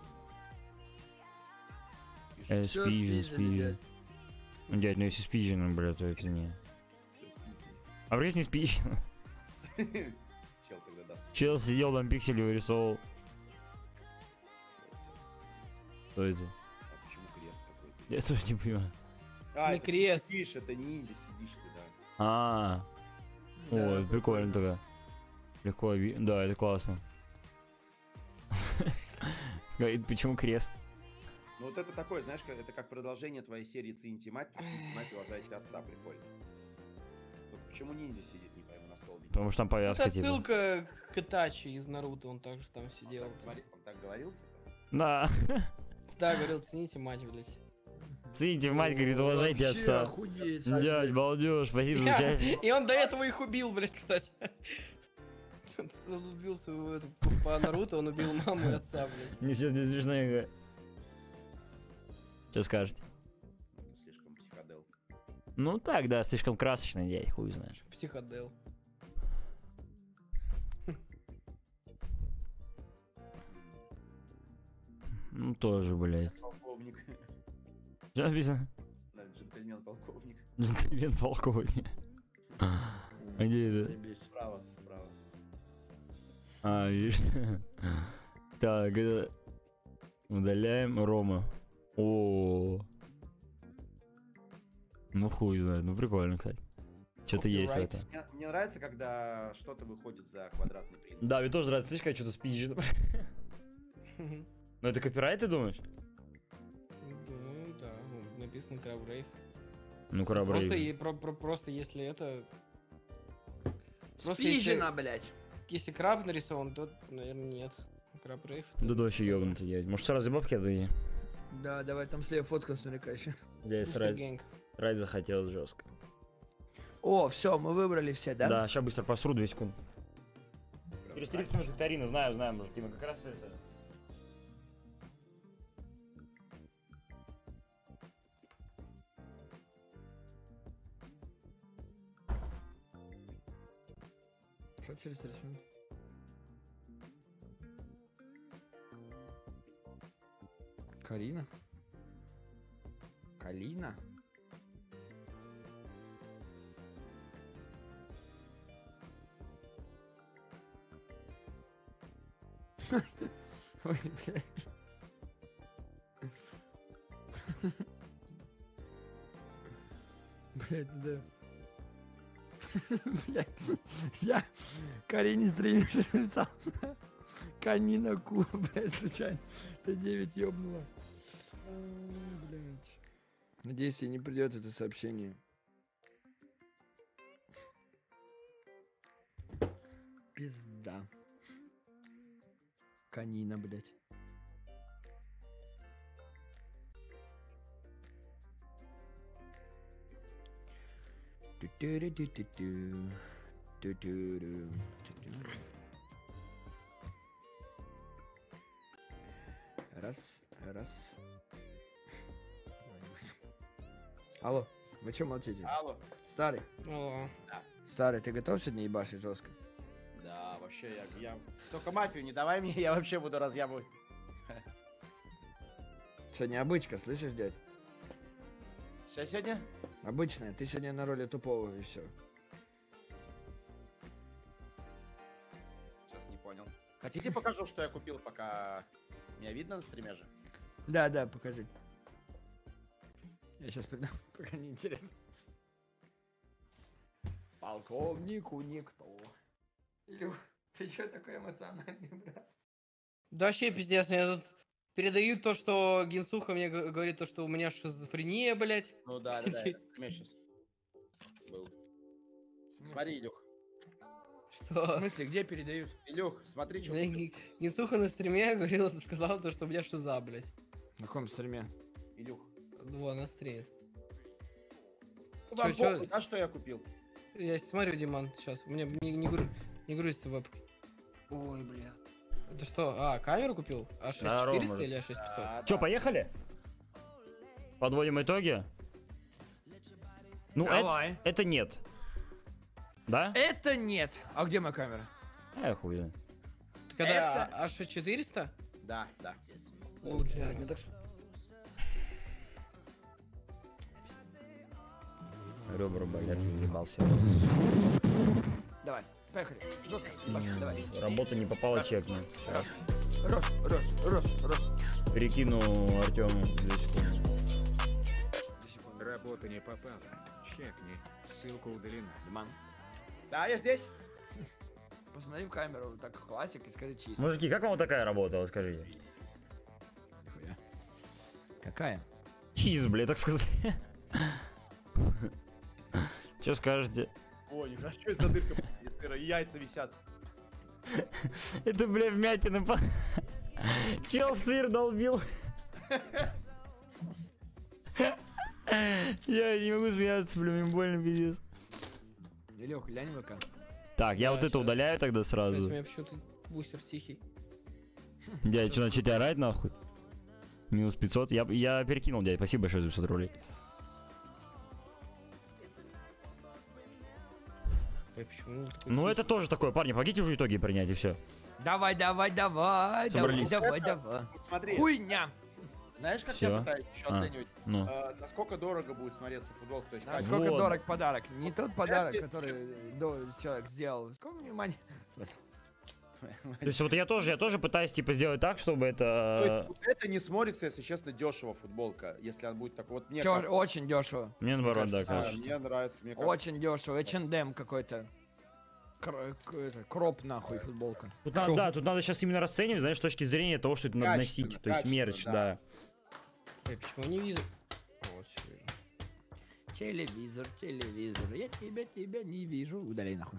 Э,
Всё
спижен,
спизжены,
спижен.
дядь.
Ну, дядь, ну если спижено, блядь, то это не. А вряд не спижено.
Чел тогда даст.
Чел сидел там пиксель вырисовал. Что это?
А почему крест какой-то?
Я тоже не понимаю.
А,
Не
это
крест.
ты сидишь, это не инди, сидишь ты, да.
А,
Да,
ой, прикольно тогда. Легко, ви- да, это классно. Говорит, почему крест?
Ну вот это такое, знаешь, как- это как продолжение твоей серии «Цените мать», «Цените мать, уважайте отца», прикольно. Только почему ниндзя сидит, не пойму, на столбике?
Потому что там повязка,
Это
типа.
отсылка к Итачи из Наруто, он также там сидел.
Он так говори- Он так говорил, типа?
Да.
Да, говорил, цените мать, блядь.
Цените, мать, говорит, уважайте
Вообще
отца.
охуеть,
Дядь, балдеж, спасибо за участие.
И он до этого их убил, блядь, кстати. Он убил своего эту- по Наруто, он убил маму и отца, блядь.
Мне сейчас не смешно, Игорь. Что скажете?
Это слишком психодел.
Ну так, да, слишком красочно, дядь, хуй знаешь.
Психодел.
Ну тоже, блядь.
Полковник.
Что написано?
Да, джентльмен-полковник.
Джентльмен полковник. А где это?
Заебись.
Справа, справа.
А, видишь? Так, это... Удаляем Рома. О. Ну хуй знает, ну прикольно, кстати. Что-то есть в
Copyright.
этом.
Мне, мне нравится, когда что-то выходит за квадратный принт.
Да, мне тоже нравится, слышишь, как что-то спизжено. Ну это копирайт, ты думаешь?
Ну да, ну, написано Краб Рейв.
Ну,
Просто,
корабрей.
и- про- про- просто если это... Просто если,
Спизжено, блядь.
если краб нарисован, то, наверное, нет. Краб Рейв.
Да ты вообще ёбнутый, дядь. Может, сразу бабки отдадим?
Да, давай там слева фотка с еще.
Дядь, срать, срать захотел жестко.
О, все, мы выбрали все, да?
Да, сейчас быстро посру, две секунды. Через тридцать минут викторина, знаю, знаю, мужики, мы как раз это...
Что через тридцать минут? Карина? Калина? Ой, блядь. Блядь, да. Блядь, я Карине стриме сейчас написал. Канина Ку, блядь, случайно. Т девять ёбнула. А, блядь. Надеюсь, ей не придет это сообщение. Пизда. Канина, блядь. Ту-ту-ру-ту-ту-ту. Ту-ту-ру, ту-ту. Раз, раз. Алло, вы чё молчите?
Алло.
Старый,
О,
старый, ты готов сегодня ебашить жестко?
Да, вообще, я, я... Только мафию не давай мне, я вообще буду разъябывать.
Сегодня обычка, слышишь, дядь?
Сейчас сегодня?
Обычная, ты сегодня на роли тупого и все.
Сейчас не понял. Хотите покажу, что я купил, пока меня видно на стриме же?
Да, да, покажи. Я сейчас приду, пока не интересно. Полковнику никто. Илюх, ты чё такой эмоциональный, брат?
да вообще пиздец, мне тут передают то, что Генсуха мне г- говорит, то, что у меня шизофрения, блядь.
Ну да, да, да, я на стриме сейчас был. Смотри, Илюх.
В
Что?
смысле, где передают?
Илюх, смотри, что
Мне Г- Генсуха на стриме говорил, сказал то, что у меня шиза, блядь.
На каком стриме?
Илюх,
Во, на стриме.
Вам
чё?
похуй, да, что я купил?
Я смотрю, Диман, сейчас. У меня не, не, гру- не грузится вебка.
Ой, бля.
Это что? А, камеру купил? А шесть
Да, Рома,
четыреста
может.
или А шесть пятьсот?
Да,
Че,
да.
поехали? Подводим итоги? Ну, это,
Давай.
это нет. Да?
Это нет. А где моя камера?
А, я хуй знает.
Так это
Это-
А шесть четыреста?
Да, да.
О, блядь, мне так... с-
Ребра болят, ебался.
Давай, поехали. Жестко, ебашь, давай.
Работа не попала, чекну.
Раз, раз, раз, раз, раз.
Перекину Артему две секунды.
Работа не попала. Чекни. Ссылка удалена.
Диман,
Да, я здесь.
посмотри в камеру, так классик, и скажи чиз.
Мужики, как вам вот такая работа, вот скажите?
Нихуя. Какая?
Чиз, блядь, так сказать. Че скажете?
Ой, нихуя, что это за дырка из сыра? И яйца висят.
Это, бля, вмятина. по- Чел сыр долбил. Я не могу смеяться, бля, мне больно, пиздец.
Илёх, глянь в ВК.
Так, я
Да,
вот это
щас.
удаляю тогда
У
сразу.
меня почему-то бустер тихий.
Дядя, что, начать орать, нахуй? Минус пятьсот. Я, я перекинул, дядя, спасибо большое за пятьсот рублей.
Ой, почему он такой
Ну,
тихий?
это тоже такое, парни, помогите уже итоги принять, и все.
Давай, давай, давай,
Собрались.
давай, давай, давай.
Смотри,
Хуйня.
знаешь, как
Всё.
я пытаюсь еще
А.
оценивать?
Ну.
Э, насколько дорого будет смотреться футболка? То есть качество.
Насколько
Вот.
дорог подарок? Не тот подарок,
Нет,
который до- человек сделал. Сколько внимания?
То есть вот я тоже, я тоже пытаюсь, типа, сделать так, чтобы
То есть
это...
вот это не смотрится, если честно, дешево футболка, если она будет так. Вот мне
Чё,
кажется,
очень дешево.
Мне наоборот, да,
кажется,
а,
кажется.
мне нравится, мне кажется.
Очень дешево. эйч энд эм какой-то. Кр- к- это, Кроп нахуй футболка.
Тут надо, да, тут надо сейчас именно расценивать, знаешь, с точки зрения того, что это надо
Качественно,
носить. То есть
качественно,
мерч,
да.
да.
Ой, почему не вижу? Вот, всё вижу.
Телевизор, телевизор. Я тебя, тебя не вижу. Удаляй нахуй.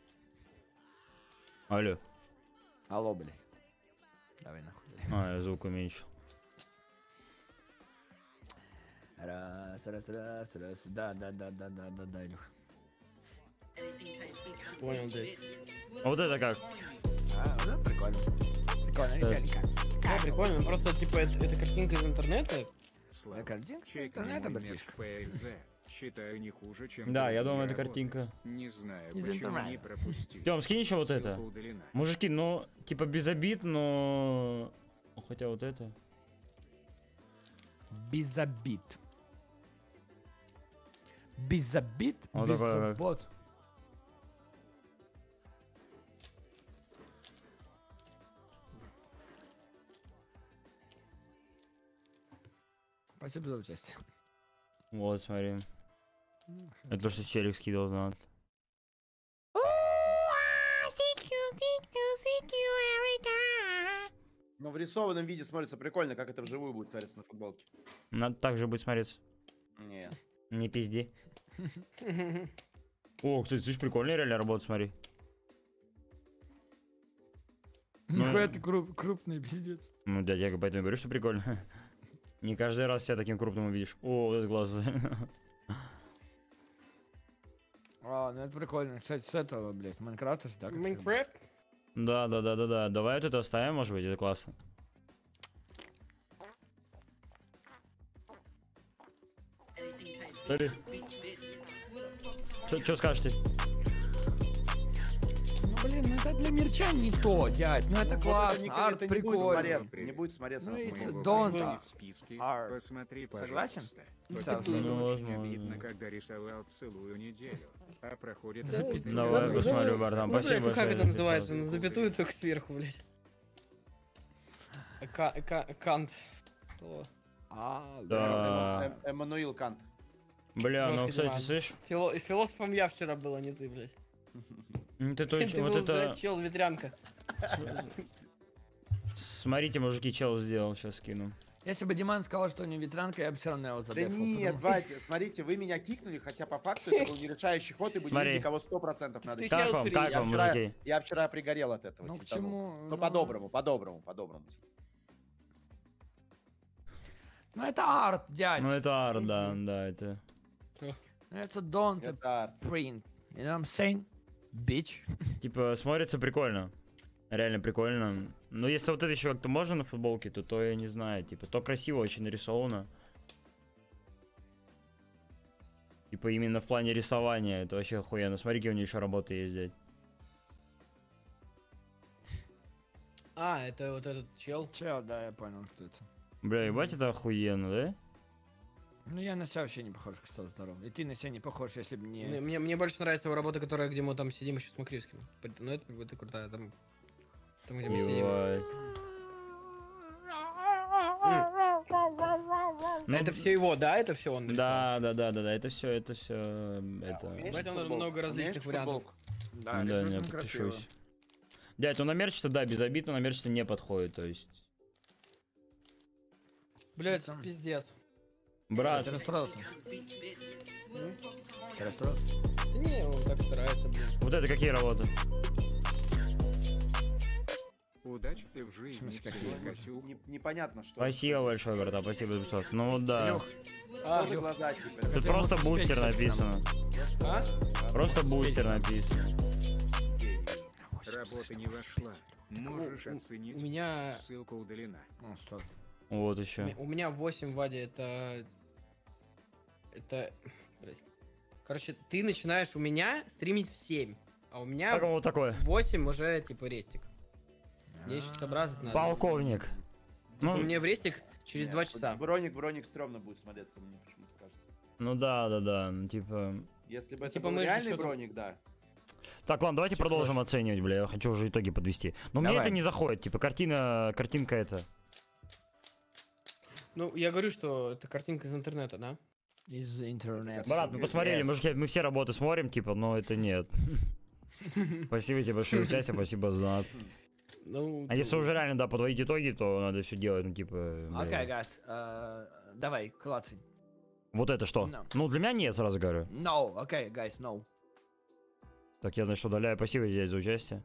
Алло.
Алло, блядь. Давай нахуй.
А, я звук уменьшил.
Раз, раз, раз, раз. Да, да, да, да, да, да, да, Илюх.
Понял, дядь.
А вот это как?
А, ну, прикольно. Прикольно, веселенько.
Да, прикольно, ну просто, типа, это, это картинка из интернета.
Слава.
Да, картинка
Чекни
интернета,
мой
братишка.
матч пэ эл зэ. Считаю, не хуже, чем
Да, я
другие
думаю, это
работы.
картинка.
Не знаю,
Из
почему
интернета.
не пропустил.
Тём, скинь еще вот
Ссылка
это.
удалена.
Мужики, ну, типа без обид, но... Ну, хотя вот это...
Без обид. Без обид,
Вот
без
такое как.
забот. Спасибо за участие.
Вот, смотри. Это то, что челик скидывал, знал.
Но в рисованном виде смотрится прикольно, как это вживую будет смотреться на футболке.
Надо так же будет смотреться.
Нет.
Не пизди. О, кстати, слышишь, прикольная реально работа, смотри. Ну,
Нихуя ты круп- крупный, пиздец.
Ну, дядя, я поэтому и говорю, что прикольно. Не каждый раз себя таким крупным увидишь. О, вот этот глаз.
А, ну это прикольно. Кстати, с этого, блядь, Майнкрафта же, так?
Майнкрафт?
Да, да, да, да, да. Давай вот это оставим, может быть, это классно. Смотри. Чё скажете?
Ну, блин, ну это для мерча не то, дядь. Ну это
Вот
классно,
не-
арт
это не будет
прикольно.
смотреться, не будет смотреться
Ну,
на
it's
футболке.
Моего
don't
приложения
art.
в списке.
Art.
Посмотри,
Согласен?
пожалуйста.
Согласен.
Потому что
Ну,
очень
возможно.
обидно, когда рисовал целую неделю, а проходит
Да,
запятая.
Давай,
за-
посмотрю,
за-
братан,
Ну, блядь,
спасибо
ну как
большое
это
за
называется?
пятьсот.
На запятую только сверху, блядь. Ка- ка- Кант. Кто?
А,
Да.
Эм- Эм- Эммануил Кант.
Бля, ну,
Жёсткий
кстати,
диван.
слышь?
Фило- Философом я вчера был, а не ты, блядь.
М, Ты
Ты
точно, вот
был,
это...
блядь, чел ветрянка.
Смотрите, мужики, чел сделал, сейчас скину.
Если бы Диман сказал, что не ветранка, я бы все равно его
Да
задефал.
нет,
потому-
давайте, смотрите, вы меня кикнули, хотя по факту это был нерешающий ход, и будете
Смотри.
видеть, кого сто процентов надо
Ты
кикнуть.
Как
чел
вам,
фри,
как
Я
вам,
вчера,
мужики?
я вчера пригорел от этого.
Ну к
типа, ну.
чему?
Ну, по-доброму, по-доброму, по-доброму.
Ну это арт, дядь.
Ну, это арт, да, да, это...
Это don't
Это арт.
print. You know what I'm saying? Bitch.
Типа, смотрится прикольно. Реально прикольно. Но если вот это еще как-то можно на футболке, то то я не знаю. Типа, то красиво очень нарисовано. Типа, именно в плане рисования. Это вообще охуенно. Смотри, какие у нее еще работы есть здесь.
А, это вот этот чел.
Чел, да, я понял, кто это.
Бля, ебать, это охуенно, да?
Ну я на себя вообще не похож, кстати, здоров. И ты на себя не похож, если бы не...
Мне, мне, мне больше нравится его работа, которая, где мы там сидим еще с Макривским. Ну это, это крутая, там, там где мы сидим.
Ебать. Ну,
Это все его, да? Это все он нарисовал?
Да, да, да, да, да, это все, это все, это.
Умеешь
В этом
футболку?
много различных
Умеешь
вариантов.
футболку?
Да,
Да,
рисует
не
он красиво.
подпишусь. Дядь, ну на мерч-то, да, без обид, но на мерч-то не подходит, то есть.
Блять,
Там.
пиздец.
Брат,
Ты расстроился?
М?
Ты расстроился?
Да не, он так старается, блин.
вот это какие работы?
Удачи ты в жизни,
смысле, какие?
целый Катюк.
Не- Непонятно, что.
Спасибо большое, брата, спасибо за пятьсот. Ну вот да.
Илюх,
А,
Тоже
Лёх,
глаза типа.
Тут
ты
просто
можешь
бустер
успеть, кстати,
написано.
а?
Просто бустер написано.
Работа не вошла. Можешь
У- у-
оценить.
У меня,
Ссылка удалена.
Ну, стой.
Вот
у
еще.
меня- у меня восемь, Вадя, это... Это... блядь. Короче, ты начинаешь у меня стримить в семь, а у меня
Как он вот такой?
в восемь уже, типа, рестик. Мне еще сообразить надо.
Полковник.
Типа,
Ну,
мне в рестик через
Нет,
два
вот
часа.
Броник, броник стрёмно будет смотреться, мне почему-то кажется.
ну да, да, да. Ну типа.
Если бы это
Типа
был
мы же
реальный
ещё там-
броник, да.
Так, ладно, давайте
Типа
продолжим
флеш.
оценивать, бля. Я хочу уже итоги подвести. Но мне
Давай.
это не заходит. Типа, картина, картинка это.
Ну, я говорю, что это картинка из интернета, да?
Из интернета.
Брат, мы посмотрели,
Yes.
мы, же- мы все работы смотрим, типа, но это нет. Спасибо тебе большое за участие, спасибо за донат.
Ну,
А если уже реально, да, подводить итоги, то надо все делать, ну, типа... бля.
Окей, гайс, э, давай, клацай.
Вот это что?
No.
Ну, для меня нет, сразу говорю.
No, окей, гайс, no.
Так, я, значит, удаляю. Спасибо тебе за участие.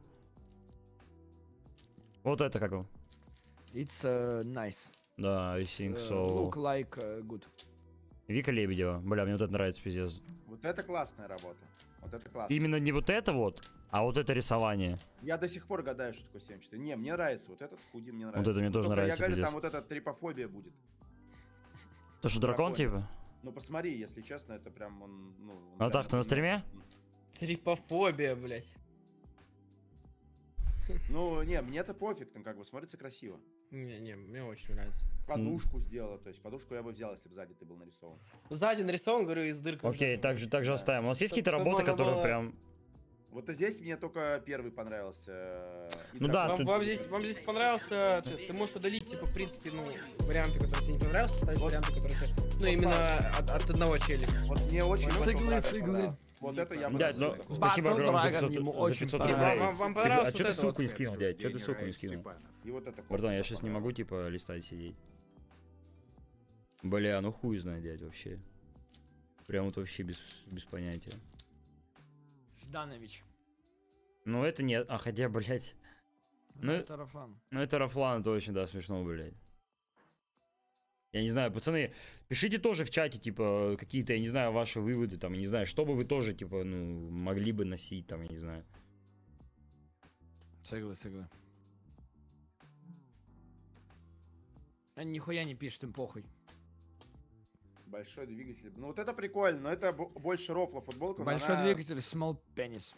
Вот это как он?
It's uh, nice.
Да, I think
Uh,
so.
Look like uh, good.
Вика Лебедева. Бля, мне вот это нравится, пиздец.
Вот это классная работа. Вот это классно.
Именно не вот это вот, а вот это рисование.
Я до сих пор гадаю, что такое семь четыре. Не, мне нравится. Вот этот худи мне нравится.
это мне
Ну,
тоже
только
нравится,
Я говорю,
пиздец.
там вот эта трипофобия будет.
То, что дракон,
Дракон.
типа?
Ну посмотри, если честно, это прям он... Ну, он
А
прям
так ты на стриме?
трипофобия, блядь.
Ну, не, мне это пофиг, там как бы смотрится красиво.
Не-не, мне очень нравится.
Подушку сделала, то есть подушку я бы взял, если бы сзади ты был нарисован.
Сзади нарисован, говорю, из дыркой.
Окей, так же, так же
Да.
оставим. У вас есть
Чтоб-
какие-то
чтоб
работы,
можно
которые
было-
прям...
Вот здесь мне только первый понравился. э, и
Ну да,
дракон.
Вам,
тут-
вам здесь, вам здесь понравился, ты, ты можешь удалить, типа, в принципе, ну, варианты, которые тебе не понравились, ставить
Вот.
варианты, которые тебе... Ну,
Вот
именно
так.
от, от одного челика.
Вот мне очень
Сыглы,
потом нравится,
сыглы.
понравилось. Вот это я бы
Дядь, ну,
носил.
спасибо
Battle
огромное за
Dragon
пятьсот,
ему
за
очень
пятьсот
понравился.
рублей.
Вам- вам
Ты-
понравилось
А что
вот
ты
это вот?
ссылку не скинул, дядь? Что ты
День
ссылку не
Раисы
скинул?
Степанов.
И вот это
Братан, я
кофе
сейчас не могу,
понравилось.
типа, листать сидеть. Бля, ну хуй знает, дядь, вообще. Прям вот вообще без, без понятия.
Жданович.
Ну это нет, а хотя, блядь. Ну,
Это Рафан.
ну это Рафлан, это очень, да, смешно, блядь. Я не знаю, пацаны, пишите тоже в чате, типа, какие-то, я не знаю, ваши выводы, там, я не знаю, что бы вы тоже, типа, ну, могли бы носить, там, я не знаю.
Цыглы, цыглы. А нихуя не пишет, им похуй.
Большой двигатель. Ну вот это прикольно, но это бо- больше рофла футболка. но
Большой
она-
двигатель, small penis.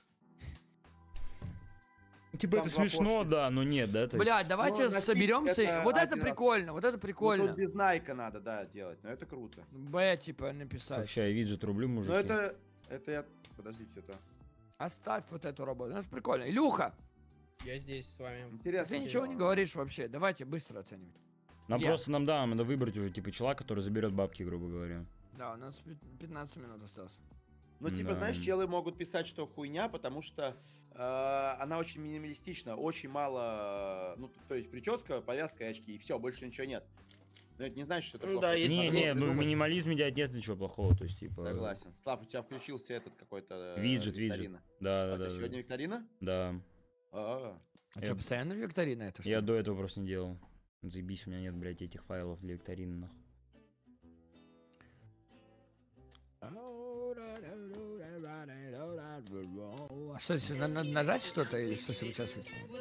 Типа,
Там
это
два
смешно,
поршня.
да, но нет, да, то есть...
Бля, давайте
носить
соберемся.
это
Вот это
один раз.
прикольно, вот это
Ну,
прикольно.
тут без найка надо, да, делать, но это круто.
Б, типа,
Как
написать.
ща я виджет рублю, мужики.
Но это, это я, подождите, это
Оставь вот эту работу. Ну, это прикольно. Илюха,
Я здесь с вами.
интересно.
ты ничего не говоришь вообще. Давайте быстро оценивать.
Нам
Я.
просто, нам, да, нам надо выбрать уже, типа, чела, который заберет бабки, грубо говоря.
Да, у нас пи- пятнадцать минут осталось.
Ну, типа,
Да.
знаешь, челы могут писать, что хуйня, потому что э, она очень минималистична, очень мало, ну, то есть прическа, повязка и очки, и все, больше ничего нет. Но это не значит, что это
Ну
плохо.
да,
Это
есть-
Не,
надо
не,
просто
ну в
думать.
минимализме, дядь, нет ничего плохого, то есть, типа...
Согласен. Слав, у тебя включился этот какой-то... э,
Виджет, виджет.
викторина.
Да,
А
да,
у тебя
да,
сегодня
да.
викторина?
Да.
А,
А
Я-
что, постоянно викторина это что
Я
ли?
до этого просто не делал. Заебись, у меня нет, блядь, этих файлов для викторины, нахуй.
Ау. А что, если на- надо нажать что-то или что сейчас?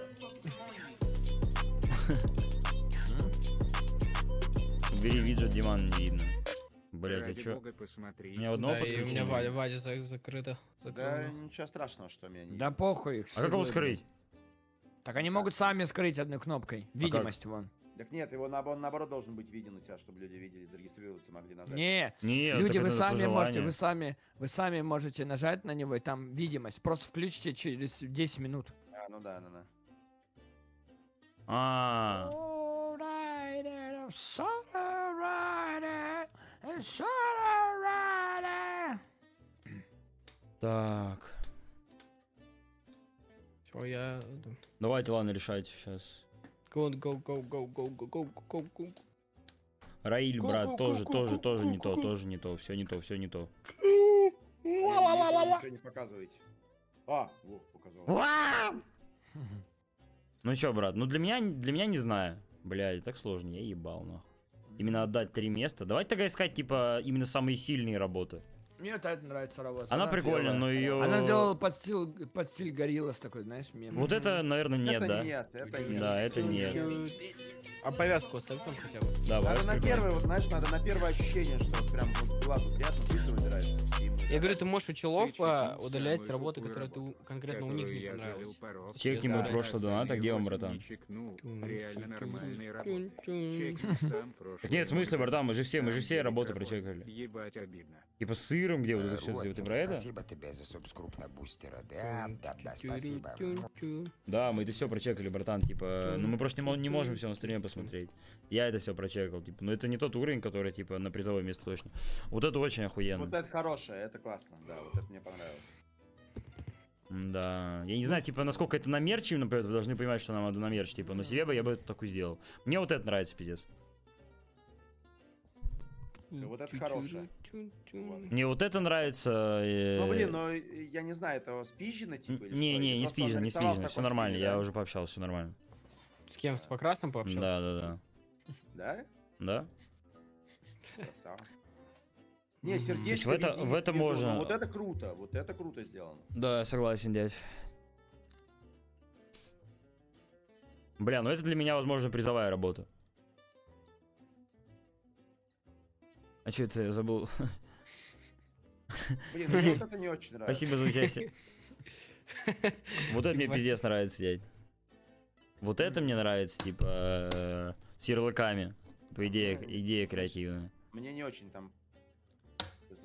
Бери виджет, Диман не видно. Блять, а
Ради
чё?
бога, посмотри.
У меня одного
Да, и у меня
подключения.
Вадя, Вадя за- закрыто.
Да,
закрыто.
ничего страшного, что меня не
Да похуй. их
А как его
все
скрыть?
будет. Так они могут сами скрыть одной кнопкой. Видимость вон.
Так нет, его наобо- он наоборот должен быть виден у тебя, чтобы люди видели, зарегистрироваться, могли нажать.
Не,
Не,
люди,
так
вы
это по
сами можете,
желанию.
вы сами, вы сами можете нажать на него, и там видимость. Просто включите через десять минут.
А, ну да, ну да.
А, так.
Все, я...
Давайте, ладно, решайте сейчас.
Go, go, go, go, go, go, go, go, go.
Раиль,
Ку-
брат,
ку-
тоже,
ку-
тоже,
ку-
тоже
ку-
не то,
ку-
тоже не то, все не то, все не то.
Ничего не показываете. А, вот, показал.
Ну чё, брат, ну для меня, для меня не знаю. Блядь, так сложно, я ебал, нахуй. Именно отдать три места. Давайте тогда искать, типа, именно самые сильные работы.
Мне вот это нравится работа.
Она прикольная,
клёвая.
но ее...
Она сделала под стиль, под стиль Гориллас такой, знаешь, мем.
Вот это, наверное, нет,
это
да?
нет, это нет.
Да, это нет.
А повязку оставь там хотя бы.
Давай,
Надо на
прикольно.
первое, вот знаешь, надо на первое ощущение, что вот прям вот глазу приятно, быстро выбираешь.
Я говорю, ты можешь у челов
Ты
а,
чекнул
удалять
самую
работы,
тупую
которые ты у-
работу,
конкретно у них
которую
не
я залил
понравились.
порог.
Чекни
мой
Я
прошлый
остальные
донат, а где он,
восемь
братан?
не чекнул.
Тун,
Реально
тун,
нормальные
тун,
работы.
тун.
Чекни сам прошлый.
Так нет, в смысле, братан, мы же все, мы же
Там
все
девять
работы
работ.
прочекали.
Ебать обидно.
Типа с сыром, где вот это
Э,
все,
вот,
ты
ну,
про это?
Спасибо тебе за субскрип на бустера. Да, да, да,
Тюрю,
спасибо.
тюн, тюн.
Да, мы это все прочекали, братан, типа, ну мы просто не, мо- не можем все на стриме посмотреть. Я это все прочекал, типа, но это не тот уровень, который, типа, на призовое место точно. Вот это очень охуенно.
Вот это хорошее, это классно, да, вот это мне понравилось.
Да, я не знаю, типа, насколько это на мерч именно пойдет, вы должны понимать, что нам надо на мерч, типа, но себе бы я бы это такой сделал. Мне вот это нравится, пиздец.
Вот это хорошее.
Тюн, тюн.
Мне вот это нравится. э,
Ну блин, ну я не знаю, это спизжено типа или
Не,
что?
не,
Или
не
просто он
спизжено, не
нарисовал
спизжено,
в
все
таком
нормально,
стиле,
я
да?
уже пообщался, все нормально.
С кем? С Покрасом пообщался?
Да, да, да.
Да?
Да?
Красава. Не, сердечко
в это-
виднее
в это
внизу,
можно-
но вот это круто, вот это круто сделано.
Да, я согласен, дядь. Бля, ну это для меня, возможно, призовая работа. А что это я забыл?
Блин, ну вот это не очень нравится.
Спасибо за участие. Вот это мне пиздец нравится, дядь. Вот это мне нравится, типа, э, с ярлыками. По идее, идея креативная.
Мне не очень там. хз.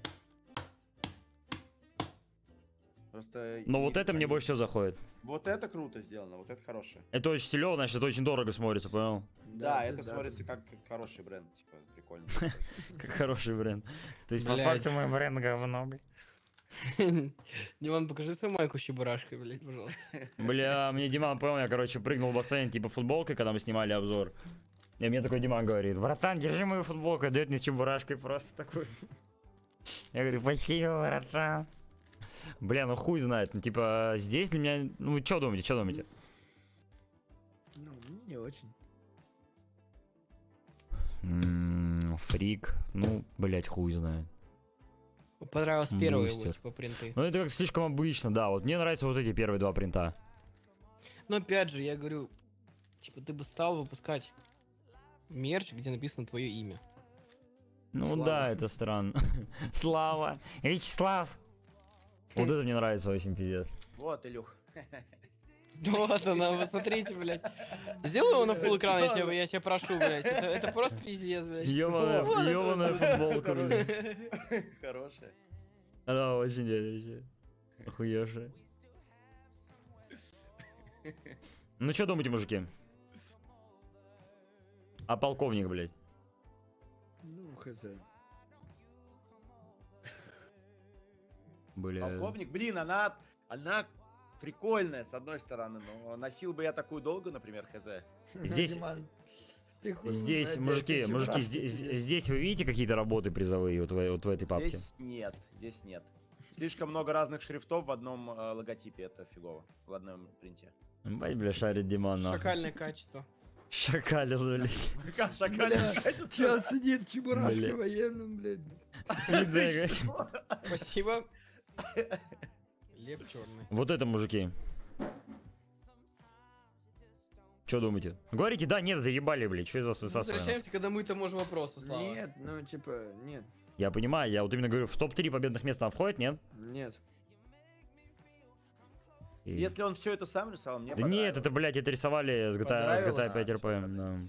Просто.
Но
не-
вот это мне
они-
больше всего заходит.
Вот это круто сделано, вот это хорошее.
Это очень стилево, значит, это очень дорого смотрится, понял?
Да, это
пиздато.
смотрится как как хороший бренд, типа, прикольно.
Как хороший бренд. То есть, по
Блядь.
факту, мой бренд говно, блядь.
Диман, покажи свою майку с чебурашкой, блядь, пожалуйста.
Бля, мне Диман, понял, я, короче, прыгнул в бассейн, типа, футболкой, когда мы снимали обзор. И мне такой Диман говорит: братан, держи мою футболку, дает мне чебурашкой просто такой. Я говорю: спасибо, братан. Бля, ну хуй знает, ну типа, здесь для меня, ну что думаете, что думаете?
Ну, не очень.
М, Фрик, ну, блять, хуй знает.
Понравилось первые его,
Бустер.
типа, принты.
Ну это как слишком обычно, да, вот мне нравятся вот эти первые два принта.
Но опять же, я говорю, типа, ты бы стал выпускать мерч, где написано твое имя.
Ну
Слава.
да, это странно. Слава, Вячеслав. Вот это мне нравится очень, пиздец.
Вот, Илюх.
Вот она, посмотрите, блядь. Сделай его на фулл экран, я тебя, я тебя прошу, блядь. Это, это просто пиздец, блядь.
Ёбаная,
Вот это
ёбаная
вот.
футболка, блин.
Хорошая.
Да, очень, дядя, вообще. Охуевшая. Ну что думаете, мужики? А полковник, блядь?
Ну, хз.
Бля.
Полковник, блин, она, она прикольная, с одной стороны, но носил бы я такую долго, например, хз.
Здесь-
Диман, ты хуй
Здесь,
знает,
мужики,
эти
мужики,
чебурашки
здесь,
себе.
здесь вы видите какие-то работы призовые вот в, вот в этой папке?
Здесь нет, здесь нет. Слишком много разных шрифтов в одном э, логотипе, это фигово, в одном принте.
Бать, бля, шарит Диман, нахуй.
Шакальное качество.
Шакалил, блядь.
Как шакальное
Бля,
качество.
Сейчас сидит в чебурашке
Бля.
военном, блядь.
Сидит, блядь.
Спасибо. Лев черный.
Вот это, мужики. Что думаете? Говорите, да, нет, заебали, блядь, что из вас высасываем?
Возвращаемся к одному и тому же вопросу, Слава.
Нет, ну типа, нет.
Я понимаю, я вот именно говорю, в топ три победных мест она входит, нет?
Нет.
И-
Если он все это сам рисовал, мне
Да нет, это, блядь, это рисовали с джи ти эй, с джи ти эй
Понравилось?
пять эр пи, да.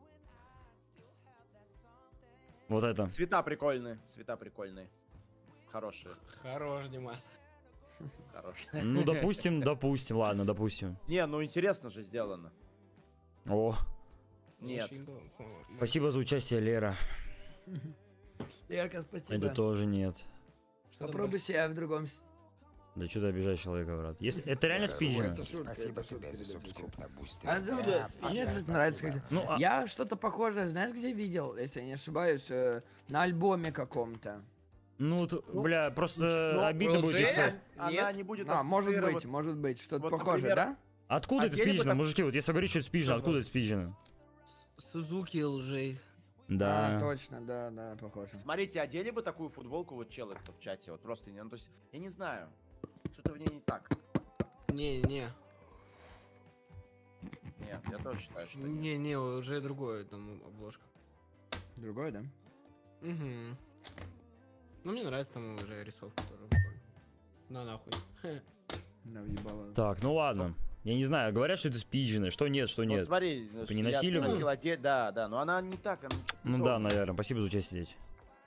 Вот это.
Цвета прикольные, цвета прикольные. Хорошие,
Хорош, Димас.
хорошие.
Ну, допустим, допустим, ладно, допустим.
Не, ну интересно же сделано.
О,
Нет.
Очень было, Слава.
спасибо за участие, Лера.
Ярко, спасибо.
Это тоже нет.
Что там
Попробуй себя в другом... с-
Да что ты обижаешь человека, брат? Если... Это реально спизжено.
Это шутка,
Спасибо
это
тебе
шутка,
за
ребят,
субскрип на бустере.
А, ну,
Да,
мне,
спасибо,
кстати, нравится,
спасибо.
как...
Ну, а-
Я что-то похожее, знаешь, где видел, если я не ошибаюсь, э, на альбоме каком-то.
Ну, вот, бля, просто
ну,
обидно будет,
Л Джей?
если...
Она
Нет?
не будет
А, может быть,
ассоциировать-
может быть, что-то
Вот,
похожее,
например,
да?
Откуда это
Одели бы
спизжено,
так-
мужики? Вот если говорить, что это спизжено, откуда это спизжено?
Сузуки лжей.
Да.
А, точно, да, да, похоже.
Смотрите, одели бы такую футболку вот челы, кто в чате, вот просто, не- ну, то есть, я не знаю, что-то в ней не так.
Не-не.
Нет, я тоже считаю, что нет.
Не-не, уже другое там обложка.
Другой, да?
Угу. Ну, мне нравится там уже рисовка тоже. прикольно. На нахуй.
Да, въебало.
Так, ну ладно. Я не знаю, говорят, что это спизжено, что нет, что
Вот
нет.
смотри, что
не
я
носили бы?
носил оде- да, да, но она не так, она
Ну
не
да,
то.
наверное. Спасибо за участие, дети.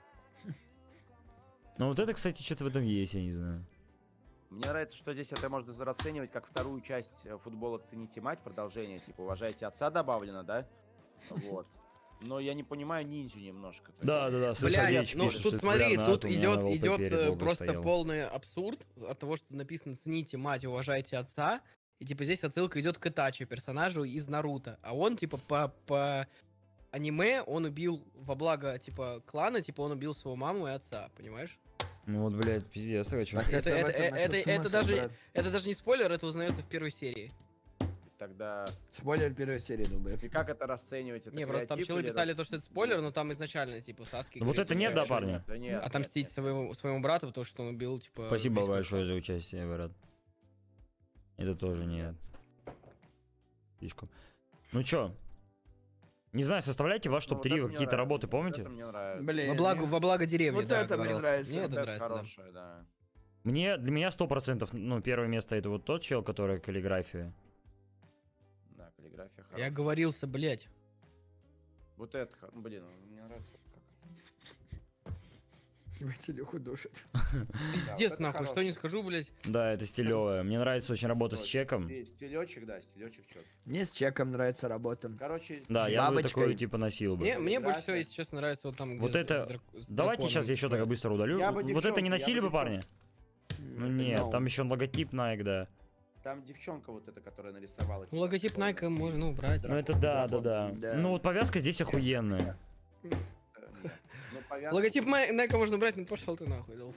Ну вот это, кстати, что-то в этом есть, я не знаю.
Мне нравится, что здесь это можно за- расценивать как вторую часть э, футболок «Цените мать», продолжение, типа «Уважайте отца» добавлено, да? Вот. Но я не понимаю ниндзю немножко. То
Да,
есть-
да, да.
Бля,
Сосадеич
ну
пишет, что
тут
это
смотри,
популярный
тут
арт, у меня
идет,
на
идет
wallpaper
э,
долго
просто
стоял.
полный абсурд от того, что написано «Цените мать, уважайте отца». И типа здесь отсылка идет к Итачи, персонажу из Наруто. А он типа по, по аниме, он убил во благо типа клана, типа он убил свою маму и отца, понимаешь?
Ну вот, блядь, пиздец, такой чё.
Так
Это-
в
это-
этом-
это- это
смысл,
даже-
брат.
Это даже не спойлер, это узнается в первой серии.
Тогда...
Спойлер первой серии, долбоёб.
И как это расценивать? Это
Не, просто там
креатив
челы
или
писали то, что это спойлер, но там изначально типа Саски...
Вот
говорит,
это нет,
что
да, парни?
Да нет,
Отомстить
нет,
своему, своему брату, потому что он убил, типа...
Спасибо
весь
большое
клан.
за участие, брат. Это тоже нет. Слишком. Ну чё? Не знаю, составляйте ваш
Ну, вот
топ-три,
это
вы
мне
какие-то
нравится,
работы
вот
помните?
это мне нравится.
Блин,
Во благо, во благо деревни,
Вот
да,
это мне
говорил.
нравится.
Мне
Вот
это
это
нравится, да.
хорошее, да.
Мне, для меня сто процентов, ну, первое место это вот тот чел, который каллиграфия.
Да, каллиграфия хорошая.
Я говорился, блядь.
Вот это, хо- блин, мне нравится. Как...
Ебать, Илюху душит.
Пиздец,
это
нахуй, что
хорошее.
не скажу, блядь.
Да, это стилевое. Мне нравится очень работа с чеком.
Стилечек, да, стилечек чё.
Мне с чеком нравится работа.
Короче,
Да,
С
я бы
бабочкой.
такой типа носил бы.
Мне, мне больше всего,
Каллиграфия.
если честно, нравится вот там, где
Вот
с-
это-
с драк- с
Давайте
драконом,
сейчас я еще
типа.
так быстро удалю.
Я бы
Вот это
девчонки,
не
я бы
носили бы, парни?
девчонки.
Ну нет, там еще логотип Nike, да.
Там девчонка вот эта, которая нарисовала.
Ну,
типа,
логотип
такой,
Nike можно убрать.
Ну это да, да, да.
Да.
Ну вот повязка здесь охуенная.
э, нет. Ну, повязка-
Логотип Май- Nike можно убрать, ну пошел ты нахуй. дол.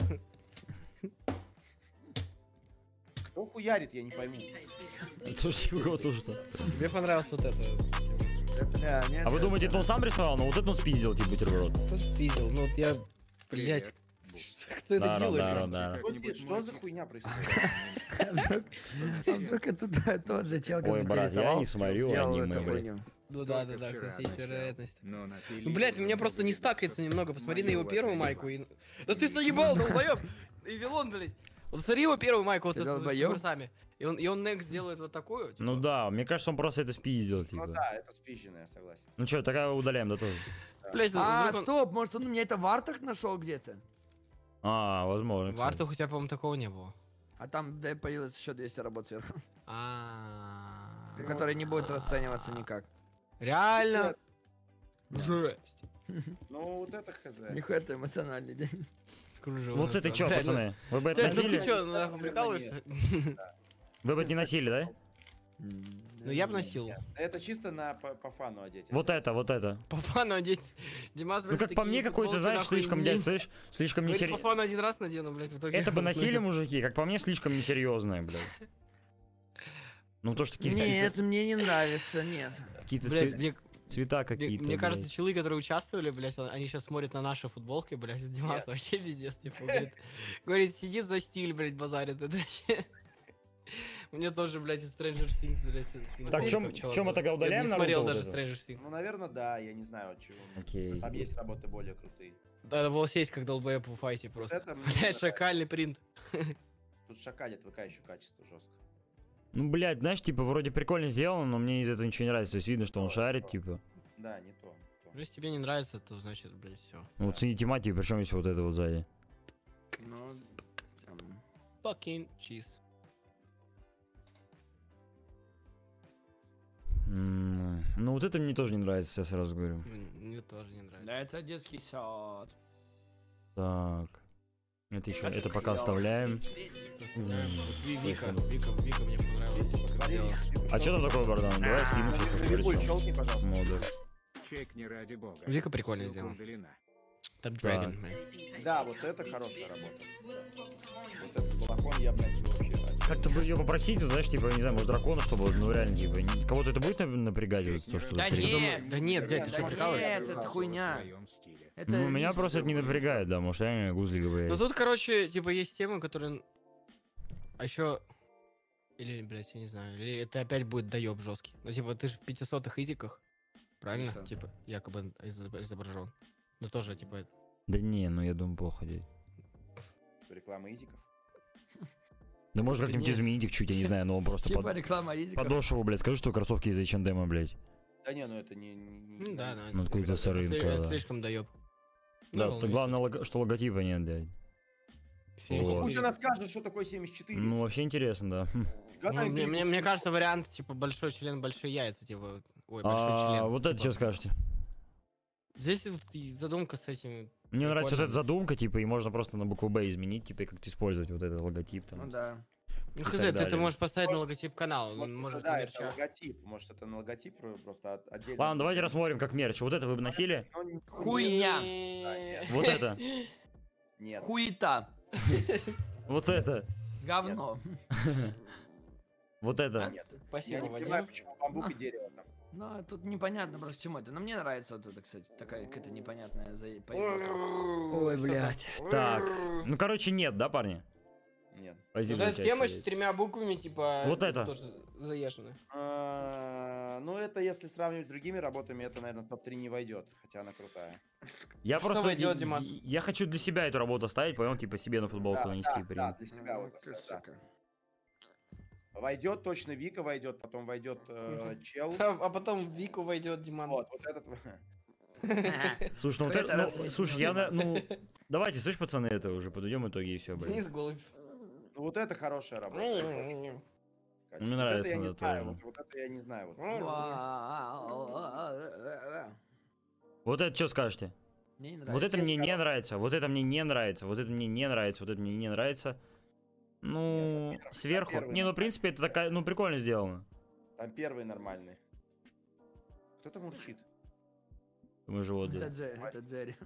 Кто хуярит, я не пойму.
Это уж его тоже что.
Мне понравилось вот это.
Да, нет,
А вы
это-
думаете, это он сам рисовал? Ну вот это он спиздил, типа бутерброд.
Кто спиздил? Ну вот я, блядь. Кто это
Да,
делает?
да,
блядь?
да.
Что те- Что за хуйня происходит?
А вдруг- а вдруг это тот- тот же чел,
Ой,
который
брат, я
рисовал,
не смотрю
сделал
аниме,
эту
блядь.
хуйню.
Ну да, да,
Только
да,
вчера
кстати, есть
начал.
вероятность.
Но на
Ну, блядь, у меня просто не стакается немного. Посмотри на его первую майку и... Да ты заебал, долбоёб! И Вилон, блядь. Вот смотри его первую майку вот
Ты
с
долбоёб?
парусами. И он, и он next делает вот такую. типа.
Ну да, мне кажется, он просто это спиздил,
Ну
типа.
да, это спизжено, я согласен.
Ну что, такая удаляем, да тоже?
Блядь,
А,
вдруг он-
стоп, может он у меня это в артах нашел где-то?
А, возможно.
В
кстати.
артах у тебя, по-моему, такого не было.
А там да, появилось еще двести работ сверху,
А.
которые не будут расцениваться никак.
Реально? Жесть.
Ну вот это хз.
Нихуя ты эмоциональный день.
Скружил.
Вот это что, пацаны? Вы бы это
Ну ты
носили?
что, ну нахуй прикалываешься?
Вы бы это не носили, да?
Ну я бы носил.
Это чисто на по, по фану одеть.
Вот это, вот это.
По фану одеть. Димас,
Ну
блядь,
как по
такие
мне, какой-то,
футболки,
знаешь,
нахуй,
слишком,
не-
дядь, слышь, слишком
Говорит,
несерьезно.
по фану один раз надену, блядь, в итоге...
Это бы носили,
носит.
мужики, как по мне, слишком несерьезное, блядь. Ну то, что какие-то
Нет, мне не нравится, нет.
какие-то
Блядь,
цве-
мне...
Цвета
Мне,
какие-то.
мне кажется,
блядь.
челы, которые участвовали, блядь, он- они сейчас смотрят на наши футболки, блядь, Димас вообще пиздец, типа, говорит, говорит, сидит за стиль, блядь, базарит, это вообще... Мне тоже, блядь, из Stranger Things, блядь,
Так,
кинопоиска
чё-
чела
чё мы
зовут.
тогда
Я
удаляем
не
Наруто
смотрел
вот
даже
это?
Stranger Things.
Ну, наверное, да, я не знаю, от чего.
Окей.
Там есть работы более крутые.
Да, было сесть как долбоеб в файте
Вот
просто.
это мне
Блядь,
нравится.
шакальный принт.
Тут шакалит отвыкающее качество жестко.
Ну, блядь, знаешь, типа, вроде прикольно сделано, но мне из этого ничего не нравится. То есть видно, что он шарит, типа.
Да, не то. не то.
Ну, если тебе не нравится, то значит, блядь, все.
Ну, вот цените мать, причем есть вот это вот сзади.
Ну, там,
Fucking cheese.
М, Ну, вот это мне тоже не нравится, я сразу говорю.
М, Мне тоже не нравится.
да, это детский сад.
Так. Это еще, это пока
я-
оставляем.
Представляю,
М,
вот Ви- Вика,
поехали.
Вика, Вика мне понравилась, типа, как
Смотри,
сделала.
А что там такое, Бардан? Давай скину сейчас
Ливерпуль,
посмотрим.
щелкни, пожалуйста.
Модер.
Чекни ради бога.
Вика прикольно
Ссылка
сделана.
удалена.
Там Dragon, блядь.
Да, вот это хорошая работа. Вот этот балахон я, блядь, вообще...
Как-то бы ее попросить, вот, знаешь, типа, не знаю, может, дракона, чтобы, ну, реально, типа, не- кого-то это будет нап- напрягать, вот, то, что
Да
ты-
нет,
Да нет, дядь, ты
Да
что,
нет,
прикалываешься?
нет, это хуйня.
В своем стиле.
Это
Ну, меня
лично
просто это не
такой.
напрягает, да, может, реально гузлига,
Ну
блядь.
тут, короче, типа, есть темы, которые... А еще... Или, блядь, я не знаю, или это опять будет доеб жесткий. Ну, типа, ты же в пятисотых изиках, правильно?
что?
Типа, якобы изоб- изображен. Ну, тоже, типа,
Да не, ну, я думаю, плохо, дядь.
Реклама изиков.
Да может
Да
как-нибудь
не.
изменить их чуть, я не знаю, но просто
Типа
под...
реклама изиков.
подошву, блядь, скажи, что кроссовки из эйч энд эм, блядь.
Да не, ну это не... не- не-
ну да,
не-
да.
Ну, откуда-то с
это
рынка,
сли-
да.
слишком доеб.
Да,
Ну,
то главное, лого- что логотипа нет, дядь.
семьдесят
Вот.
Ну, пусть
четыре.
она скажет, что такое семьдесят четыре.
Ну, вообще интересно, да. Хм.
Гадай,
Ну, мне,
ты-
мне, мне кажется, вариант, типа, большой член, большие яйца, типа, ой, большой
А,
член.
вот это
типа.
что скажете?
Здесь вот и задумка с этим.
Мне нравится вот
Прикольно.
эта задумка, типа, и можно просто на букву Б изменить, типа, и как-то использовать вот этот логотип
Ну
там.
да.
Ну,
и
хз,
так
ты, ты
далее.
можешь поставить на
Может-
логотип канала,
Может,
может,
это,
на
да, это
мерчах.
логотип. Может, это на логотип про- просто от- отдельно.
Ладно, давайте рассмотрим, как мерч. Вот это вы бы носили?
Ну, не-
Хуйня.
Не-
Вот это.
Нет.
Хуета.
Вот это.
Говно.
Вот это.
Я
Спасибо,
не
Вадим.
понимаю, почему бамбук и дерево там.
Ну, тут непонятно просто, чему это. Но мне нравится вот это, кстати, такая какая-то непонятная за... поебалка.
Ой,
блядь.
Так. Ну, короче, нет, да, парни?
Нет.
Вот
Позитивная
эта
часть
тема с
есть.
четырьмя буквами, типа...
Вот это.
Тоже заезжена.
А, Ну, это если сравнивать с другими работами, это, наверное, в топ три не войдет. Хотя она крутая.
Я
Что
просто...
войдет,
я-
Димас?
Я хочу для себя эту работу оставить, понял, типа, себе на футболку
Да,
нанести,
да, да,
принт.
для себя вот.
Ну,
да.
сука.
Войдет точно Вика войдет, потом войдет э, чел.
А, а потом в Вику войдет Диман.
Вот, вот этот.
Слушай, ну вот
Это
это... ну,
раз
слушай, я... на- Ну, давайте, слышь, пацаны, это уже подведем итоги и все, блин.
Вниз голубь.
Ну, вот это хорошая работа.
Мне
Вот
нравится
это я не
она
знаю,
тоже.
вот, вот это я не знаю. вот.
Вот это что скажете?
Мне не нравится.
Вот это мне не нравится, вот это мне не нравится, вот это мне не нравится, вот это мне не нравится. Ну,
Нет, это
сверху.
первый
Не, ну, в принципе, это такая, ну, прикольно сделано.
Там первый нормальный. Кто там урчит?
Мы же вот
Это
делаем.
Джерри, это Джерри.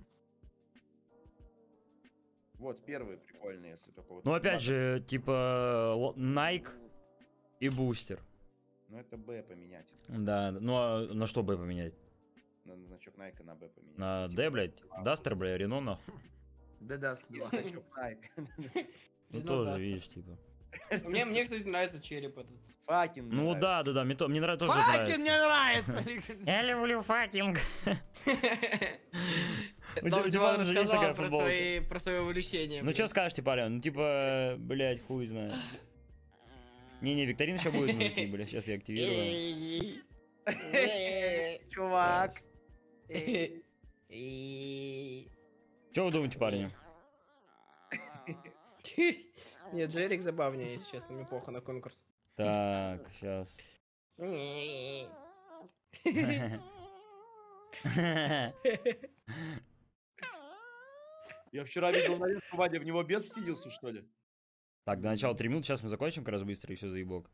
Вот первый прикольный, если только вот.
Ну, опять же, типа, л- Nike и бустер.
Ну это Б поменять.
Да, ну, а на что Б поменять?
На значок Nike на Б поменять.
На
Типа,
D, блядь? Дастер, блядь, Рено, нахуй.
Да даст два.
значок Nike.
Ну,
Рено
тоже,
Duster.
видишь, типа.
Мне, мне, кстати, нравится череп этот.
Факин.
Ну, да, да, да, мне, то- мне нравится, тоже
Факин мне
нравится.
нравится!
Я люблю факинг. У тебя-
Там
у тебя
Диман
же есть
рассказал
такая
про,
футболка?
свои, про свое увлечение.
Ну,
блин.
что скажете, парень? Ну, типа, блядь, хуй знает. Не-не, викторина еще будет, мужики, блядь, сейчас я активирую.
Чувак.
Что вы думаете, парни?
Нет, Джерик забавнее, если честно, мне плохо на конкурс.
Так, сейчас.
Я вчера видел нарезку, Вадя в него бес вселился, что ли?
Так, до начала три минут, сейчас мы закончим как раз быстро и все заебок.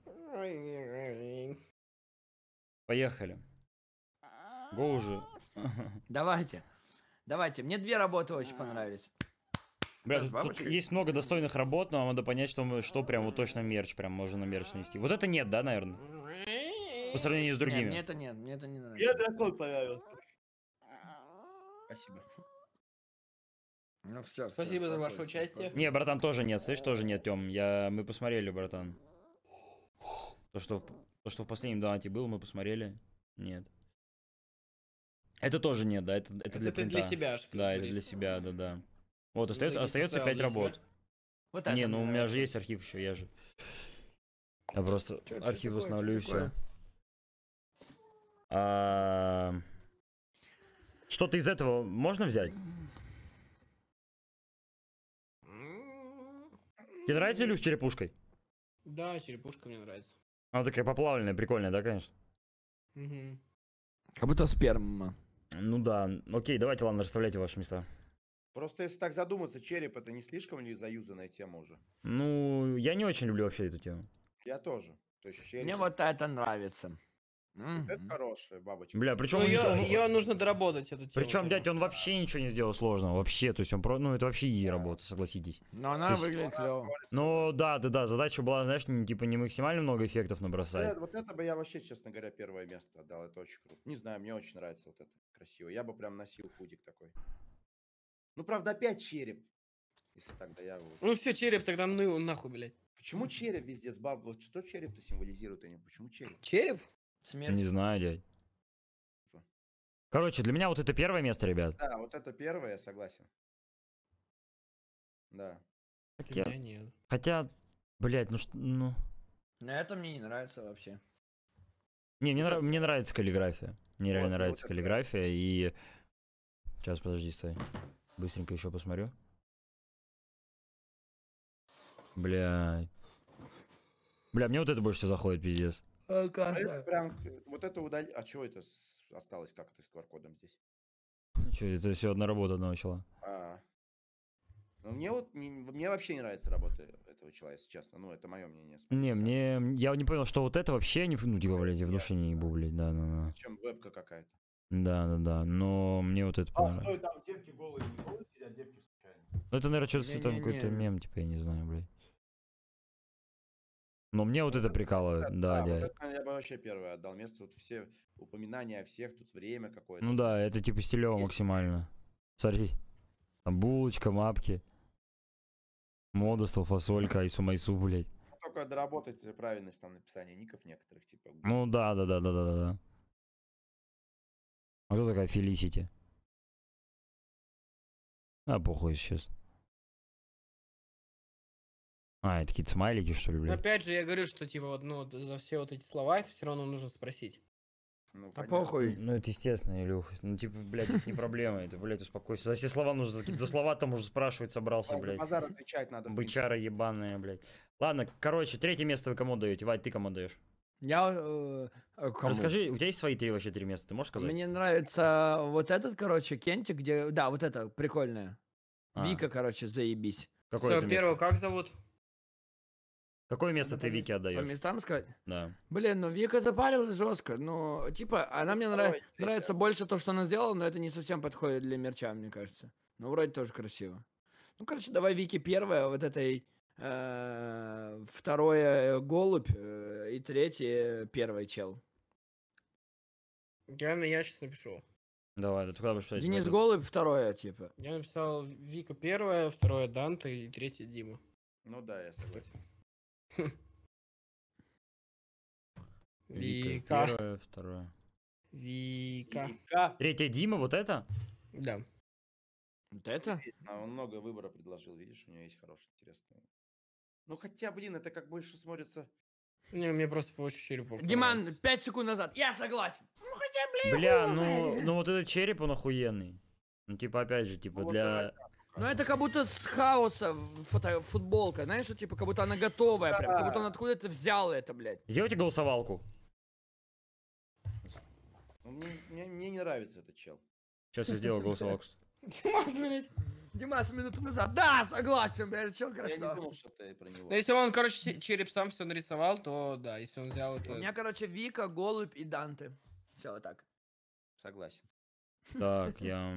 Поехали. Го уже.
Давайте. Давайте. Мне две работы очень понравились.
Бля,
С
тут, тут
бабочкой?
есть много достойных работ, но надо понять, что, мы, что прям вот точно мерч, прям можно на мерч нести. Вот это нет, да, наверное? по сравнению с
Не,
другими.
мне это нет, мне это не
Мне
нравится.
дракон понравился. Спасибо.
Ну все,
Спасибо за ваше участие.
Не, братан, тоже нет, слышь, тоже нет, Тём. Я... Мы посмотрели, братан. То, что в, то, что в последнем донате было, мы посмотрели. Нет. Это тоже нет, да, это, это,
Это
для
ты
принта.
для себя аж
Да, это
говоришь.
для себя, да, да. Вот,
Ну,
остается,
зайди,
остается
поставил
пять
для себя.
работ.
Вот
Не,
это
ну у
мне
меня же
нравится.
есть архив еще, я же. Я просто
Чё, чё
архив
такое, чё
восстановлю и все.
такое?
А... Что-то из этого можно взять? Тебе нравится Илюх с черепушкой?
Да, черепушка мне нравится.
Она такая поплавленная, прикольная, да, конечно?
Мгм.
Как будто сперма.
Ну да. Окей, давайте, ладно, расставляйте ваши места.
Просто если так задуматься, череп это не слишком ли заюзанная тема уже?
Ну, я не очень люблю вообще эту тему.
Я тоже. То есть череп
Мне вот это нравится.
это
Мгм.
хорошая бабочка.
Бля, причем...
Ну, ее, ее нужно доработать, эту тему.
Причем,
тоже.
дядь, он вообще ничего не сделал сложного. Вообще, то есть он про... Ну, это вообще изи работа, согласитесь.
Но она
То есть-
выглядит клево.
Ну, да, да, да, задача была, знаешь, не, типа не максимально много эффектов набросать.
Э, Вот это бы я вообще, честно говоря, первое место отдал. Это очень круто. Не знаю, мне очень нравится вот это. Красиво. Я бы прям носил худик такой. Ну, правда, опять череп. Если тогда я... вот-
Ну все, череп тогда ну нахуй, блядь.
Почему череп везде с баб... Вот что череп-то символизирует? Я не- Почему череп?
Череп?
Смерть.
Не знаю, дядь. Короче, для меня вот это первое место, ребят.
Да, вот это первое, я согласен. Да.
Хотя,
Для меня нет.
хотя, блядь, ну что, ну...
На это мне не нравится вообще.
Не, мне, нрав- мне нравится каллиграфия. Мне реально
Вот,
нравится
вот это да.
каллиграфия, и... Сейчас, подожди, стой. Быстренько еще посмотрю. Бля. Бля, мне вот это больше всего заходит, пиздец.
А это прям, к- вот это удали... А чего это с- осталось? Как это с ку ар-кодом здесь?
Че, это все одна работа одного чела.
А. Ну, мне вот, не- мне вообще не нравится работа этого человека, если честно. Ну, это мое мнение.
Не, мне... Я не понял, что вот это вообще не... в- Ну, типа, блядь, я в душе не ебу, блядь, да-да-да.
Чем вебка какая-то.
Да-да-да, но мне вот это понравилось.
там девки голые не голые сидят, девки случайно.
Ну, это, наверное, что-то там какой-то
Не-не-не.
мем, типа, я не знаю, блядь. Но мне вот это прикалывает, да,
вот
дядя.
это я бы вообще первое отдал место. Тут все упоминания о всех, тут время какое-то.
Ну да, это типа стилево
Есть.
максимально. Смотри. Там булочка, мапки. Мода, фасолька, айсу майсу, блядь.
Только доработать правильность там написания ников некоторых, типа.
Ну да, да, да, да, да, да, да. А кто такая Фелисити? А, похуй сейчас. А, это какие-то смайлики, что ли,
Но
блядь?
опять же, я говорю, что типа вот, ну, вот за все вот эти слова, это все равно нужно спросить.
Ну,
А
понятно.
похуй.
Ну, это естественно, Илюх. Ну, типа, блядь, это не проблема. Это, блядь, успокойся. За все слова нужно... За, за слова там уже спрашивать собрался,
За
блядь.
базар отвечать надо. в принципе.
Бычара ебаная, блядь. Ладно, короче, третье место вы кому даете? Вадь, ты кому даешь?
Я... э, э, кому?
Расскажи, у тебя есть свои три вообще три места? Ты можешь сказать?
Мне нравится вот этот, короче, Кентик, где... Да, вот это прикольное.
А,
Вика, короче, заебись.
Какое
Всё,
это
первого
место?
как зовут?
Какое место
Надо
ты
по
Вике
мес- По
отдаешь?
местам сказать?
Да.
Блин, ну Вика запарилась жестко. Ну, типа, она мне
Второе,
нрав-
третье.
нравится больше то, что она сделала, но это не совсем подходит для мерча, мне кажется. Ну, вроде тоже красиво. Ну, короче, давай Вики первая, вот этой э, второе голубь э, и третье первый чел.
Я, я сейчас напишу.
Давай, ты куда будешь писать?
Денис
Вадим?
голубь второе, типа.
Я написал Вика первая, второе Данте и третье Дима.
Ну да, я согласен.
Вика.
Первое, второе.
Вика.
Вика.
Третье Дима, вот это?
Да.
Вот это?
А он много выбора предложил, видишь, у него есть хороший, интересный. Ну хотя, блин, это как больше смотрится.
Не, мне просто очень черепов.
Диман,
понравился.
пять секунд назад. Я согласен. Ну, хотя, блин,
Бля,
хуй
ну,
знает.
ну вот этот череп, он охуенный. Ну, типа, опять же, типа,
Ну, вот
для...
давай
Ну, это как будто с хаоса фото- футболка. Знаешь, что, типа, как будто она готовая прям. Как будто он откуда-то взял это, блядь.
Сделайте голосовалку.
Ну, мне, мне, мне не нравится этот чел.
Сейчас я сделаю голосовалку.
Димас, блядь.
Димас минуту назад. Да, согласен, блядь, чел
Я не
красава.
думал, что ты про него.
Ну, если он, короче, се- череп сам все нарисовал, то да, если он взял это...
У меня, короче, Вика, Голубь и Данте. Все, вот так.
Согласен.
Так, я...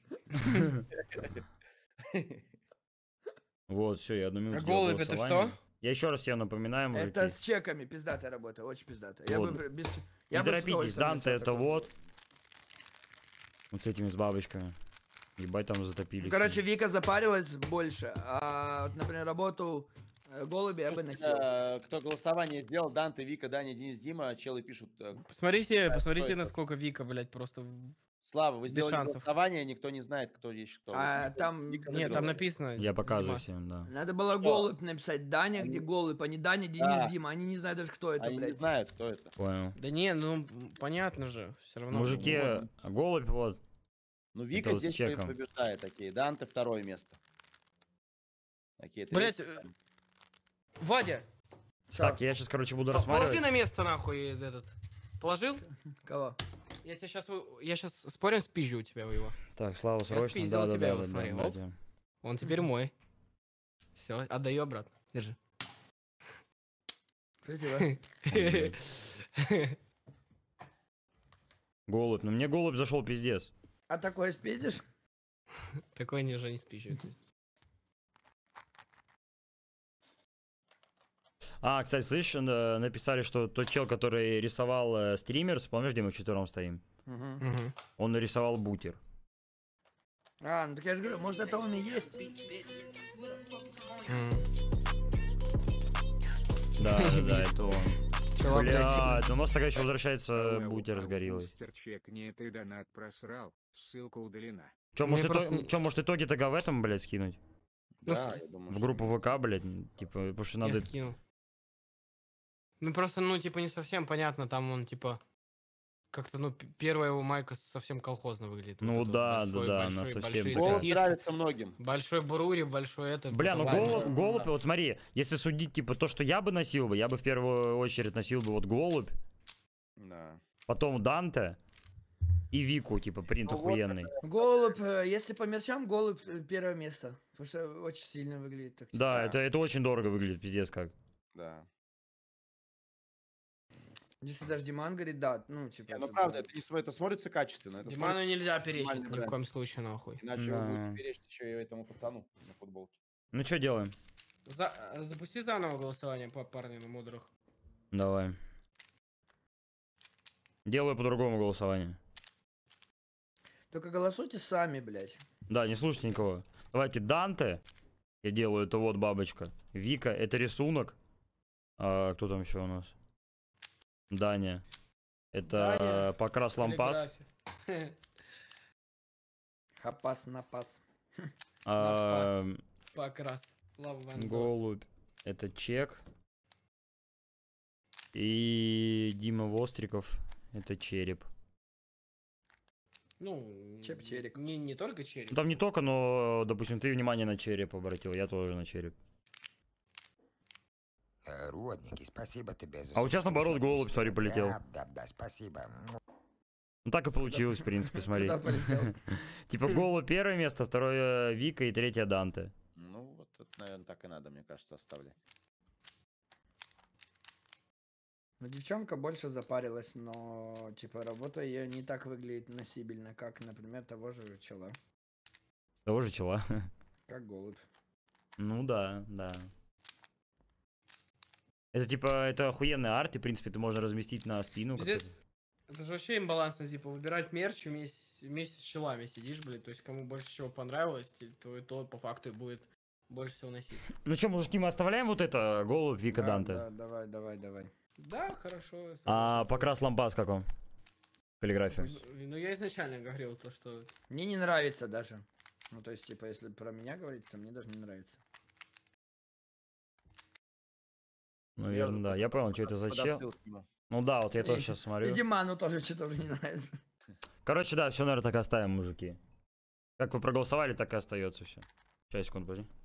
Вот, все, я одну
А
минуту сделал
голубь это
голосование.
что?
Я еще раз тебе напоминаю, мужики.
Это с чеками пиздатая работа, очень пиздатая. Я
Вот.
бы без...
Не
Я бы с
торопитесь,
удовольствием
Данте
начал
это
такое.
вот. Вот с этими с бабочками. Ебать там затопили.
Ну, короче,
всё.
Вика запарилась больше, а, вот, например, работу э, голуби я бы носил.
Э, Кто голосование сделал? Данте, Вика, Даня, Денис, Дима. Челы пишут. э,
Посмотрите,
кто
посмотрите,
это?
насколько Вика, блядь, просто... в-
Слава, вы
Без
сделали
шансов.
голосование, никто не знает, кто есть кто.
А,
Вот
там-
Вика
Нет, там
выиграла.
написано...
Я показываю
Дима.
всем, да.
Надо было
Что?
голубь написать. Даня, где
Они-
голубь, а не Даня, Денис,
Да.
Дима. Они не знают даже, кто это,
Они не
блядь.
знают, кто это.
Понял.
Да не, ну м, понятно же, все равно.
Мужики,
вот.
голубь вот.
Ну, Вика
вот с
здесь
чеком.
побеждает, такие. Данте второе место. Такие,
Блять,
третье.
Вадя,
Чё?
Так, я сейчас, короче, буду
по- положи
рассматривать.
на место нахуй этот. Положил?
Кого?
Я тебя сейчас, я сейчас спорим спизжу у тебя его.
Так, Слава, срочно.
спиздил
Да, да,
тебя,
да,
вот
да,
смотри,
да,
оп.
да.
Он теперь мой. Все, отдаю обратно. Держи.
Спасибо.
Голубь. Ну мне голубь зашел пиздец.
А такой спиздишь?
Такой они уже не спизжут.
А, кстати, слышишь, э, написали, что тот чел, который рисовал э, стримерс, помнишь, где мы вчетвером стоим?
Мгм.
Мгм.
Он нарисовал бутер.
А, ну так я же говорю, может это он и есть.
М.
Да, да, да, это он.
Чувак, блядь,
Блядь, у нас такая еще возвращается
Пауэлл,
бутер с гориллой.
Бустер чекни, ты донат просрал. Ссылка удалена.
Че,
Мне
может, ито-
просто-
чё, может итоги тогда в этом, блядь, скинуть?
Ну,
Да,
с-
я думаю,
В
что-
группу ВК, блядь, типа, потому что
я
надо...
скинул. Ну просто, ну, типа, не совсем понятно, там он, типа, как-то, ну, п- первая его майка совсем колхозно выглядит.
Ну
Вот это
да,
вот большой-
да, да, она
большой-
совсем
большие
такая.
Голубь
сосиски,
нравится многим.
большой бурури, большой этот.
Бля, ну
бутылка.
голубь, голубь, вот смотри, если судить, типа, то, что я бы носил бы, я бы в первую очередь носил бы вот голубь,
Да.
потом Данте и Вику, типа, принт
Ну вот
охуенный.
Голубь, э, если по мерчам, голубь э, первое место. Потому что очень сильно выглядит так.
Да,
Да.
это, это очень дорого выглядит, пиздец как.
Да.
Если даже Диман говорит, да, ну, типа...
Не, ну
это
правда,
да.
это, не, см- это смотрится качественно. Это
Диману нельзя перечить
нормальный
ни в
бренд.
коем случае, нахуй.
смотрится- Иначе вы
Да.
будете перечить еще и этому пацану на футболке.
Ну что делаем?
За- э, запусти заново голосование по парню на мудрых.
Давай. Делаю по-другому голосование.
Только голосуйте сами, блядь.
Да, не слушайте никого. Давайте Данте. Я делаю, это вот бабочка. Вика, это рисунок. А, кто там еще у нас? Даня. Это
Даня.
покрас лампас.
Каллиграфия.
Хапас, напас.
А,
Покрас. Лава Ван Гог.
голубь. Это чек. И Дима Востриков. Это череп.
Ну,
Чеп-черик.
Не, не только череп.
Ну, там не только, но, допустим, ты внимание на череп обратил. Я тоже на череп.
Э, Родненький, спасибо тебе за...
А вот сейчас, наоборот,
субскрипцию.
голубь, смотри, полетел.
Да, да, да, спасибо.
Ну так и получилось, в принципе, смотри.
Куда полетел?
Типа голубь первое место, второе Вика и третье Данте.
Ну, вот это, наверное, так и надо, мне кажется, оставлять.
Ну, девчонка больше запарилась, но, типа, работа ее не так выглядит носибельно, как, например, того же чела.
Того же чела.
Как голубь.
Ну да, да. Это типа, это охуенный арт, и, в принципе, это можно разместить на спину. как-то.
Здесь это же вообще имбалансно, типа, выбирать мерч вместе, вместе с челами сидишь, блин, то есть кому больше чего понравилось, те- то и то по факту и будет больше всего носить.
Ну что, мужики, мы оставляем вот это, голубь, Вика,
Да,
Данте.
да, давай, давай, давай.
Да, хорошо. я
А
согласен.
покрас лампас как вам? Каллиграфия.
Ну, ну, я изначально говорил то, что...
Мне не нравится даже. Ну, то есть, типа, если про меня говорить, то мне даже не нравится.
Наверное, да. Я понял, что это за чел.
Подостыл к нему.
Ну да, вот я тоже
И-
сейчас
И
смотрю.
Диману тоже что-то уже не нравится.
Короче, да, все, наверное, так и оставим, мужики. Как вы проголосовали, так и остается все. Сейчас, секунду, подожди.